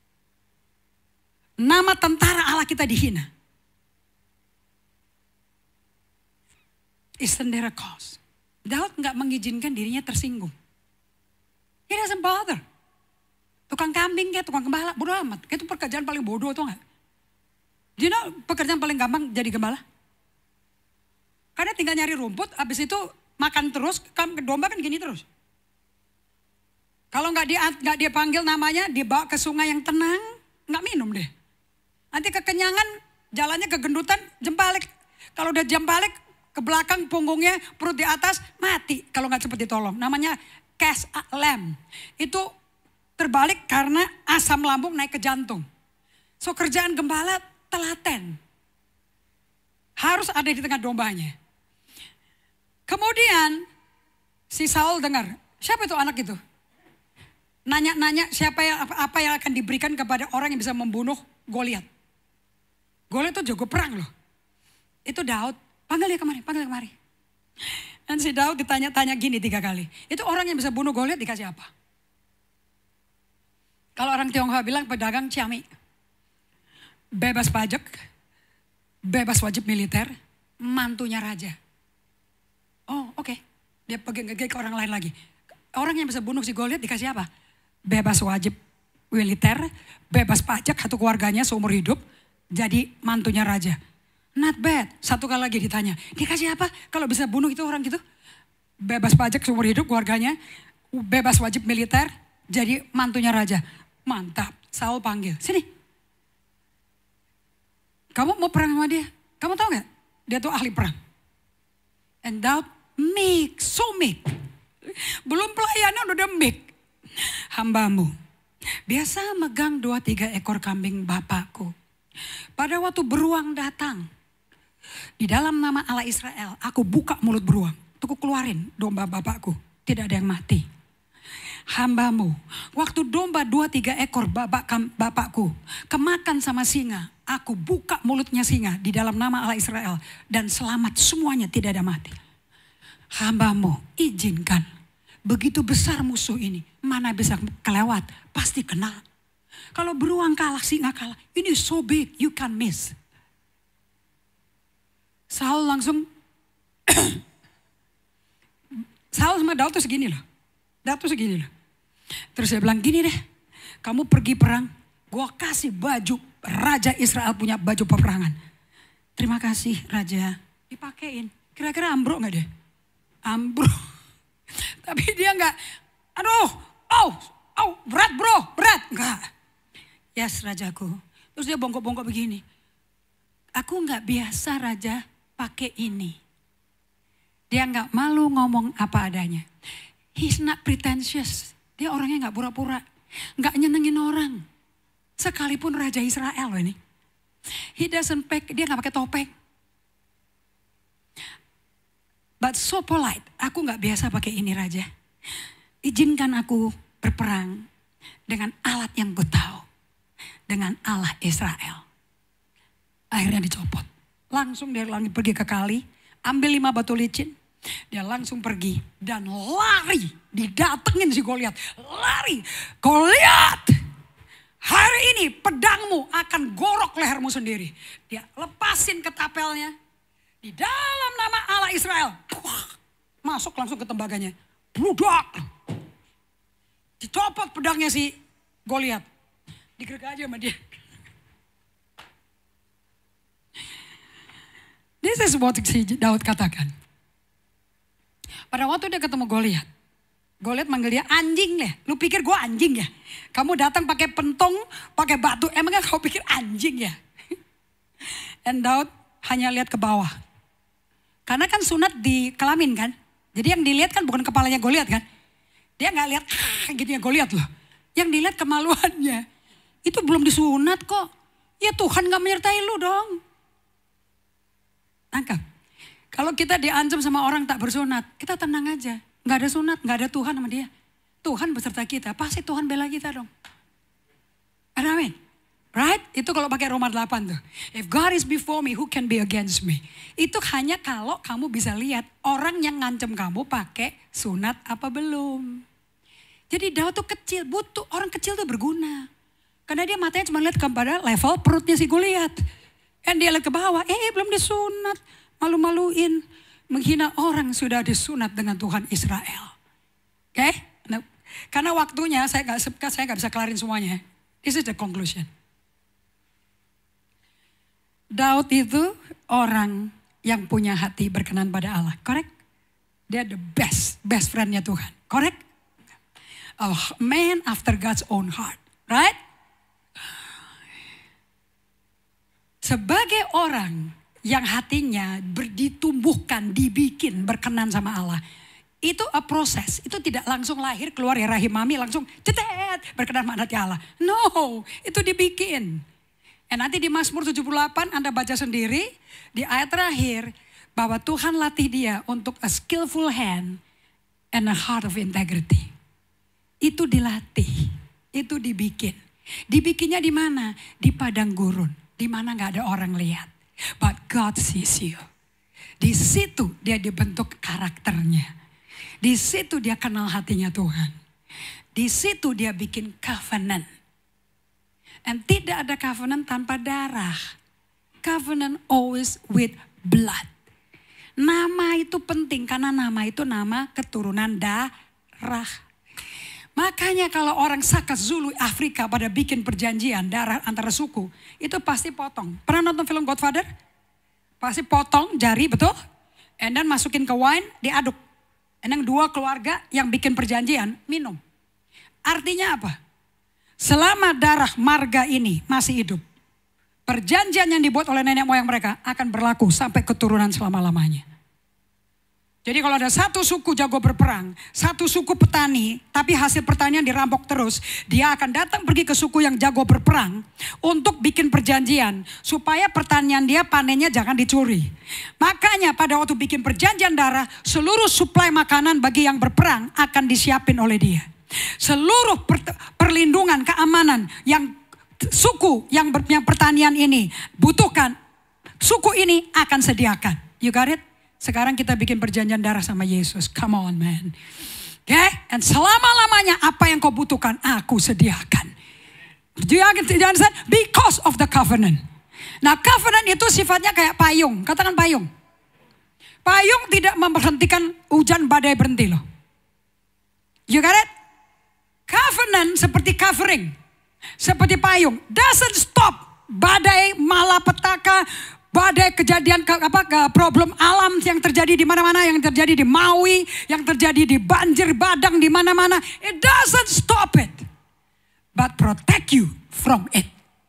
Nama tentara Allah kita dihina. Isn't there a cause? Daud nggak mengizinkan dirinya tersinggung. He doesn't bother. Tukang kambing kayak tukang gembala, bodoh amat. Itu pekerjaan paling bodoh tuh nggak? Do you know pekerjaan paling gampang jadi gembala? Karena tinggal nyari rumput, habis itu makan terus, domba kan gini terus. Kalau nggak dia nggak dia panggil namanya, dibawa ke sungai yang tenang, nggak minum deh. Nanti kekenyangan, jalannya kegendutan, jembalik. Kalau udah jembalik, ke belakang punggungnya, perut di atas, mati kalau nggak cepat ditolong. Namanya cash lamb. Itu terbalik karena asam lambung naik ke jantung. So kerjaan gembala telaten. Harus ada di tengah dombanya. Kemudian si Saul dengar, siapa itu anak itu? Nanya-nanya siapa yang apa yang akan diberikan kepada orang yang bisa membunuh Goliat. Goliat itu jago perang loh. Itu Daud. Panggil dia kemari, panggil dia kemari. Dan si Daud ditanya-tanya gini tiga kali. Itu orang yang bisa bunuh Goliat dikasih apa? Kalau orang Tionghoa bilang pedagang ciami. Bebas pajak, bebas wajib militer, mantunya raja. Oh oke, okay. Dia pergi ke orang lain lagi. Orang yang bisa bunuh si Goliat dikasih apa? Bebas wajib militer, bebas pajak satu keluarganya seumur hidup, jadi mantunya raja. Not bad. Satu kali lagi ditanya, dikasih apa kalau bisa bunuh itu orang gitu? Bebas pajak seumur hidup keluarganya, bebas wajib militer, jadi mantunya raja. Mantap. Saul panggil, sini. Kamu mau perang sama dia? Kamu tahu gak? Dia tuh ahli perang. And Daud meek, so meek. Belum pelayanan udah meek. Hambamu biasa megang dua tiga ekor kambing bapakku. Pada waktu beruang datang, di dalam nama Allah Israel, aku buka mulut beruang. Untuk keluarin domba bapakku. Tidak ada yang mati. Hambamu, waktu domba dua tiga ekor bapak, bapakku kemakan sama singa. Aku buka mulutnya singa di dalam nama Allah Israel. Dan selamat semuanya, tidak ada mati. Hambamu, izinkan. Begitu besar musuh ini, mana bisa kelewat, pasti kena. Kalau beruang kalah, singa kalah. Ini so big, you can't miss. Saul langsung, Saul sama Daud tuh segini loh. Daud tuh segini loh. Terus dia bilang, gini deh, kamu pergi perang, gua kasih baju, Raja Israel punya baju peperangan. Terima kasih Raja, dipakein. Kira-kira ambruk gak deh? Ambruk. Tapi dia gak, aduh, oh, oh, berat bro, berat. Enggak. Yes Rajaku. Terus dia bongkok-bongkok begini. Aku gak biasa Raja pakai ini. Dia gak malu ngomong apa adanya. He's not pretentious. Dia orangnya gak pura-pura. Gak nyenengin orang. Sekalipun Raja Israel loh ini. He doesn't pack, dia gak pakai topeng. But so polite. Aku gak biasa pakai ini Raja. Izinkan aku berperang dengan alat yang gue tahu. Dengan Allah Israel. Akhirnya dicopot. Langsung dia lagi pergi ke kali. Ambil lima batu licin. Dia langsung pergi dan lari. Didatengin si Goliat. Lari. Goliat, hari ini pedangmu akan gorok lehermu sendiri. Dia lepasin ketapelnya. Di dalam nama Allah Israel. Masuk langsung ke tembaganya. Bludak. Dicopot pedangnya si Goliat. Digergaji sama dia. This is what si Daud katakan. Pada waktu dia ketemu Goliat, Goliat manggil dia anjing deh. Lu pikir gue anjing ya? Kamu datang pakai pentong, pakai batu. Emangnya kau pikir anjing ya? And Daud hanya lihat ke bawah. Karena kan sunat di kelamin kan. Jadi yang dilihat kan bukan kepalanya Goliat kan. Dia nggak lihat gitu ya Goliat loh. Yang dilihat kemaluannya. Itu belum disunat kok. Ya Tuhan gak menyertai lu dong. Tangkap. Kalau kita diancam sama orang tak bersunat, kita tenang aja. Gak ada sunat, gak ada Tuhan sama dia. Tuhan beserta kita, pasti Tuhan bela kita dong. Amin. Right? Itu kalau pakai Roma delapan tuh. If God is before me, who can be against me? Itu hanya kalau kamu bisa lihat orang yang ngancam kamu pakai sunat apa belum. Jadi Daud tuh kecil, butuh orang kecil tuh berguna. Karena dia matanya cuma lihat kepada level perutnya si Goliat. Dan dia lihat ke bawah, eh belum disunat. Malu-maluin, menghina orang sudah disunat dengan Tuhan Israel. Oke? Okay? Nah, karena waktunya saya nggak saya nggak bisa kelarin semuanya. This is the conclusion. Daud itu orang yang punya hati berkenan pada Allah, correct? Dia the best, best friendnya Tuhan, correct? A man after God's own heart, right? Sebagai orang yang hatinya ditumbuhkan, dibikin berkenan sama Allah. Itu a proses, itu tidak langsung lahir keluar ya rahim mami langsung cetet berkenan sama hati Allah. No, itu dibikin. Dan nanti di Mazmur tujuh puluh delapan Anda baca sendiri di ayat terakhir bahwa Tuhan latih dia untuk a skillful hand and a heart of integrity. Itu dilatih, itu dibikin. Dibikinnya di mana? Di padang gurun, di mana nggak ada orang lihat. But God sees you. Di situ dia dibentuk karakternya. Di situ dia kenal hatinya Tuhan. Di situ dia bikin covenant. Dan tidak ada covenant tanpa darah. Covenant always with blood. Nama itu penting karena nama itu nama keturunan darah. Makanya kalau orang Sakas Zulu Afrika pada bikin perjanjian darah antara suku, itu pasti potong. Pernah nonton film Godfather? Pasti potong jari, betul? And then masukin ke wine, diaduk. And then dua keluarga yang bikin perjanjian, minum. Artinya apa? Selama darah marga ini masih hidup, perjanjian yang dibuat oleh nenek moyang mereka akan berlaku sampai keturunan selama-lamanya. Jadi kalau ada satu suku jago berperang, satu suku petani, tapi hasil pertanian dirampok terus, dia akan datang pergi ke suku yang jago berperang untuk bikin perjanjian supaya pertanian dia panennya jangan dicuri. Makanya pada waktu bikin perjanjian darah, seluruh suplai makanan bagi yang berperang akan disiapin oleh dia. Seluruh per, perlindungan, keamanan yang suku yang, ber, yang pertanian ini butuhkan, suku ini akan sediakan. You got it? Sekarang kita bikin perjanjian darah sama Yesus. Come on man. Oke? Okay? Dan selama-lamanya apa yang kau butuhkan aku sediakan. Because of the covenant. Nah covenant itu sifatnya kayak payung. Katakan payung. Payung tidak memberhentikan hujan badai berhenti loh. You got it? Covenant seperti covering. Seperti payung. Doesn't stop. Badai, malapetaka, badai kejadian apa ke problem alam yang terjadi di mana-mana, yang terjadi di Maui, yang terjadi di banjir badang di mana-mana. It doesn't stop it, but protect you from it.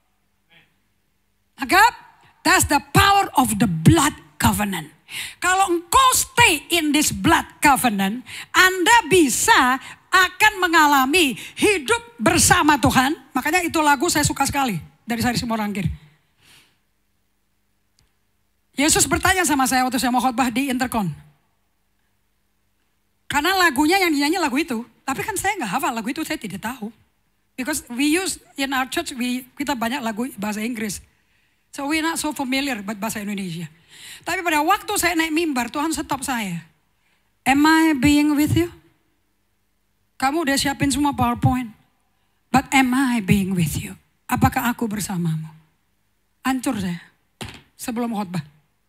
Agak? That's the power of the blood covenant. Kalau engkau stay in this blood covenant, Anda bisa akan mengalami hidup bersama Tuhan. Makanya itu lagu saya suka sekali dari Sari Simorangkir. Yesus bertanya sama saya waktu saya mau khotbah di Intercon. Karena lagunya yang dinyanyi lagu itu. Tapi kan saya gak hafal lagu itu, saya tidak tahu. Because we use in our church, we, kita banyak lagu bahasa Inggris. So we not so familiar with bahasa Indonesia. Tapi pada waktu saya naik mimbar, Tuhan stop saya. Am I being with you? Kamu udah siapin semua PowerPoint. But am I being with you? Apakah aku bersamamu? Hancur saya sebelum khotbah.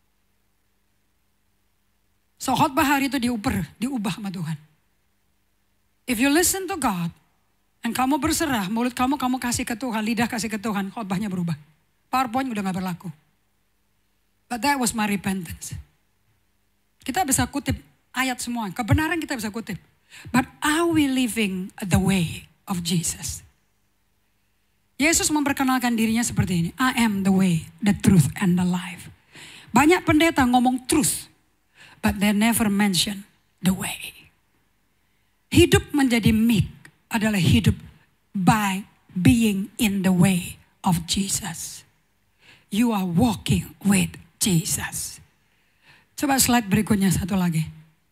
So khotbah hari itu diuper, diubah sama Tuhan. If you listen to God, dan kamu berserah, mulut kamu kamu kasih ke Tuhan, lidah kasih ke Tuhan, khotbahnya berubah. PowerPoint udah gak berlaku. But that was my repentance. Kita bisa kutip ayat semua, kebenaran kita bisa kutip. But are we living the way of Jesus? Yesus memperkenalkan dirinya seperti ini. I am the way, the truth, and the life. Banyak pendeta ngomong truth, but they never mention the way. Hidup menjadi meek adalah hidup by being in the way of Jesus. You are walking with Jesus. Coba slide berikutnya satu lagi.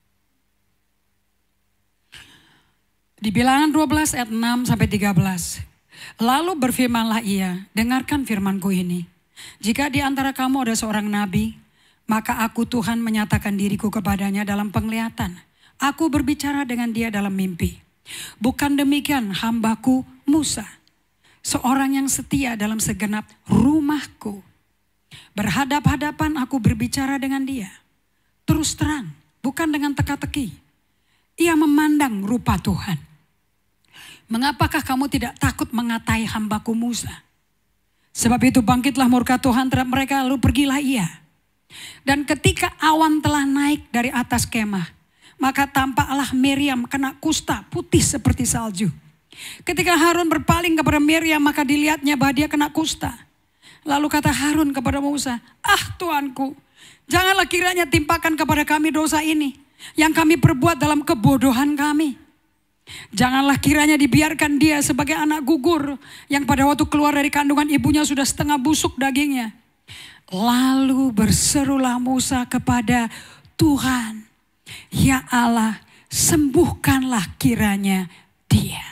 Di Bilangan dua belas ayat enam sampai tiga belas. Lalu berfirmanlah ia, dengarkan firmanku ini. Jika di antara kamu ada seorang nabi, maka aku Tuhan menyatakan diriku kepadanya dalam penglihatan. Aku berbicara dengan dia dalam mimpi. Bukan demikian hambaku Musa, seorang yang setia dalam segenap rumahku. Berhadap-hadapan aku berbicara dengan dia. Terus terang, bukan dengan teka-teki. Ia memandang rupa Tuhan. Mengapakah kamu tidak takut mengatai hambaku Musa? Sebab itu bangkitlah murka Tuhan terhadap mereka, lalu pergilah ia. Dan ketika awan telah naik dari atas kemah, maka tampaklah Miriam kena kusta putih seperti salju. Ketika Harun berpaling kepada Miriam, maka dilihatnya bahwa dia kena kusta. Lalu kata Harun kepada Musa, ah Tuanku, janganlah kiranya timpakan kepada kami dosa ini, yang kami perbuat dalam kebodohan kami. Janganlah kiranya dibiarkan dia sebagai anak gugur, yang pada waktu keluar dari kandungan ibunya sudah setengah busuk dagingnya. Lalu berserulah Musa kepada Tuhan, ya Allah, sembuhkanlah kiranya dia.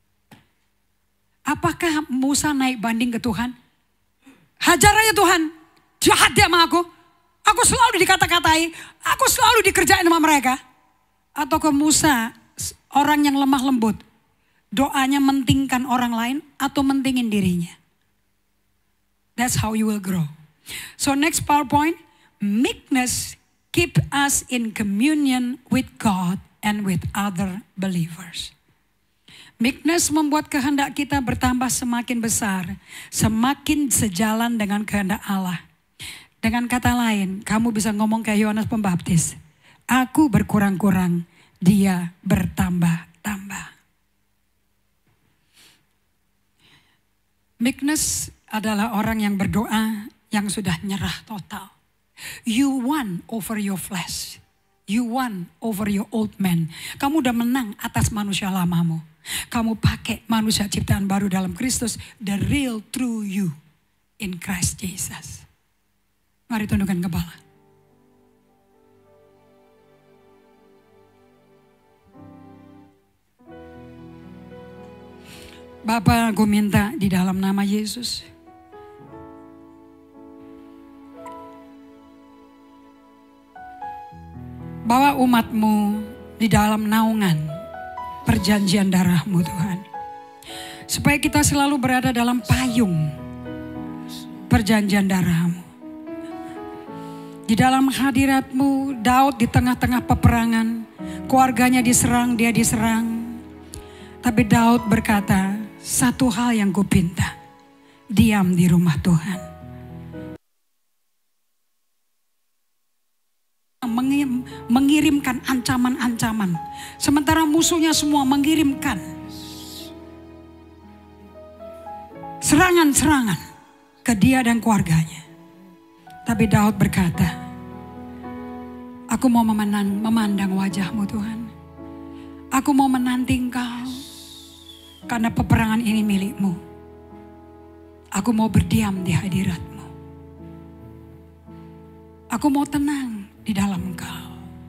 Apakah Musa naik banding ke Tuhan? Hajar aja Tuhan, jahat dia sama aku. Aku selalu dikata-katai, aku selalu dikerjain sama mereka. Atau ke Musa, orang yang lemah lembut, doanya mentingkan orang lain atau mentingin dirinya. That's how you will grow. So next PowerPoint, meekness keep us in communion with God and with other believers. Meekness membuat kehendak kita bertambah semakin besar, semakin sejalan dengan kehendak Allah. Dengan kata lain, kamu bisa ngomong kayak Yohanes Pembaptis, aku berkurang-kurang, dia bertambah-tambah. Meekness adalah orang yang berdoa yang sudah nyerah total. You won over your flesh. You won over your old man. Kamu udah menang atas manusia lamamu. Kamu pakai manusia ciptaan baru dalam Kristus. The real true you in Christ Jesus. Mari tundukkan kepala. Bapa, aku minta di dalam nama Yesus, bawa umatmu di dalam naungan perjanjian darahmu Tuhan. Supaya kita selalu berada dalam payung perjanjian darahmu. Di dalam hadiratmu, Daud di tengah-tengah peperangan, keluarganya diserang, dia diserang. Tapi Daud berkata, satu hal yang kupinta, diam di rumah Tuhan. Mengirimkan ancaman-ancaman, sementara musuhnya semua mengirimkan serangan-serangan ke dia dan keluarganya. Tapi Daud berkata, aku mau memandang, memandang wajahmu Tuhan. Aku mau menanti Engkau, karena peperangan ini milikmu. Aku mau berdiam di hadiratmu. Aku mau tenang di dalam Engkau.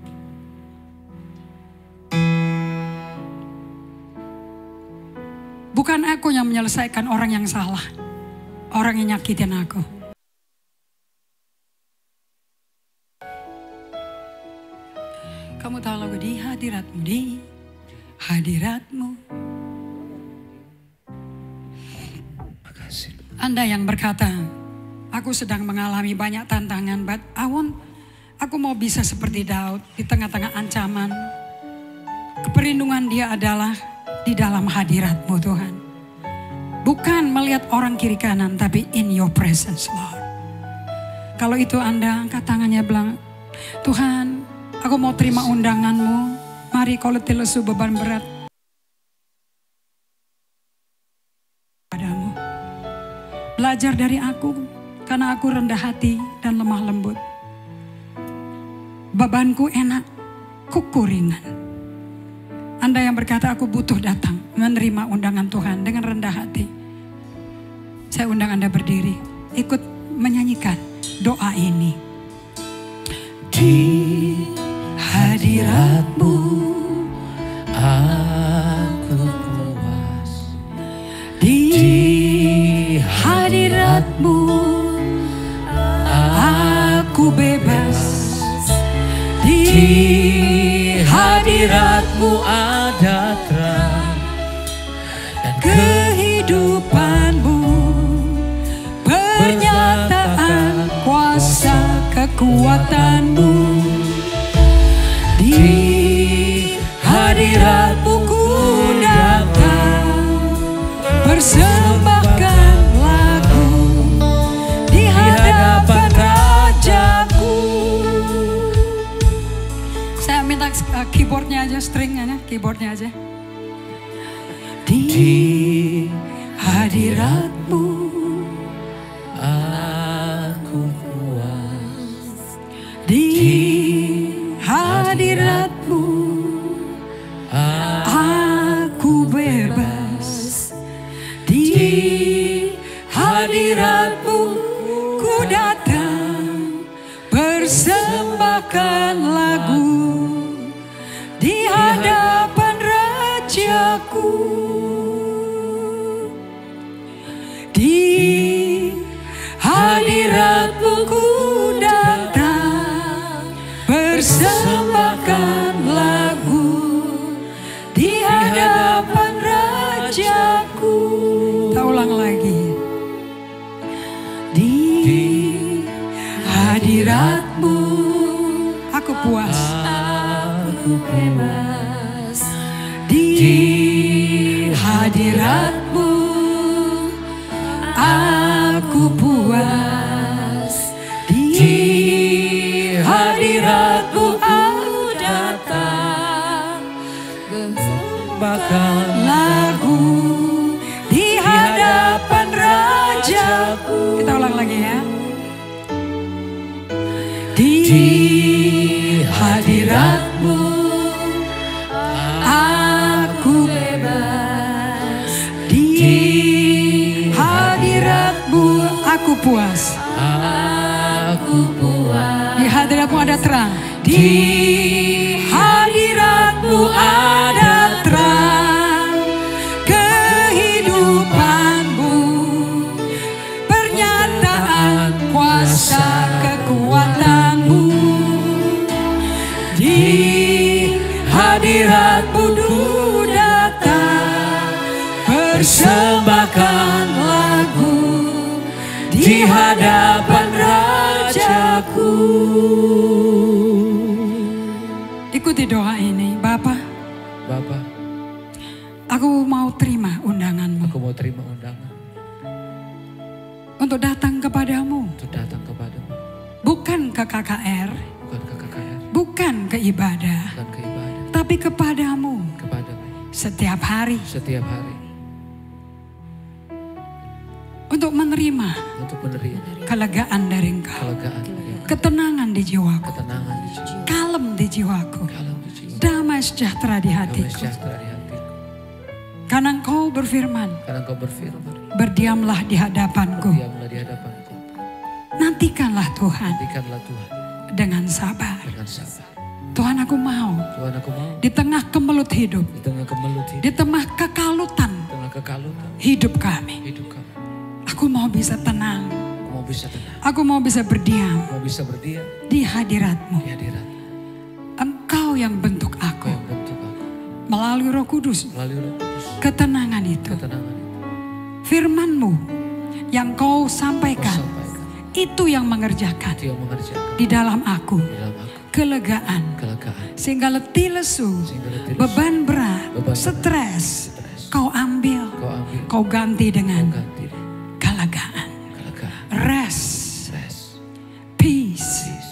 Bukan aku yang menyelesaikan orang yang salah, orang yang nyakitin aku. Kamu tahu lagu di hadiratmu, di hadiratmu. Anda yang berkata, aku sedang mengalami banyak tantangan, but I want, aku mau bisa seperti Daud di tengah-tengah ancaman. Keperlindungan dia adalah di dalam hadirat-Mu Tuhan. Bukan melihat orang kiri kanan, tapi in your presence, Lord. Kalau itu Anda angkat tangannya bilang, Tuhan, aku mau terima undangan-Mu. Mari kau letih lesu beban berat padamu. Belajar dari aku, karena aku rendah hati dan lemah lembut. Bebanku enak, kuku ringan. Anda yang berkata aku butuh datang menerima undangan Tuhan dengan rendah hati. Saya undang Anda berdiri, ikut menyanyikan doa ini. Di hadirat-Mu aku puas. Di hadirat-Mu aku bebas. Di hadirat-Mu ada terang dan kehidupan-Mu, pernyataan kuasa kekuatan-Mu. Di hadirat-Mu ku datang, persembahkan lagu di hadapan Rajaku. Saya minta uh, keyboardnya aja, stringnya, keyboardnya aja. Di hadirat-Mu aku puas. Di hadirat-Mu aku bebas. Di hadirat-Mu ku datang, persembahkan lagu di hadapan Rajaku. Di hadirat-Mu ku datang, persembahkan lagu di hadapan Rajaku. Kita ulang lagi. Di hadirat-Mu aku puas, aku bebas. Di hadirat-Mu aku puas. Di hadirat-Mu aku datang, persembahkan lagu di hadapan Rajaku. Kita ulang lagi ya. Di hadirat-Mu aku bebas. Di hadirat-Mu aku puas. Aku puas. Di hadirat-Mu ada terang. Di hadirat-Mu ada terang, kehidupan-Mu, pernyataan kuasa kekuatan-Mu. Di hadirat-Mu ku datang, persembahkan lagu di hadapan Rajaku. Ikuti doa ini, Bapa. Bapa, aku mau terima undangan-Mu. aku mau terima undangan Untuk datang kepadamu. untuk datang kepadamu. Bukan ke K K R. Bukan ke K K R, Bukan ke ibadah. bukan ke ibadah. Tapi kepadamu. Kepadamu Setiap hari. setiap hari. Untuk menerima Untuk menerima kelegaan dari Engkau. kelegaan, Ketenangan di jiwaku. ketenangan di jiwa, Kalem di jiwaku. kalau di jiwa, Damai sejahtera di damai hatiku. sejahtera di hatiku. Karena Engkau berfirman, Karena Engkau berfirman, berdiamlah di hadapanku. diamlah di hadapanku. Nantikanlah Tuhan Nantikanlah Tuhan dengan sabar. dengan sabar. Tuhan, aku mau Tuhan, aku mau di tengah kemelut hidup, di tengah kemelut hidup, di tengah kekalutan di tengah kekalutan hidup kami, hidup kami, aku mau bisa tenang. aku mau bisa tenang, Aku mau bisa berdiam mau bisa berdiam di hadirat-Mu. di hadirat Engkau yang bentuk aku. Engkau yang melalui Roh Kudus, Melalui Roh Kudus. ketenangan itu, Ketenangan itu. firman-Mu yang Kau Kau sampaikan, sampaikan. itu yang mengerjakan Itu yang mengerjakan. di dalam aku Di dalam aku. kelegaan, Kelegaan. sehingga letih lesu, Sehingga letih lesu, beban berat, beban berat, stres, stres. Kau ambil, Kau ambil. Kau ganti dengan Kau ganti dengan kelegaan, kelegaan. rest, Rest. peace, Peace.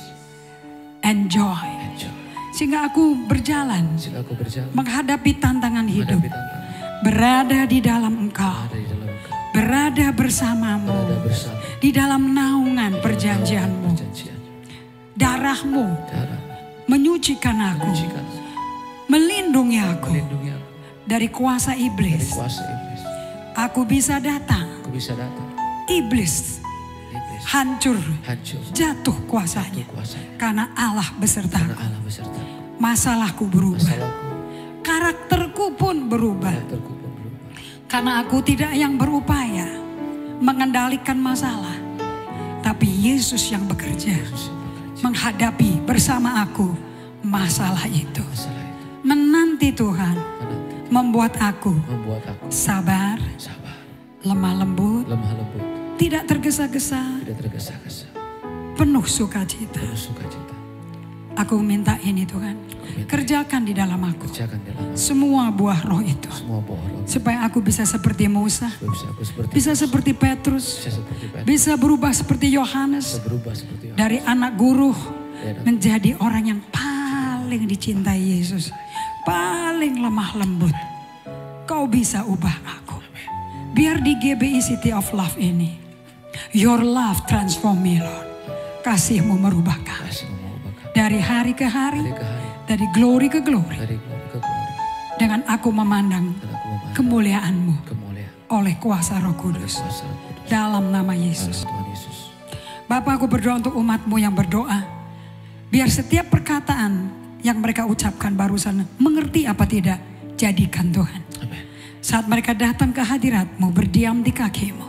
and joy. And joy. Sehingga aku berjalan Sehingga aku berjalan. menghadapi tantangan hidup, Menghadapi tantangan. berada di dalam Engkau, Ada di dalam Engkau. berada bersamamu, Berada bersama. di dalam naungan perjanjianmu. Perjanjian. Darahmu Darah. menyucikan aku, Menyucikan. melindungi aku Melindungi aku. dari kuasa Dari iblis. kuasa iblis. Aku bisa datang, Aku bisa datang. iblis Iblis. hancur, Hancur. jatuh kuasanya. Itu kuasanya. Karena Allah Karena besertaku. Allah beserta. Masalahku berubah, Masalahku. karakterku pun berubah. Karakterku pun berubah. Karena aku tidak yang berupaya mengendalikan masalah, tapi Yesus yang bekerja Yesus yang bekerja. menghadapi bersama aku masalah itu. Masalah itu. Menanti Tuhan Menanti. membuat aku Membuat aku sabar, sabar. lemah lembut, Lemah lembut. tidak tergesa-gesa, Tidak tergesa-gesa. penuh sukacita. Penuh sukacita. Aku minta ini Tuhan, minta kerjakan di dalam aku Kerjakan dalam aku semua buah roh itu. semua bohong. Supaya aku bisa seperti Musa, Bisa aku seperti bisa seperti Petrus, bisa seperti Petrus. bisa berubah seperti Yohanes. Bisa berubah seperti Yohanes. Dari anak guru Dan menjadi orang yang paling dicintai Yesus. Paling lemah lembut. Kau bisa ubah aku. Biar di G B I City of Love ini, your love transform me Lord. Kasihmu merubahkan. kasih mengubahkan Dari hari ke hari, hari ke hari, dari glory ke glory. dari glory ke glory. Dengan aku memandang Dan aku memandang kemuliaan-Mu kemuliaan oleh kuasa Roh Kudus. kuasa Roh Kudus. Dalam nama Dalam Yesus. Tuhan Yesus. Bapak, aku berdoa untuk umat-Mu yang berdoa. Biar setiap perkataan yang mereka ucapkan barusan mengerti apa tidak. Jadikan Tuhan. Amin. Saat mereka datang ke hadirat-Mu, berdiam di kaki-Mu.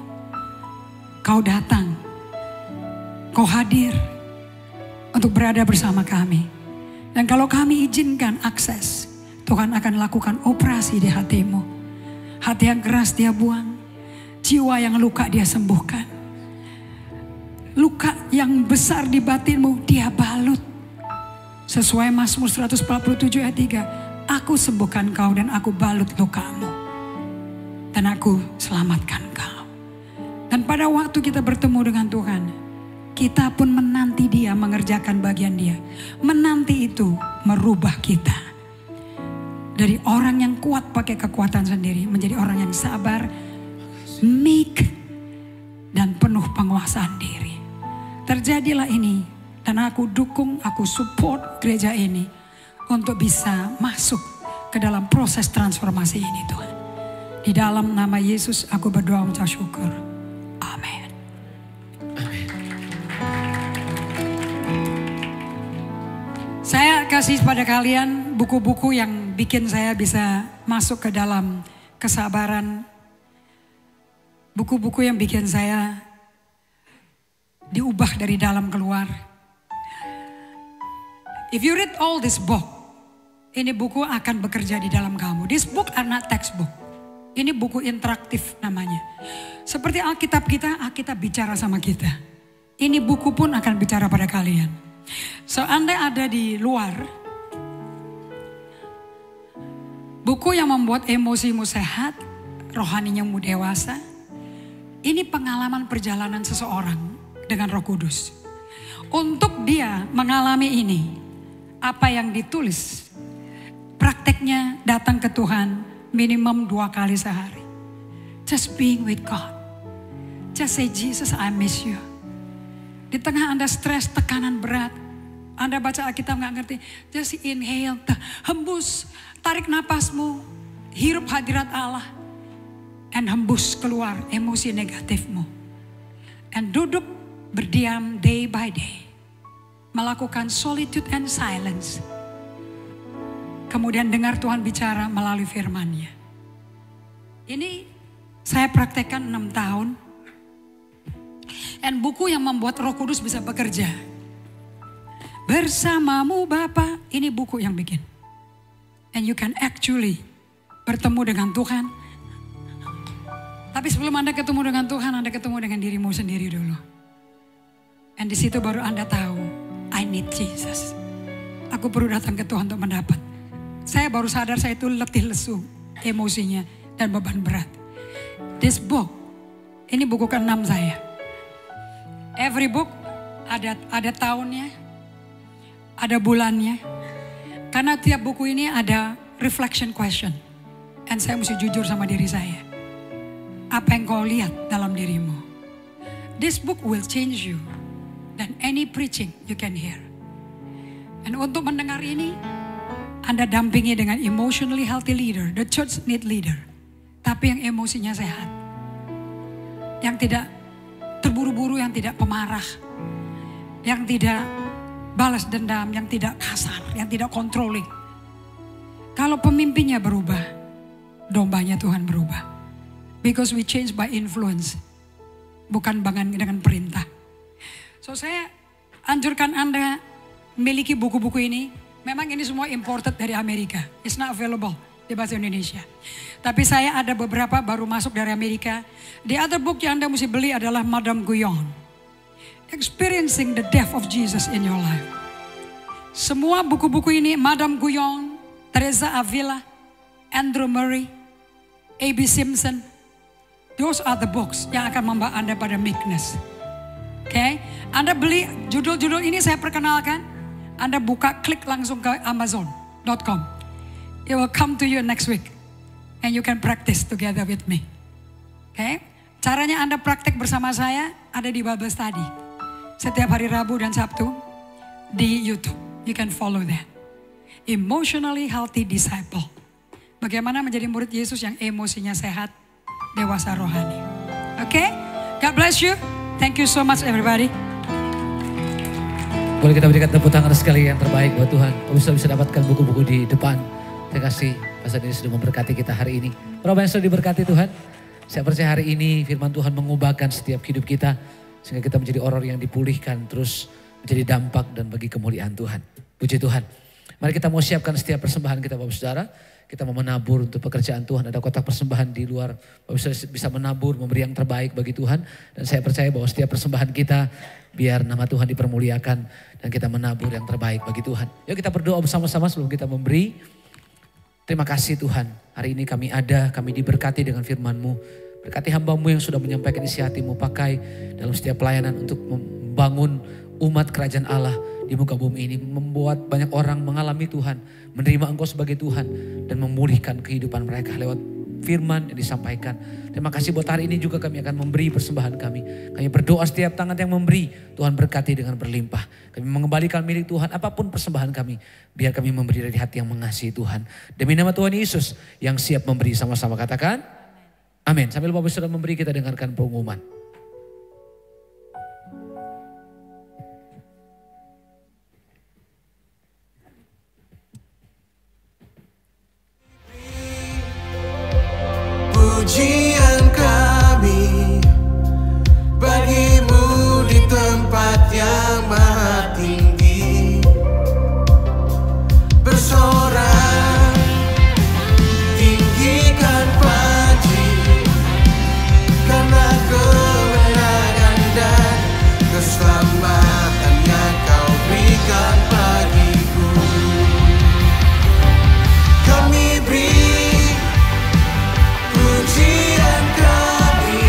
Kau datang. Kau hadir untuk berada bersama kami. Dan kalau kami izinkan akses, Tuhan akan lakukan operasi di hatimu. Hati yang keras Dia buang. Jiwa yang luka Dia sembuhkan. Luka yang besar di batinmu Dia balut. Sesuai Mazmur seratus empat puluh tujuh ayat tiga. Aku sembuhkan kau dan aku balut lukamu. Dan aku selamatkan kau. Dan pada waktu kita bertemu dengan Tuhan, kita pun menanti Dia mengerjakan bagian Dia. Menanti itu merubah kita. Dari orang yang kuat pakai kekuatan sendiri menjadi orang yang sabar, meek, dan penuh penguasaan diri. Terjadilah ini dan aku dukung, aku support gereja ini untuk bisa masuk ke dalam proses transformasi ini Tuhan. Di dalam nama Yesus aku berdoa mengucap syukur. Amin. Saya kasih pada kalian buku-buku yang bikin saya bisa masuk ke dalam kesabaran. Buku-buku yang bikin saya diubah dari dalam keluar. If you read all this book, ini buku akan bekerja di dalam kamu. This book are not textbook. Ini buku interaktif namanya. Seperti Alkitab kita, Alkitab bicara sama kita. Ini buku pun akan bicara pada kalian. So, Anda ada di luar, buku yang membuat emosimu sehat, rohanimu dewasa. Ini pengalaman perjalanan seseorang dengan Roh Kudus. Untuk dia mengalami ini, apa yang ditulis, prakteknya datang ke Tuhan minimum dua kali sehari. Just being with God. Just say, Jesus, I miss you. Di tengah Anda stres, tekanan berat, Anda baca Alkitab gak ngerti, just inhale, hembus, tarik napasmu, hirup hadirat Allah, and hembus keluar emosi negatifmu. And duduk berdiam day by day, melakukan solitude and silence. Kemudian dengar Tuhan bicara melalui firman-Nya. Ini saya praktekkan enam tahun. Dan buku yang membuat Roh Kudus bisa bekerja. Bersamamu Bapa, ini buku yang bikin. and you can actually bertemu dengan Tuhan. Tapi sebelum Anda ketemu dengan Tuhan, Anda ketemu dengan dirimu sendiri dulu. Dan di situ baru Anda tahu, I need Jesus. Aku perlu datang ke Tuhan untuk mendapat. Saya baru sadar saya itu letih lesu emosinya dan beban berat. This book, ini buku keenam saya. Every book ada ada tahunnya, ada bulannya. Karena tiap buku ini ada reflection question. Dan saya mesti jujur sama diri saya. Apa yang kau lihat dalam dirimu? This book will change you. Dan any preaching you can hear. Dan untuk mendengar ini, Anda dampingi dengan emotionally healthy leader. The church need leader. Tapi yang emosinya sehat. Yang tidak terburu-buru, yang tidak pemarah. Yang tidak balas dendam, yang tidak kasar, yang tidak controlling. Kalau pemimpinnya berubah, dombanya Tuhan berubah. Because we change by influence. Bukan dengan perintah. So saya anjurkan Anda miliki buku-buku ini. Memang ini semua imported dari Amerika. It's not available di bahasa Indonesia. Tapi saya ada beberapa baru masuk dari Amerika. The other book yang Anda mesti beli adalah Madame Guyon. Experiencing the death of Jesus in your life. Semua buku-buku ini, Madame Guyon, Teresa Avila, Andrew Murray, A B Simpson. Those are the books yang akan membawa Anda pada meekness. Oke, okay? Anda beli judul-judul ini saya perkenalkan. Anda buka, klik langsung ke amazon dot com. It will come to you next week. And you can practice together with me. Oke, okay? Caranya Anda praktek bersama saya ada di Bible Study. Setiap hari Rabu dan Sabtu di YouTube. You can follow that. Emotionally healthy disciple. Bagaimana menjadi murid Yesus yang emosinya sehat, dewasa rohani. Oke, okay? God bless you. Thank you so much everybody. Boleh kita berikan tepuk tangan sekali yang terbaik buat Tuhan. Kamu sudah bisa dapatkan buku-buku di depan. Terima kasih Pastor Denny sudah memberkati kita hari ini. Berapa yang sudah diberkati Tuhan? Saya percaya hari ini firman Tuhan mengubahkan setiap hidup kita. Sehingga kita menjadi orang yang dipulihkan. Terus menjadi dampak dan bagi kemuliaan Tuhan. Puji Tuhan. Mari kita mau siapkan setiap persembahan kita Bapak Saudara. Kita mau menabur untuk pekerjaan Tuhan. Ada kotak persembahan di luar. Bapak Saudara bisa menabur, memberi yang terbaik bagi Tuhan. Dan saya percaya bahwa setiap persembahan kita, biar nama Tuhan dipermuliakan. Dan kita menabur yang terbaik bagi Tuhan. Yuk kita berdoa bersama-sama sebelum kita memberi. Terima kasih Tuhan. Hari ini kami ada, kami diberkati dengan firman-Mu. Berkati hamba-Mu yang sudah menyampaikan isi hati-Mu. Pakai dalam setiap pelayanan untuk membangun umat kerajaan Allah di muka bumi ini. Membuat banyak orang mengalami Tuhan. Menerima Engkau sebagai Tuhan. Dan memulihkan kehidupan mereka lewat firman yang disampaikan. Terima kasih buat hari ini juga kami akan memberi persembahan kami. Kami berdoa setiap tangan yang memberi. Tuhan berkati dengan berlimpah. Kami mengembalikan milik Tuhan apapun persembahan kami. Biar kami memberi dari hati yang mengasihi Tuhan. Demi nama Tuhan Yesus yang siap memberi, sama-sama katakan. Amin. Sambil Bapak sudah memberi, kita dengarkan pengumuman. Pujian kami bagimu di tempat yang maha tinggi, bersorak tinggikan puji karena kemenangan dan keselamatan yang kau berikan bagiku. Kami beri pujian kami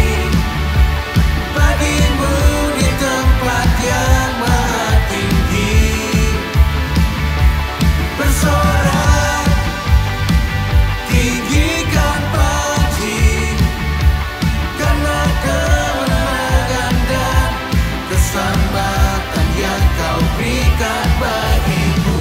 bagimu di tempat yang maha tinggi, bersorak tinggikan puji karena kemenangan dan keselamatan yang kau berikan bagiku.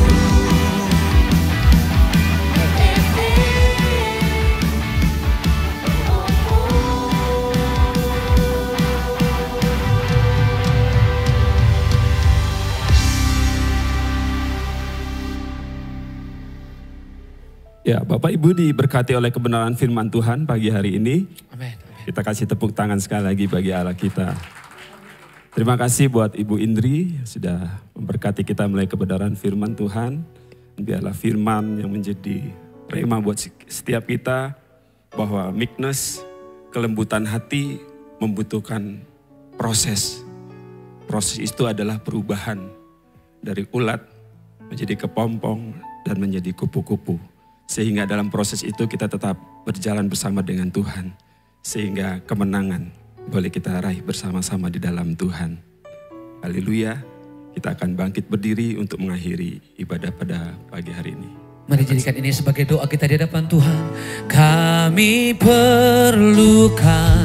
Ya, Bapak Ibu diberkati oleh kebenaran firman Tuhan pagi hari ini. Amin. Kita kasih tepuk tangan sekali lagi bagi Allah kita. Terima kasih buat Ibu Indri yang sudah memberkati kita mulai kebenaran firman Tuhan. Biarlah firman yang menjadi rema buat setiap kita bahwa meekness, kelembutan hati membutuhkan proses. Proses itu adalah perubahan dari ulat menjadi kepompong dan menjadi kupu-kupu. Sehingga dalam proses itu kita tetap berjalan bersama dengan Tuhan. Sehingga kemenangan boleh kita raih bersama-sama di dalam Tuhan. Haleluya. Kita akan bangkit berdiri untuk mengakhiri ibadah pada pagi hari ini. Mari jadikan ini sebagai doa kita di hadapan Tuhan. Kami perlukan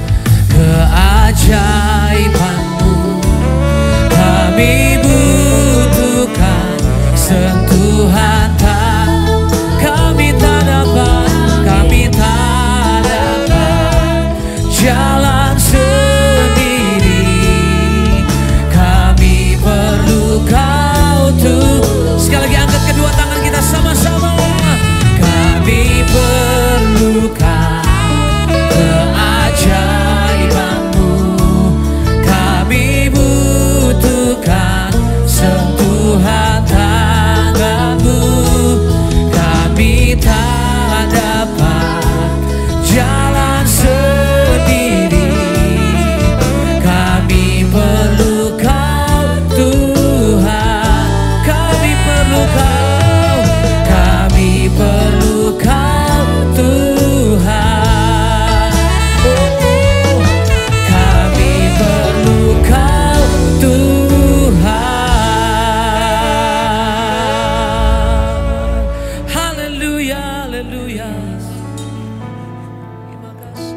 keajaiban-Mu. Kami butuhkan sentuhan tangan. Kami tak dapat, kami tak dapat jalan sendiri. Kami perlu Kau tuh. Sekali lagi angkat kedua tangan kita sama-sama. Kami perlukan keajaiban-Mu. Kami butuhkan sentuhan tangan-Mu. Kami tak dapat jalan sendiri. Kami perlu Kau Tuhan. Kami perlu Kau. Kami perlu Kau Tuhan. Oh, kami perlu Kau Tuhan. Haleluya, haleluya. Terima kasih.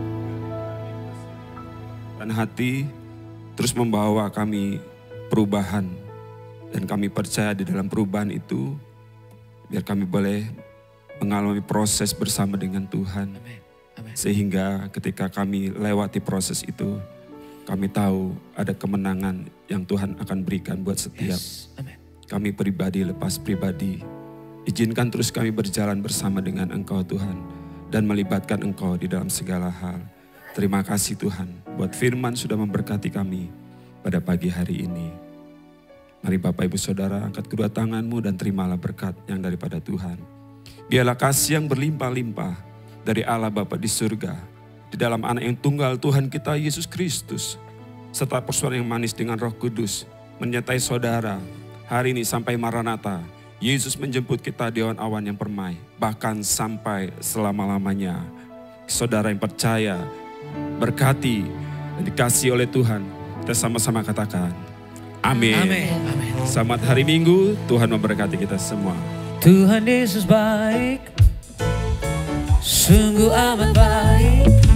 Dan hati terus membawa kami perubahan. Dan kami percaya di dalam perubahan itu, biar kami boleh mengalami proses bersama dengan Tuhan. Amin. Amin. Sehingga ketika kami lewati proses itu, kami tahu ada kemenangan yang Tuhan akan berikan buat setiap Yes. Amin. kami pribadi lepas pribadi. Izinkan terus kami berjalan bersama dengan Engkau Tuhan. Dan melibatkan Engkau di dalam segala hal. Terima kasih Tuhan buat firman sudah memberkati kami pada pagi hari ini. Mari Bapak Ibu Saudara angkat kedua tanganmu dan terimalah berkat yang daripada Tuhan. Biarlah kasih yang berlimpah-limpah dari Allah Bapa di surga, di dalam anak yang tunggal Tuhan kita Yesus Kristus, serta persekutuan yang manis dengan Roh Kudus, menyertai saudara hari ini sampai Maranatha. Yesus menjemput kita di awan-awan yang permai, bahkan sampai selama-lamanya. Saudara yang percaya, berkati dan dikasihi oleh Tuhan, kita sama-sama katakan, amin. Amin. Amin. Selamat hari Minggu, Tuhan memberkati kita semua. Tuhan Yesus baik, sungguh amat baik.